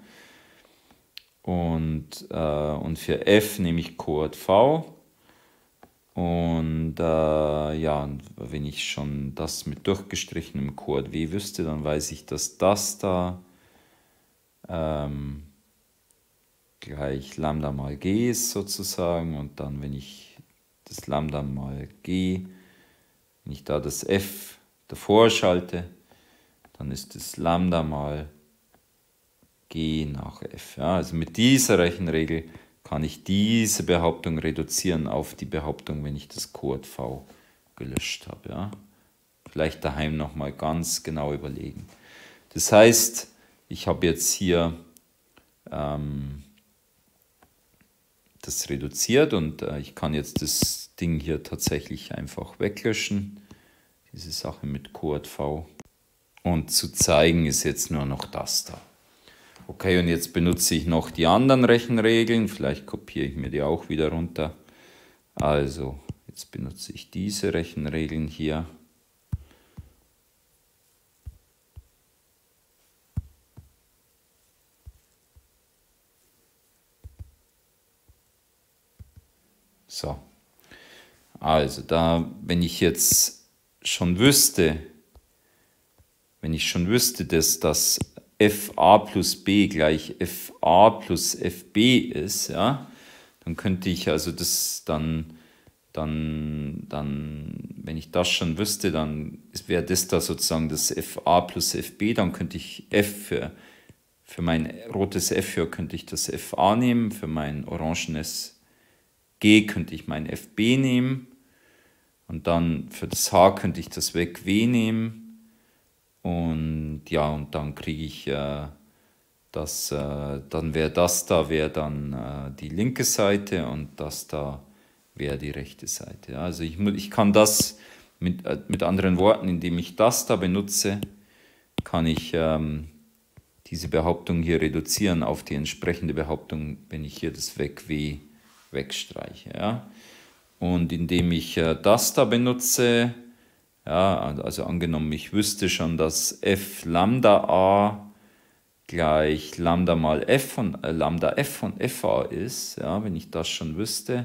und, äh, und für F nehme ich Coord V, und äh, ja, wenn ich schon das mit durchgestrichenem Coord W wüsste, dann weiß ich, dass das da ähm, gleich Lambda mal G ist sozusagen, und dann, wenn ich das Lambda mal G, wenn ich da das F davor schalte, dann ist das Lambda mal G nach F. Ja, also mit dieser Rechenregel kann ich diese Behauptung reduzieren auf die Behauptung, wenn ich das Coord V gelöscht habe. Ja. Vielleicht daheim nochmal ganz genau überlegen. Das heißt, ich habe jetzt hier ähm, das reduziert, und äh, ich kann jetzt das Ding hier tatsächlich einfach weglöschen, diese Sache mit Coord V. Und zu zeigen ist jetzt nur noch das da. Okay, und jetzt benutze ich noch die anderen Rechenregeln, vielleicht kopiere ich mir die auch wieder runter. Also, jetzt benutze ich diese Rechenregeln hier. So, also da, wenn ich jetzt schon wüsste, wenn ich schon wüsste, dass das Fa plus b gleich Fa plus Fb ist, ja, dann könnte ich also das dann, dann, dann, wenn ich das schon wüsste, dann wäre das da sozusagen das Fa plus Fb, dann könnte ich F für, für mein rotes F hier könnte ich das Fa nehmen, für mein orangenes G könnte ich mein Fb nehmen, und dann für das H könnte ich das weg W nehmen. Und ja, und dann kriege ich äh, das, äh, dann wäre das da, wäre dann äh, die linke Seite, und das da wäre die rechte Seite. Ja, also ich, ich kann das mit, äh, mit anderen Worten, indem ich das da benutze, kann ich ähm, diese Behauptung hier reduzieren auf die entsprechende Behauptung, wenn ich hier das weg W wegstreiche. Ja. Und indem ich äh, das da benutze, ja, also angenommen, ich wüsste schon, dass f Lambda a gleich Lambda mal f von äh, Lambda f von Fa ist, ja, wenn ich das schon wüsste,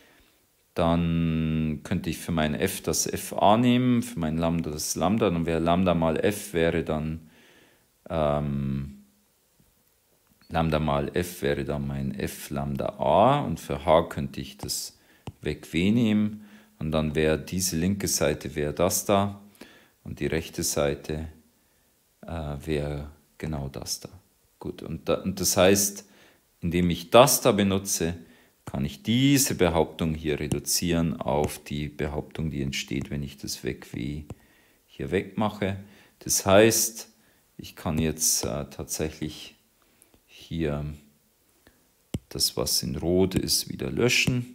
dann könnte ich für mein f das Fa nehmen, für mein Lambda das Lambda, dann wäre Lambda mal f wäre dann ähm, Lambda mal f wäre dann mein f Lambda a, und für h könnte ich das weg W nehmen. Und dann wäre diese linke Seite wäre das da, und die rechte Seite äh, wäre genau das da. Gut, und, da, und das heißt, indem ich das da benutze, kann ich diese Behauptung hier reduzieren auf die Behauptung, die entsteht, wenn ich das weg W hier wegmache. Das heißt, Ich kann jetzt äh, tatsächlich hier das, was in Rot ist, wieder löschen.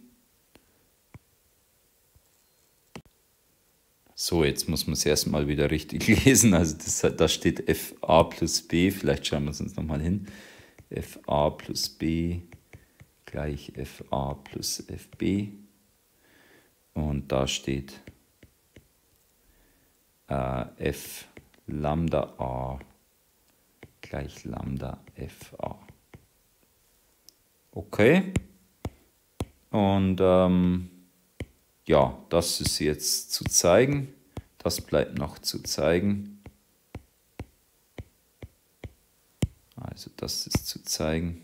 So, jetzt muss man es erstmal wieder richtig lesen. Also das, da steht F A plus B. Vielleicht schauen wir es uns nochmal hin. F A plus B gleich F A plus F B. Und da steht äh, F Lambda A gleich Lambda F A. Okay. Und ähm, ja, das ist jetzt zu zeigen. Das bleibt noch zu zeigen. Also das ist zu zeigen.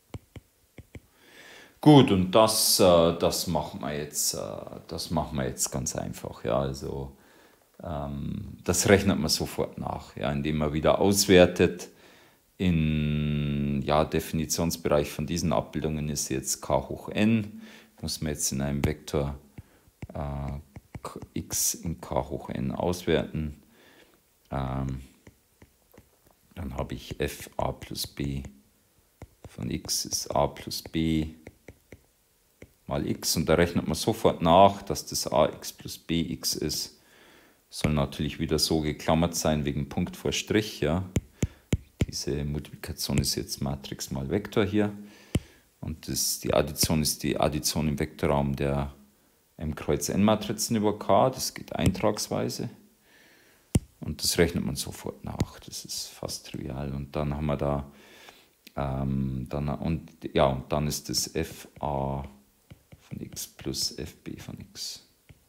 Gut, und das, äh, das machen wir jetzt, äh, das machen wir jetzt ganz einfach. Ja, also ähm, das rechnet man sofort nach, ja, indem man wieder auswertet. In ja, Definitionsbereich von diesen Abbildungen ist jetzt k hoch n. Muss man jetzt in einem Vektor äh, x in k hoch n auswerten. Ähm, dann habe ich f a plus b von x ist a plus b mal x. Und da rechnet man sofort nach, dass das ax plus bx ist. Soll natürlich wieder so geklammert sein wegen Punkt vor Strich. Ja. Diese Multiplikation ist jetzt Matrix mal Vektor hier. Und das, die Addition ist die Addition im Vektorraum der M Kreuz N-Matrizen über K. Das geht eintragsweise. Und das rechnet man sofort nach. Das ist fast trivial. Und dann haben wir da, ähm, dann, und, ja, und dann ist das F A von x plus F B von x.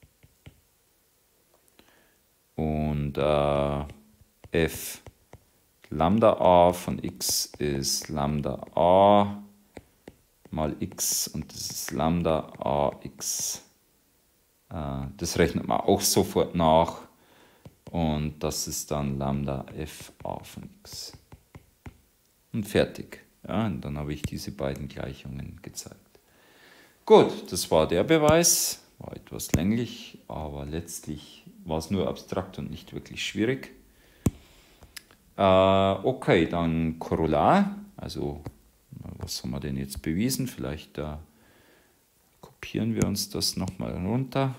Und äh, F Lambda A von x ist Lambda A mal x und das ist Lambda ax. Äh, das rechnet man auch sofort nach und das ist dann Lambda Fa von x. Und fertig. Ja, und dann habe ich diese beiden Gleichungen gezeigt. Gut, das war der Beweis. War etwas länglich, aber letztlich war es nur abstrakt und nicht wirklich schwierig. Äh, okay, dann Korollar. Also, was haben wir denn jetzt bewiesen? Vielleicht äh, kopieren wir uns das nochmal runter.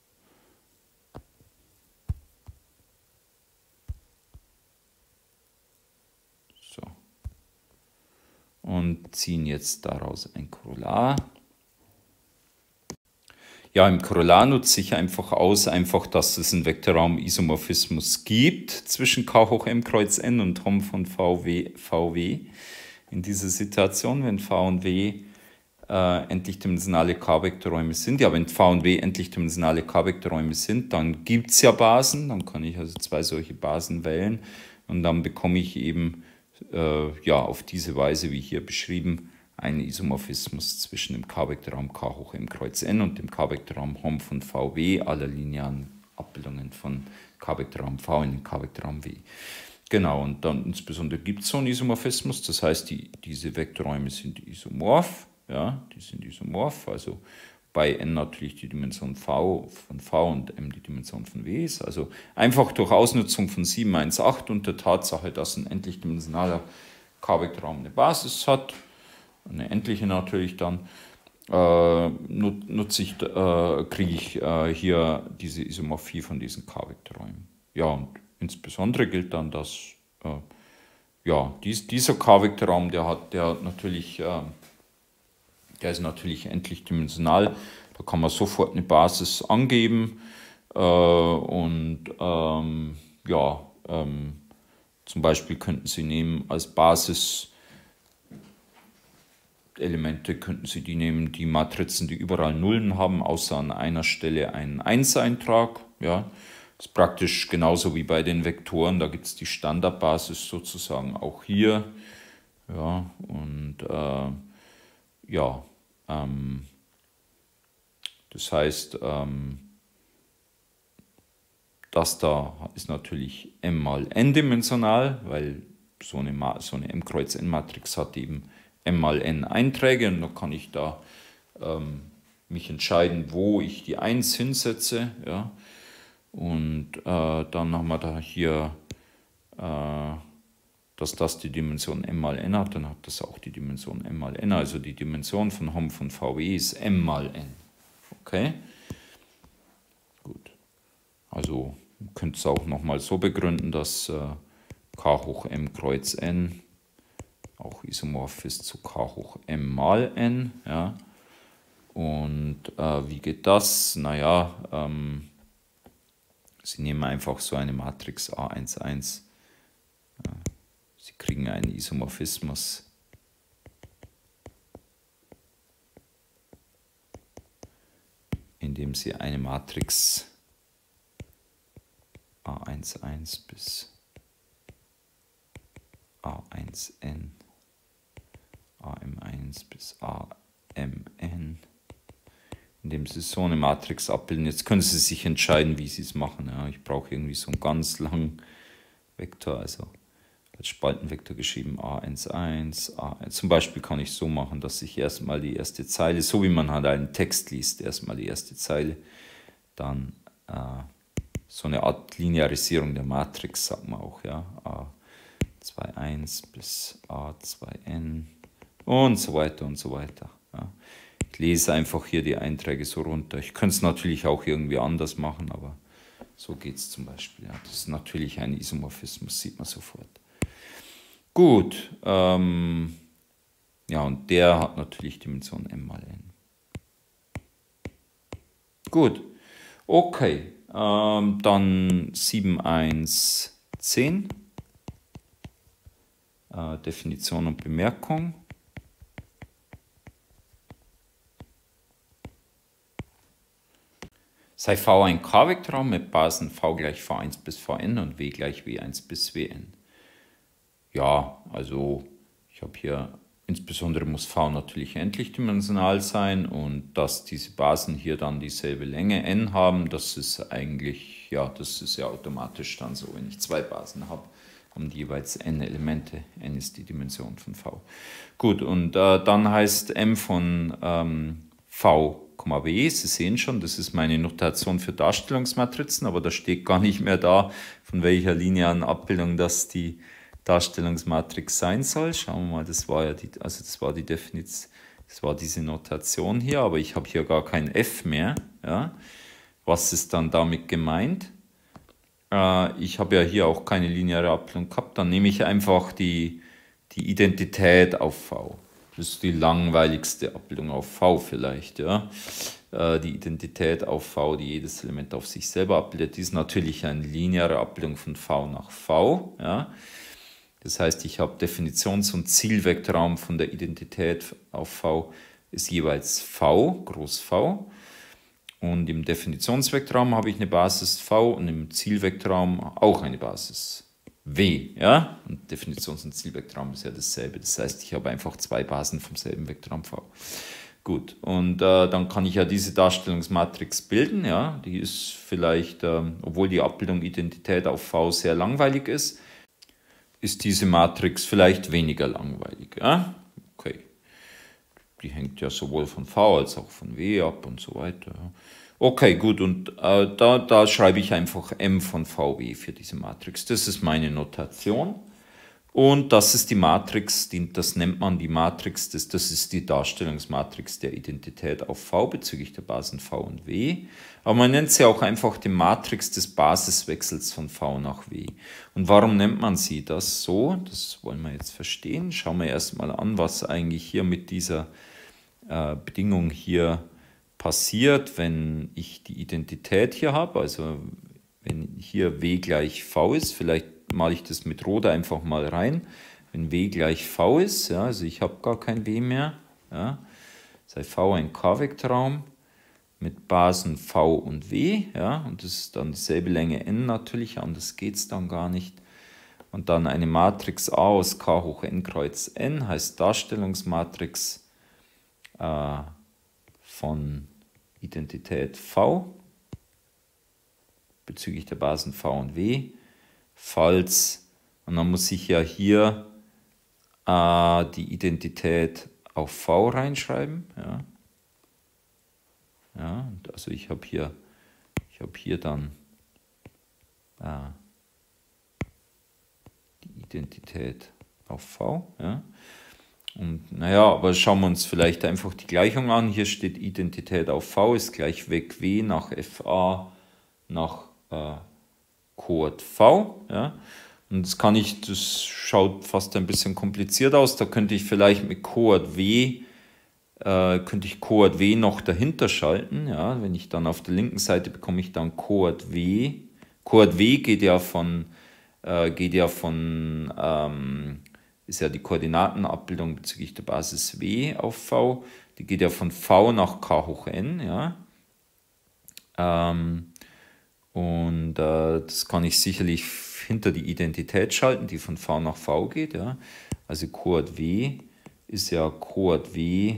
So. Und ziehen jetzt daraus ein Korollar. Ja, im Korollar nutze ich einfach aus, einfach, dass es einen Vektorraum-Isomorphismus gibt zwischen K hoch M Kreuz N und Hom von V W, V W. In dieser Situation, wenn V und W äh, endlichdimensionale K-Vektorräume sind, ja, wenn V und W endlichdimensionale K-Vektorräume sind, dann gibt es ja Basen, dann kann ich also zwei solche Basen wählen und dann bekomme ich eben äh, ja, auf diese Weise, wie hier beschrieben, einen Isomorphismus zwischen dem K-Vektorraum K hoch M Kreuz N und dem K-Vektorraum Hom von V W, aller linearen Abbildungen von K-Vektorraum V in den K-Vektorraum W. Genau, und dann insbesondere gibt es so einen Isomorphismus, das heißt, die, diese Vektorräume sind isomorph, ja, die sind isomorph, also bei n natürlich die Dimension v von V und m die Dimension von W ist, also einfach durch Ausnutzung von sieben eins acht und der Tatsache, dass ein endlichdimensionaler K-Vektorraum eine Basis hat, eine endliche natürlich dann, äh, nutze ich, äh, kriege ich äh, hier diese Isomorphie von diesen K-Vektorräumen. Ja, und insbesondere gilt dann, dass äh, ja, dies, dieser K-Vektorraum, der hat, der hat natürlich, äh, der ist natürlich endlich dimensional. Da kann man sofort eine Basis angeben äh, und ähm, ja, ähm, zum Beispiel könnten Sie nehmen als Basis Elemente könnten Sie die nehmen, die Matrizen, die überall Nullen haben, außer an einer Stelle einen eins-Eintrag. Ja. Das ist praktisch genauso wie bei den Vektoren, da gibt es die Standardbasis sozusagen auch hier. Ja, und äh, ja, ähm, das heißt, ähm, das da ist natürlich m mal n-dimensional, weil so eine, so eine M Kreuz N-Matrix hat eben m mal n Einträge und da kann ich da ähm, mich entscheiden, wo ich die eins hinsetze. Ja. Und äh, dann haben wir da hier äh, dass das die Dimension m mal n hat, dann hat das auch die Dimension m mal n. Also die Dimension von Hom von V W ist m mal n. Okay? Gut. Also man könnte es auch nochmal so begründen, dass äh, k hoch m kreuz n auch isomorph ist zu k hoch m mal n. Ja. Und äh, wie geht das? Naja, ähm, Sie nehmen einfach so eine Matrix A eins eins. Ja. Sie kriegen einen Isomorphismus. Indem Sie eine Matrix A eins eins bis A eins n, A M eins bis A M n, indem Sie so eine Matrix abbilden. Jetzt können Sie sich entscheiden, wie Sie es machen. Ja, ich brauche irgendwie so einen ganz langen Vektor, also als Spaltenvektor geschrieben A eins eins. A, zum Beispiel kann ich so machen, dass ich erstmal die erste Zeile, so wie man halt einen Text liest, erstmal die erste Zeile, dann äh, so eine Art Linearisierung der Matrix, sagt man auch, ja, A zwei eins bis A zwei n und so weiter und so weiter. Ja. Ich lese einfach hier die Einträge so runter. Ich könnte es natürlich auch irgendwie anders machen, aber so geht es zum Beispiel. Ja. Das ist natürlich ein Isomorphismus, sieht man sofort. Gut, ähm, ja, und der hat natürlich Dimension m mal n. Gut, okay, ähm, dann sieben eins zehn. Äh, Definition und Bemerkung. Sei V ein K-Vektorraum mit Basen V gleich V eins bis Vn und W gleich W eins bis Wn. Ja, also ich habe hier, insbesondere muss V natürlich endlich dimensional sein und dass diese Basen hier dann dieselbe Länge n haben, das ist eigentlich, ja, das ist ja automatisch dann so, wenn ich zwei Basen habe, haben die jeweils n Elemente, n ist die Dimension von V. Gut, und äh, dann heißt m von ähm, V, W, Sie sehen schon, das ist meine Notation für Darstellungsmatrizen, aber da steht gar nicht mehr da, von welcher linearen Abbildung das die Darstellungsmatrix sein soll. Schauen wir mal, das war ja die, also das war die Definition, das war diese Notation hier, aber ich habe hier gar kein f mehr. Ja. Was ist dann damit gemeint? Äh, ich habe ja hier auch keine lineare Abbildung gehabt, dann nehme ich einfach die, die Identität auf V. Das ist die langweiligste Abbildung auf V vielleicht, ja. Die Identität auf V, die jedes Element auf sich selber abbildet, die ist natürlich eine lineare Abbildung von V nach V, ja. Das heißt, ich habe Definitions- und Zielvektorraum von der Identität auf V ist jeweils V, groß V. Und im Definitionsvektorraum habe ich eine Basis V und im Zielvektorraum auch eine Basis W, ja, und Definitions- und Zielvektorraum ist ja dasselbe, das heißt, ich habe einfach zwei Basen vom selben Vektorraum V. Gut, und äh, dann kann ich ja diese Darstellungsmatrix bilden, ja, die ist vielleicht, äh, obwohl die Abbildung Identität auf V sehr langweilig ist, ist diese Matrix vielleicht weniger langweilig, ja, okay. Die hängt ja sowohl von V als auch von W ab und so weiter, ja. Okay, gut, und äh, da, da schreibe ich einfach m von V W für diese Matrix. Das ist meine Notation. Und das ist die Matrix, die, das nennt man die Matrix, das, das ist die Darstellungsmatrix der Identität auf V bezüglich der Basen V und W. Aber man nennt sie auch einfach die Matrix des Basiswechsels von V nach W. Und warum nennt man sie das so? Das wollen wir jetzt verstehen. Schauen wir erstmal an, was eigentlich hier mit dieser äh, Bedingung hier passiert, wenn ich die Identität hier habe, also wenn hier W gleich V ist, vielleicht male ich das mit Rot einfach mal rein, wenn W gleich V ist, ja, also ich habe gar kein W mehr, ja, sei V ein K-Vektorraum mit Basen V und W, ja, und das ist dann dieselbe Länge n natürlich, anders geht es dann gar nicht. Und dann eine Matrix A aus K hoch n kreuz n heißt Darstellungsmatrix äh, von Identität V bezüglich der Basen V und W, falls, und dann muss ich ja hier äh, die Identität auf V reinschreiben. Ja. Ja, also ich habe hier, ich habe hier dann äh, die Identität auf V. Ja. Und naja, aber schauen wir uns vielleicht einfach die Gleichung an. Hier steht Identität auf V ist gleich weg W nach F A nach äh, Coord V. Ja. Und das kann ich, das schaut fast ein bisschen kompliziert aus. Da könnte ich vielleicht mit Coord W, äh, könnte ich Coord W noch dahinter schalten. Ja. Wenn ich dann auf der linken Seite bekomme ich dann Coord W. Coord W geht ja von, äh, geht ja von ähm, ist ja die Koordinatenabbildung bezüglich der Basis W auf V. Die geht ja von V nach K hoch N. Ja. Ähm, und äh, das kann ich sicherlich hinter die Identität schalten, die von V nach V geht. Ja. Also Coord W ist ja Coord W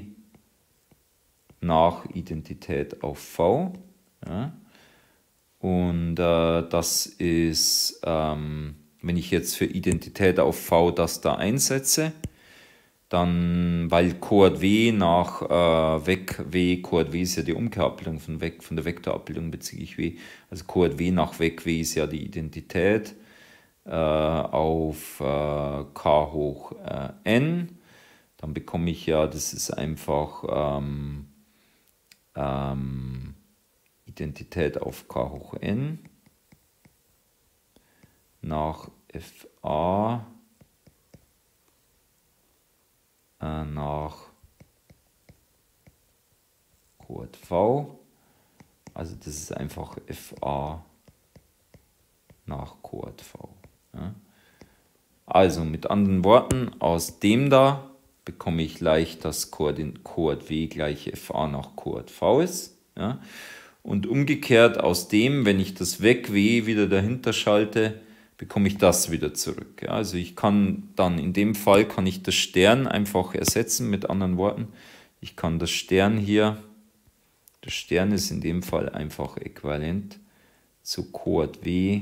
nach Identität auf V. Ja. Und äh, das ist... Ähm, wenn ich jetzt für Identität auf V das da einsetze, dann, weil Coord W nach äh, weg W, Coord W ist ja die Umkehrabbildung von, weg, von der Vektorabbildung bezüglich W, also Coord W nach weg W ist ja die Identität äh, auf äh, K hoch äh, N, dann bekomme ich ja, das ist einfach ähm, ähm, Identität auf K hoch N nach F A äh, nach Coord V. Also das ist einfach F A nach Coord V. Ja. Also mit anderen Worten, aus dem da bekomme ich leicht, dass Coord W gleich F A nach Coord V ist. Ja. Und umgekehrt aus dem, wenn ich das weg W wieder dahinter schalte, bekomme ich das wieder zurück. Ja, also ich kann dann, in dem Fall kann ich das Stern einfach ersetzen, mit anderen Worten. Ich kann das Stern hier, das Stern ist in dem Fall einfach äquivalent zu Coord W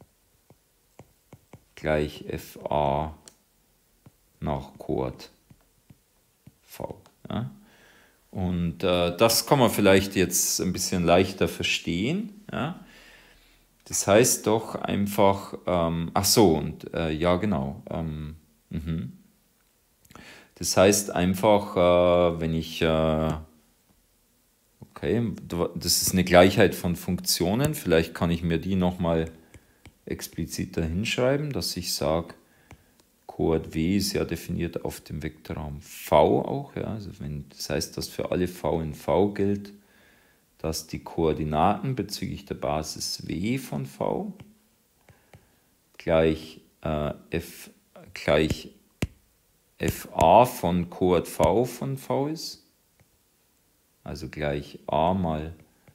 gleich F A nach Coord V. Ja. Und äh, das kann man vielleicht jetzt ein bisschen leichter verstehen. Ja. Das heißt doch einfach, ähm, ach so, und äh, ja genau, ähm, mhm. Das heißt einfach, äh, wenn ich, äh, okay, das ist eine Gleichheit von Funktionen, vielleicht kann ich mir die nochmal expliziter hinschreiben, dass ich sage, Coord W ist ja definiert auf dem Vektorraum V auch, ja, also wenn, das heißt, dass für alle V in V gilt, dass die Koordinaten bezüglich der Basis W von V gleich, äh, F, gleich F A von Coord V von V ist, also gleich A mal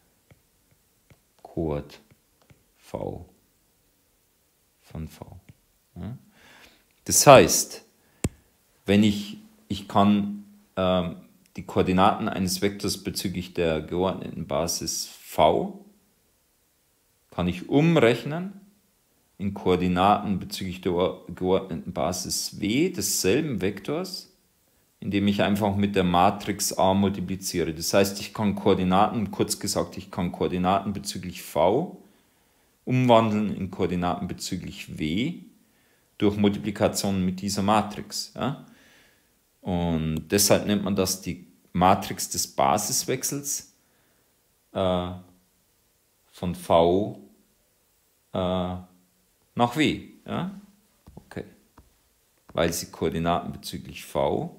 Coord V von V. Ja. Das heißt, wenn ich, ich kann ähm, die Koordinaten eines Vektors bezüglich der geordneten Basis V kann ich umrechnen in Koordinaten bezüglich der geordneten Basis W desselben Vektors, indem ich einfach mit der Matrix A multipliziere. Das heißt, ich kann Koordinaten, kurz gesagt, ich kann Koordinaten bezüglich V umwandeln in Koordinaten bezüglich W durch Multiplikation mit dieser Matrix. Ja? Und deshalb nennt man das die Matrix des Basiswechsels äh, von V äh, nach W. Ja? Okay. Weil sie Koordinaten bezüglich V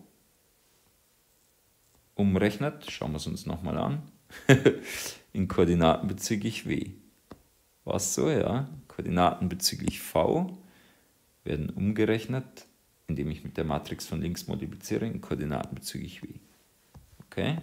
umrechnet, schauen wir es uns nochmal an, in Koordinaten bezüglich W. Was so, ja? Koordinaten bezüglich V werden umgerechnet, indem ich mit der Matrix von links multipliziere, in Koordinaten bezüglich W. Okay?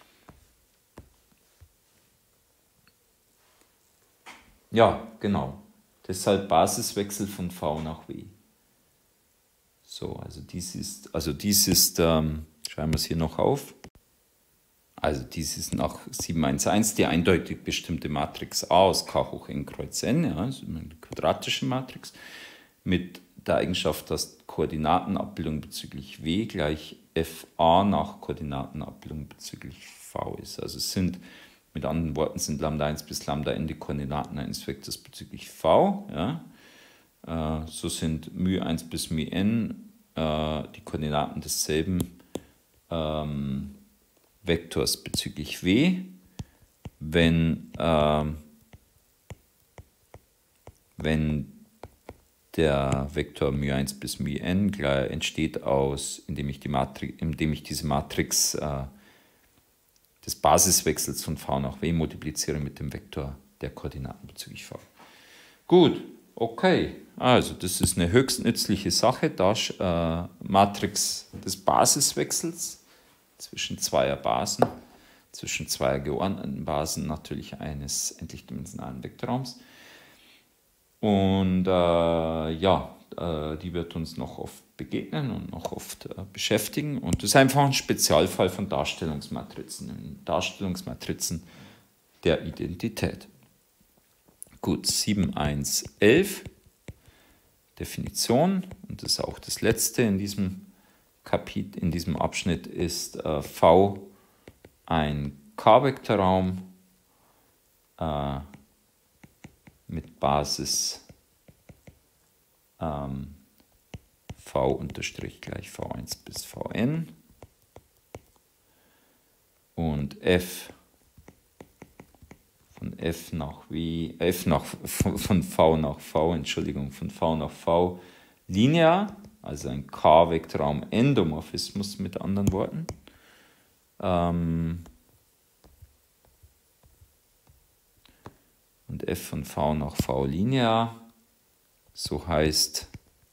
Ja, genau. Deshalb Basiswechsel von V nach W. So, also dies ist, also dies ist, ähm, schreiben wir es hier noch auf. Also dies ist nach sieben eins eins die eindeutig bestimmte Matrix A aus K hoch N Kreuz N, ja, also eine quadratische Matrix, mit der Eigenschaft, dass Koordinatenabbildung bezüglich W gleich F A nach Koordinatenabbildung bezüglich V ist. Also es sind, mit anderen Worten, sind Lambda eins bis Lambda n die Koordinaten eines Vektors bezüglich V. Ja. Äh, so sind μ eins bis μn äh, die Koordinaten desselben ähm, Vektors bezüglich w. Wenn, äh, wenn der Vektor μ eins bis μn entsteht aus, indem ich, die Matrix, indem ich diese Matrix äh, des Basiswechsels von v nach w multipliziere mit dem Vektor der Koordinaten bezüglich v. Gut, okay, also das ist eine höchst nützliche Sache, da äh, Matrix des Basiswechsels zwischen zweier Basen, zwischen zweier geordneten Basen natürlich eines endlichdimensionalen Vektorraums. Und äh, ja, äh, die wird uns noch oft begegnen und noch oft äh, beschäftigen. Und das ist einfach ein Spezialfall von Darstellungsmatrizen, Darstellungsmatrizen der Identität. Gut, sieben eins elf, Definition, und das ist auch das letzte in diesem Kapitel, in diesem Abschnitt, ist äh, V ein K-Vektorraum äh, mit Basis ähm, V unterstrich gleich V eins bis Vn und F von F nach W, F nach, von V nach V, Entschuldigung, von V nach V linear, also ein K-Vektorraum Endomorphismus mit anderen Worten. Ähm, und F von V nach V linear, so heißt,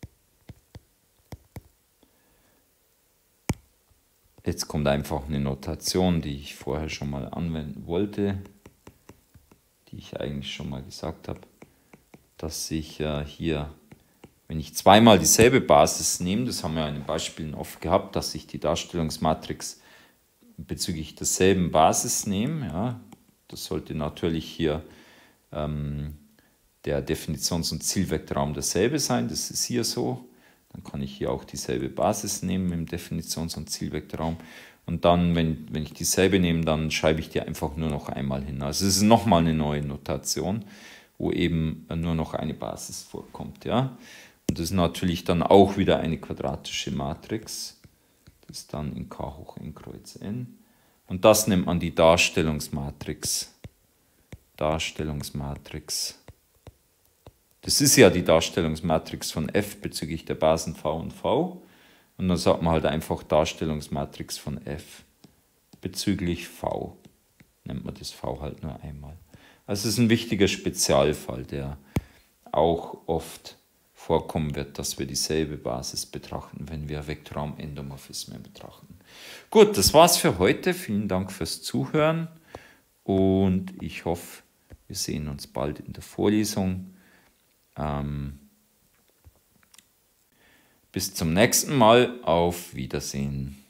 jetzt kommt einfach eine Notation, die ich vorher schon mal anwenden wollte, die ich eigentlich schon mal gesagt habe, dass ich äh, hier, wenn ich zweimal dieselbe Basis nehme, das haben wir in den Beispielen oft gehabt, dass ich die Darstellungsmatrix bezüglich derselben Basis nehme. Ja, das sollte natürlich hier ähm, der Definitions- und Zielvektorraum derselbe sein, das ist hier so. Dann kann ich hier auch dieselbe Basis nehmen im Definitions- und Zielvektorraum. Und dann, wenn, wenn ich dieselbe nehme, dann schreibe ich die einfach nur noch einmal hin. Also es ist nochmal eine neue Notation, wo eben nur noch eine Basis vorkommt. Ja? Und das ist natürlich dann auch wieder eine quadratische Matrix. Das ist dann in K hoch n Kreuz n. Und das nennt man die Darstellungsmatrix. Darstellungsmatrix. Das ist ja die Darstellungsmatrix von F bezüglich der Basen V und V. Und dann sagt man halt einfach Darstellungsmatrix von F bezüglich V. Nennt man das V halt nur einmal. Also es ist ein wichtiger Spezialfall, der auch oft vorkommen wird, dass wir dieselbe Basis betrachten, wenn wir Vektorraum-Endomorphismen betrachten. Gut, das war's für heute. Vielen Dank fürs Zuhören und ich hoffe, wir sehen uns bald in der Vorlesung. Ähm, bis zum nächsten Mal. Auf Wiedersehen.